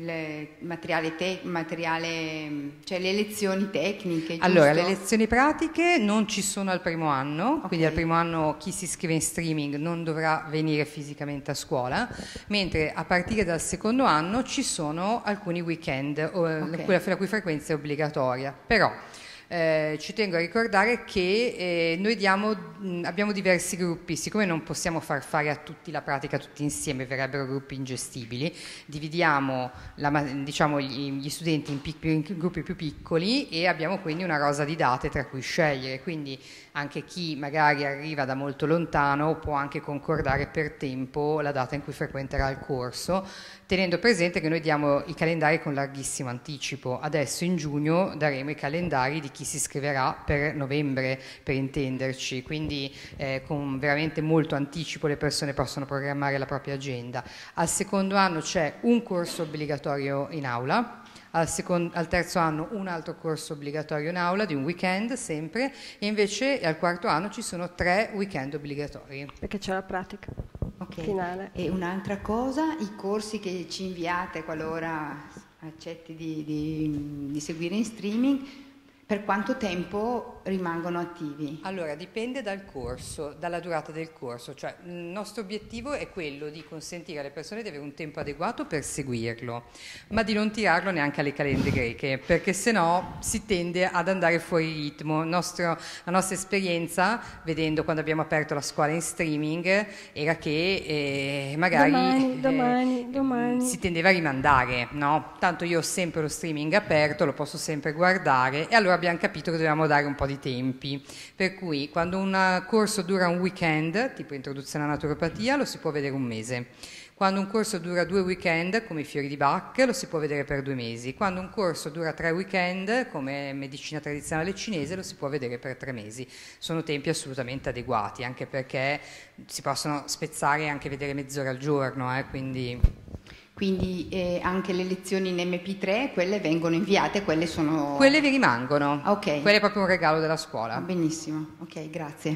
il materiale, te- materiale, cioè le lezioni tecniche, giusto? Allora, le lezioni pratiche non ci sono al primo anno, okay. Quindi al primo anno chi si iscrive in streaming non dovrà venire fisicamente a scuola, mentre a partire dal secondo anno ci sono alcuni weekend, okay. La cui frequenza è obbligatoria, però Eh, ci tengo a ricordare che eh, noi diamo, mh, abbiamo diversi gruppi, siccome non possiamo far fare a tutti la pratica tutti insieme, verrebbero gruppi ingestibili, dividiamo la, diciamo, gli, gli studenti in, pic- in gruppi più piccoli e abbiamo quindi una rosa di date tra cui scegliere, quindi anche chi magari arriva da molto lontano può anche concordare per tempo la data in cui frequenterà il corso, tenendo presente che noi diamo i calendari con larghissimo anticipo. Adesso in giugno daremo i calendari di chi si iscriverà per novembre, per intenderci, quindi eh, con veramente molto anticipo le persone possono programmare la propria agenda. Al secondo anno c'è un corso obbligatorio in aula, al, secondo, al terzo anno un altro corso obbligatorio in aula di un weekend sempre, e invece al quarto anno ci sono tre weekend obbligatori. Perché c'è la pratica okay. finale. E un'altra cosa, i corsi che ci inviate qualora accetti di, di, di seguire in streaming, per quanto tempo rimangono attivi? Allora, dipende dal corso, dalla durata del corso, cioè il nostro obiettivo è quello di consentire alle persone di avere un tempo adeguato per seguirlo, ma di non tirarlo neanche alle calende greche, perché sennò si tende ad andare fuori ritmo. Il nostro, la nostra esperienza, vedendo quando abbiamo aperto la scuola in streaming, era che eh, magari domani, eh, domani, domani. si tendeva a rimandare, no? Tanto io ho sempre lo streaming aperto, lo posso sempre guardare, e allora abbiamo capito che dovevamo dare un po' di tempi, per cui quando un corso dura un weekend, tipo introduzione alla naturopatia, lo si può vedere un mese. Quando un corso dura due weekend, come i fiori di Bach, lo si può vedere per due mesi. Quando un corso dura tre weekend, come medicina tradizionale cinese, lo si può vedere per tre mesi. Sono tempi assolutamente adeguati, anche perché si possono spezzare e anche vedere mezz'ora al giorno, eh, quindi... Quindi eh, anche le lezioni in emme pi tre, quelle vengono inviate, quelle sono... Quelle vi rimangono, ok. Quello è proprio un regalo della scuola. Ah, benissimo, ok, grazie.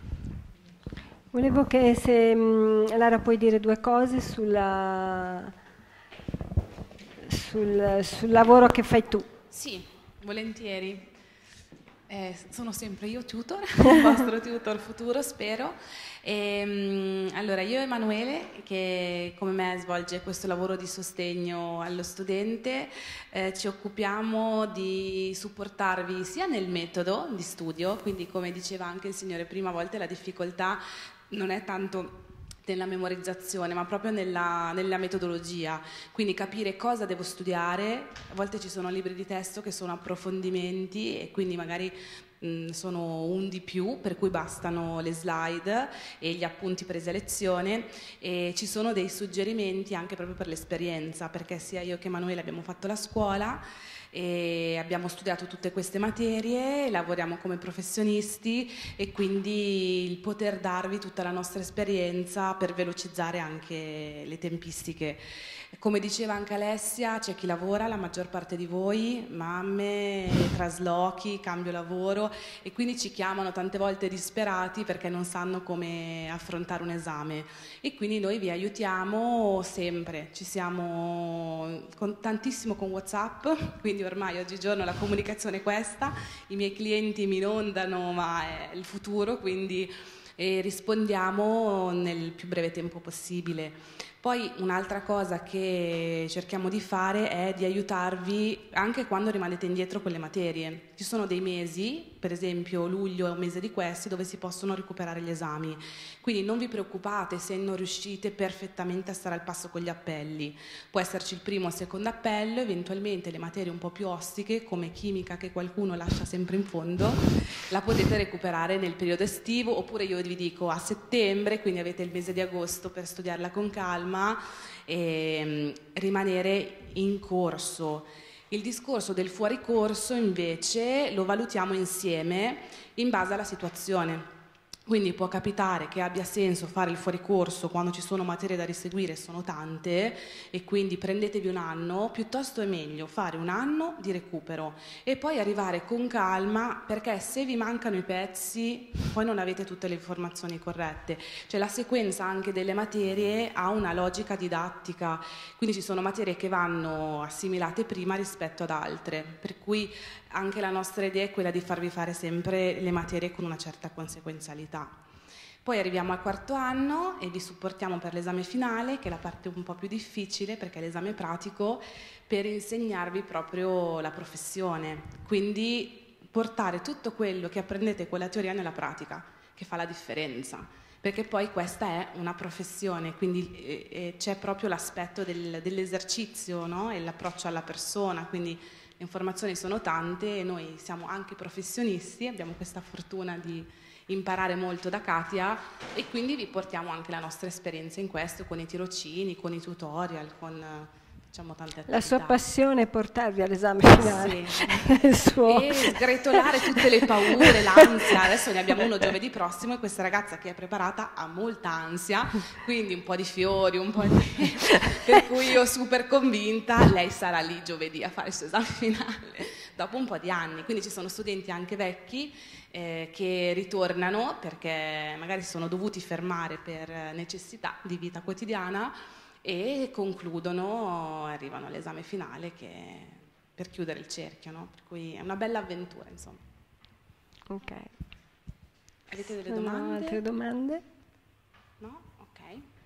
Volevo che se mh, Lara puoi dire due cose sulla, sul, sul lavoro che fai tu. Sì, volentieri. Eh, sono sempre io tutor, il vostro tutor futuro, spero. E, um, allora, io e Emanuele, che come me svolge questo lavoro di sostegno allo studente, eh, ci occupiamo di supportarvi sia nel metodo di studio, quindi come diceva anche il signore prima, a volte la difficoltà non è tanto nella memorizzazione, ma proprio nella, nella metodologia, quindi capire cosa devo studiare. A volte ci sono libri di testo che sono approfondimenti e quindi magari mh, sono un di più, per cui bastano le slide e gli appunti presi a lezione, e ci sono dei suggerimenti anche proprio per l'esperienza, perché sia io che Emanuele abbiamo fatto la scuola e abbiamo studiato tutte queste materie, lavoriamo come professionisti, e quindi il poter darvi tutta la nostra esperienza per velocizzare anche le tempistiche. Come diceva anche Alessia, c'è chi lavora, la maggior parte di voi, mamme, traslochi, cambio lavoro, e quindi ci chiamano tante volte disperati perché non sanno come affrontare un esame, e quindi noi vi aiutiamo sempre. Ci siamo con, tantissimo con WhatsApp, quindi ormai oggigiorno la comunicazione è questa, i miei clienti mi inondano, ma è il futuro, quindi eh, rispondiamo nel più breve tempo possibile. Poi un'altra cosa che cerchiamo di fare è di aiutarvi anche quando rimanete indietro con le materie. Ci sono dei mesi, per esempio luglio è un mese di questi, dove si possono recuperare gli esami. Quindi non vi preoccupate se non riuscite perfettamente a stare al passo con gli appelli. Può esserci il primo o il secondo appello, eventualmente le materie un po' più ostiche, come chimica che qualcuno lascia sempre in fondo, la potete recuperare nel periodo estivo, oppure io vi dico a settembre, quindi avete il mese di agosto per studiarla con calma e rimanere in corso. Il discorso del fuori corso invece lo valutiamo insieme in base alla situazione. Quindi può capitare che abbia senso fare il fuoricorso quando ci sono materie da riseguire, sono tante, e quindi prendetevi un anno, piuttosto è meglio fare un anno di recupero e poi arrivare con calma, perché se vi mancano i pezzi poi non avete tutte le informazioni corrette. Cioè la sequenza anche delle materie ha una logica didattica, quindi ci sono materie che vanno assimilate prima rispetto ad altre, per cui anche la nostra idea è quella di farvi fare sempre le materie con una certa conseguenzialità. Poi arriviamo al quarto anno e vi supportiamo per l'esame finale, che è la parte un po' più difficile perché è l'esame pratico, per insegnarvi proprio la professione, quindi portare tutto quello che apprendete con la teoria nella pratica, che fa la differenza, perché poi questa è una professione, quindi eh, eh, c'è proprio l'aspetto del, dell'esercizio, no? E l'approccio alla persona, quindi le informazioni sono tante e noi siamo anche professionisti, abbiamo questa fortuna di imparare molto da Katia, e quindi vi portiamo anche la nostra esperienza in questo, con i tirocini, con i tutorial, con facciamo tante attività. La sua passione è portarvi all'esame finale. Sì. Il suo. E sgretolare tutte le paure, l'ansia. Adesso ne abbiamo uno giovedì prossimo e questa ragazza che è preparata ha molta ansia, quindi un po' di fiori, un po' di... per cui io super convinta, lei sarà lì giovedì a fare il suo esame finale dopo un po' di anni. Quindi ci sono studenti anche vecchi eh, che ritornano perché magari si sono dovuti fermare per necessità di vita quotidiana e concludono, arrivano all'esame finale che per chiudere il cerchio, no? Per cui è una bella avventura, insomma. Ok. Avete delle Sono domande? altre domande? No? Ok.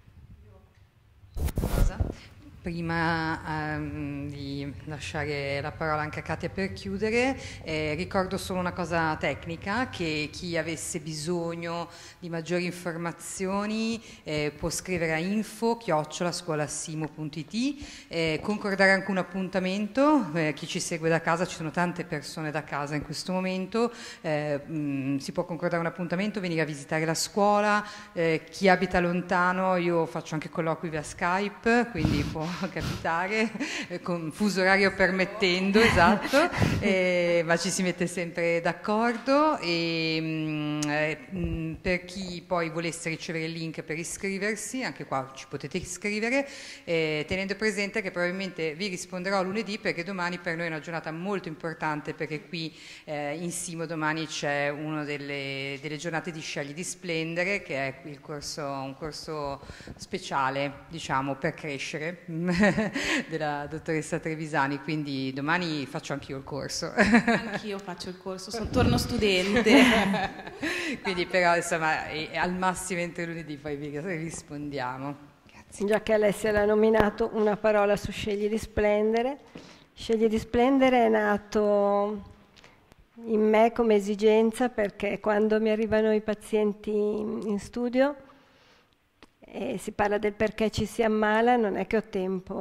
Cosa? Prima ehm, di lasciare la parola anche a Katia per chiudere, eh, ricordo solo una cosa tecnica, che chi avesse bisogno di maggiori informazioni eh, può scrivere a info chiocciola scuolasimo punto it, eh, concordare anche un appuntamento, eh, chi ci segue da casa, ci sono tante persone da casa in questo momento, eh, mh, si può concordare un appuntamento, venire a visitare la scuola, eh, chi abita lontano, io faccio anche colloqui via Skype, quindi può capitare, con fuso orario permettendo, esatto, eh, ma ci si mette sempre d'accordo. E mh, eh, per chi poi volesse ricevere il link per iscriversi, anche qua ci potete iscrivere, eh, tenendo presente che probabilmente vi risponderò lunedì, perché domani per noi è una giornata molto importante, perché qui eh, in Simo domani c'è una delle, delle giornate di Scegli di Splendere, che è il corso, un corso speciale, diciamo, per crescere della dottoressa Trevisani, quindi domani faccio anch'io il corso. Anch'io faccio il corso, sono, torno studente. Quindi però insomma è, al massimo entro lunedì poi vi rispondiamo. Grazie. Già che Alessia l'ha nominato, una parola su Scegli di Splendere. Scegli di Splendere è nato in me come esigenza, perché quando mi arrivano i pazienti in studio e si parla del perché ci si ammala, non è che ho tempo,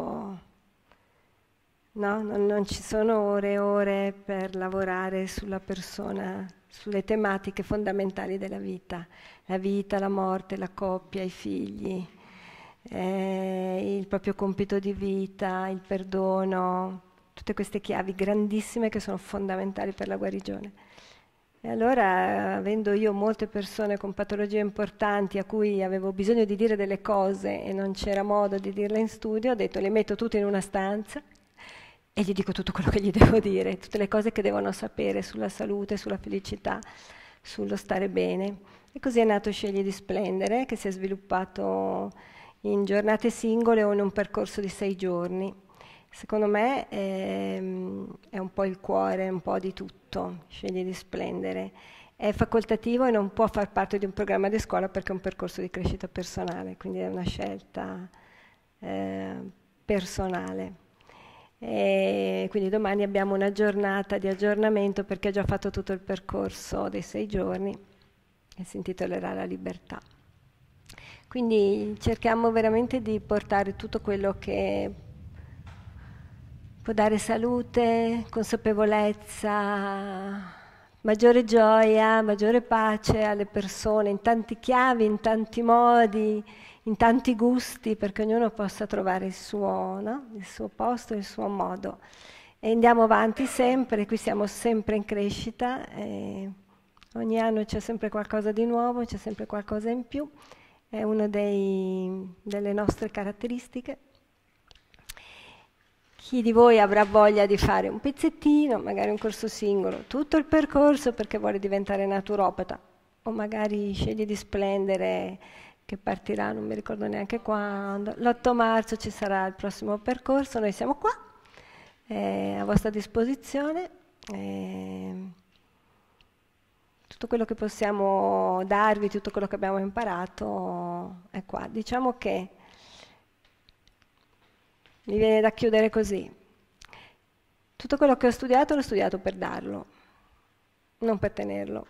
no? Non, non ci sono ore e ore per lavorare sulla persona, sulle tematiche fondamentali della vita, la vita, la morte, la coppia, i figli, eh, il proprio compito di vita, il perdono, tutte queste chiavi grandissime che sono fondamentali per la guarigione. E allora, avendo io molte persone con patologie importanti a cui avevo bisogno di dire delle cose e non c'era modo di dirle in studio, ho detto le metto tutte in una stanza e gli dico tutto quello che gli devo dire, tutte le cose che devono sapere sulla salute, sulla felicità, sullo stare bene. E così è nato Scegli di Splendere, che si è sviluppato in giornate singole o in un percorso di sei giorni. Secondo me è, è un po' il cuore, un po' di tutto, Scegli di Splendere. È facoltativo e non può far parte di un programma di scuola perché è un percorso di crescita personale, quindi è una scelta eh, personale. E quindi domani abbiamo una giornata di aggiornamento perché ha già fatto tutto il percorso dei sei giorni e si intitolerà La libertà. Quindi cerchiamo veramente di portare tutto quello che può dare salute, consapevolezza, maggiore gioia, maggiore pace alle persone, in tanti chiavi, in tanti modi, in tanti gusti, perché ognuno possa trovare il suo, no? Il suo posto, il suo modo. E andiamo avanti sempre, qui siamo sempre in crescita, e ogni anno c'è sempre qualcosa di nuovo, c'è sempre qualcosa in più, è una delle nostre caratteristiche. Chi di voi avrà voglia di fare un pezzettino, magari un corso singolo, tutto il percorso perché vuole diventare naturopata, o magari Scegli di Splendere che partirà, non mi ricordo neanche quando, l'otto marzo ci sarà il prossimo percorso, noi siamo qua, eh, a vostra disposizione, eh, tutto quello che possiamo darvi, tutto quello che abbiamo imparato è qua. Diciamo che mi viene da chiudere così. Tutto quello che ho studiato l'ho studiato per darlo, non per tenerlo.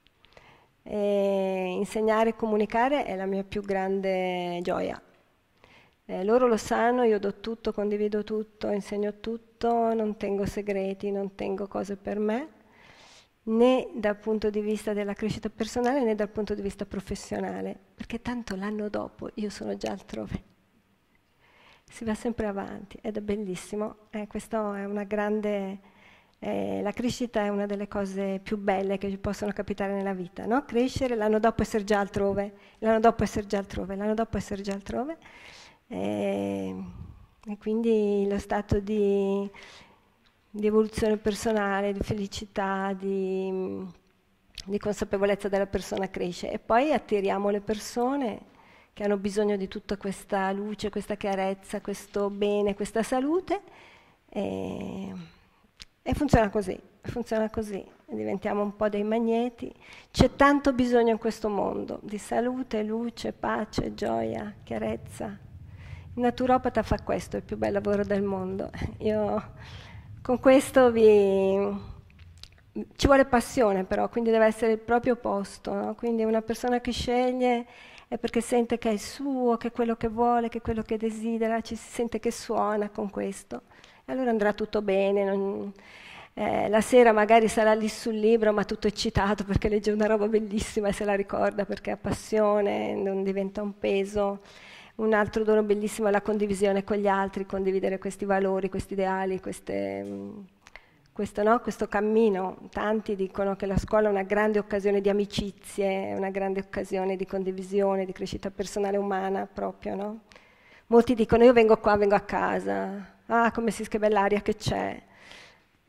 E insegnare e comunicare è la mia più grande gioia. Eh, loro lo sanno, io do tutto, condivido tutto, insegno tutto, non tengo segreti, non tengo cose per me, né dal punto di vista della crescita personale né dal punto di vista professionale, perché tanto l'anno dopo io sono già altrove. Si va sempre avanti ed è bellissimo. Eh, questo è una grande, eh, la crescita è una delle cose più belle che ci possono capitare nella vita, no? Crescere, l'anno dopo essere già altrove, l'anno dopo essere già altrove, l'anno dopo essere già altrove. Eh, e quindi lo stato di, di evoluzione personale, di felicità, di, di consapevolezza della persona cresce. E poi attiriamo le persone che hanno bisogno di tutta questa luce, questa chiarezza, questo bene, questa salute, e, e funziona così, funziona così, diventiamo un po' dei magneti. C'è tanto bisogno in questo mondo di salute, luce, pace, gioia, chiarezza. Il naturopata fa questo, è il più bel lavoro del mondo. Io con questo vi... ci vuole passione però, quindi deve essere il proprio posto, no? Quindi una persona che sceglie è perché sente che è il suo, che è quello che vuole, che è quello che desidera, ci si sente che suona con questo. E allora andrà tutto bene. Non, eh, la sera magari sarà lì sul libro, ma tutto eccitato perché legge una roba bellissima e se la ricorda perché ha passione, non diventa un peso. Un altro dono bellissimo è la condivisione con gli altri, condividere questi valori, questi ideali, queste... Questo, no? Questo cammino. Tanti dicono che la scuola è una grande occasione di amicizie, è una grande occasione di condivisione, di crescita personale umana proprio, no? Molti dicono io vengo qua, vengo a casa, ah come si che bell'aria che c'è.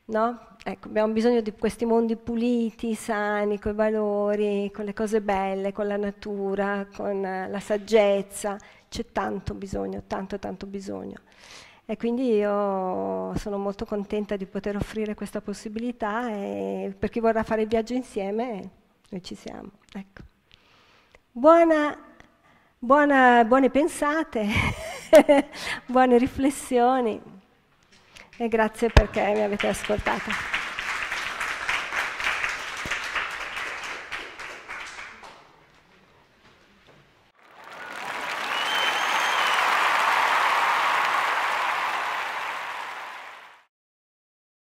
no? Ecco, abbiamo bisogno di questi mondi puliti, sani, con i valori, con le cose belle, con la natura, con la saggezza. C'è tanto bisogno, tanto tanto bisogno. E quindi io sono molto contenta di poter offrire questa possibilità e per chi vorrà fare il viaggio insieme, noi ci siamo. Ecco. Buona, buona, buone pensate, buone riflessioni e grazie perché mi avete ascoltata.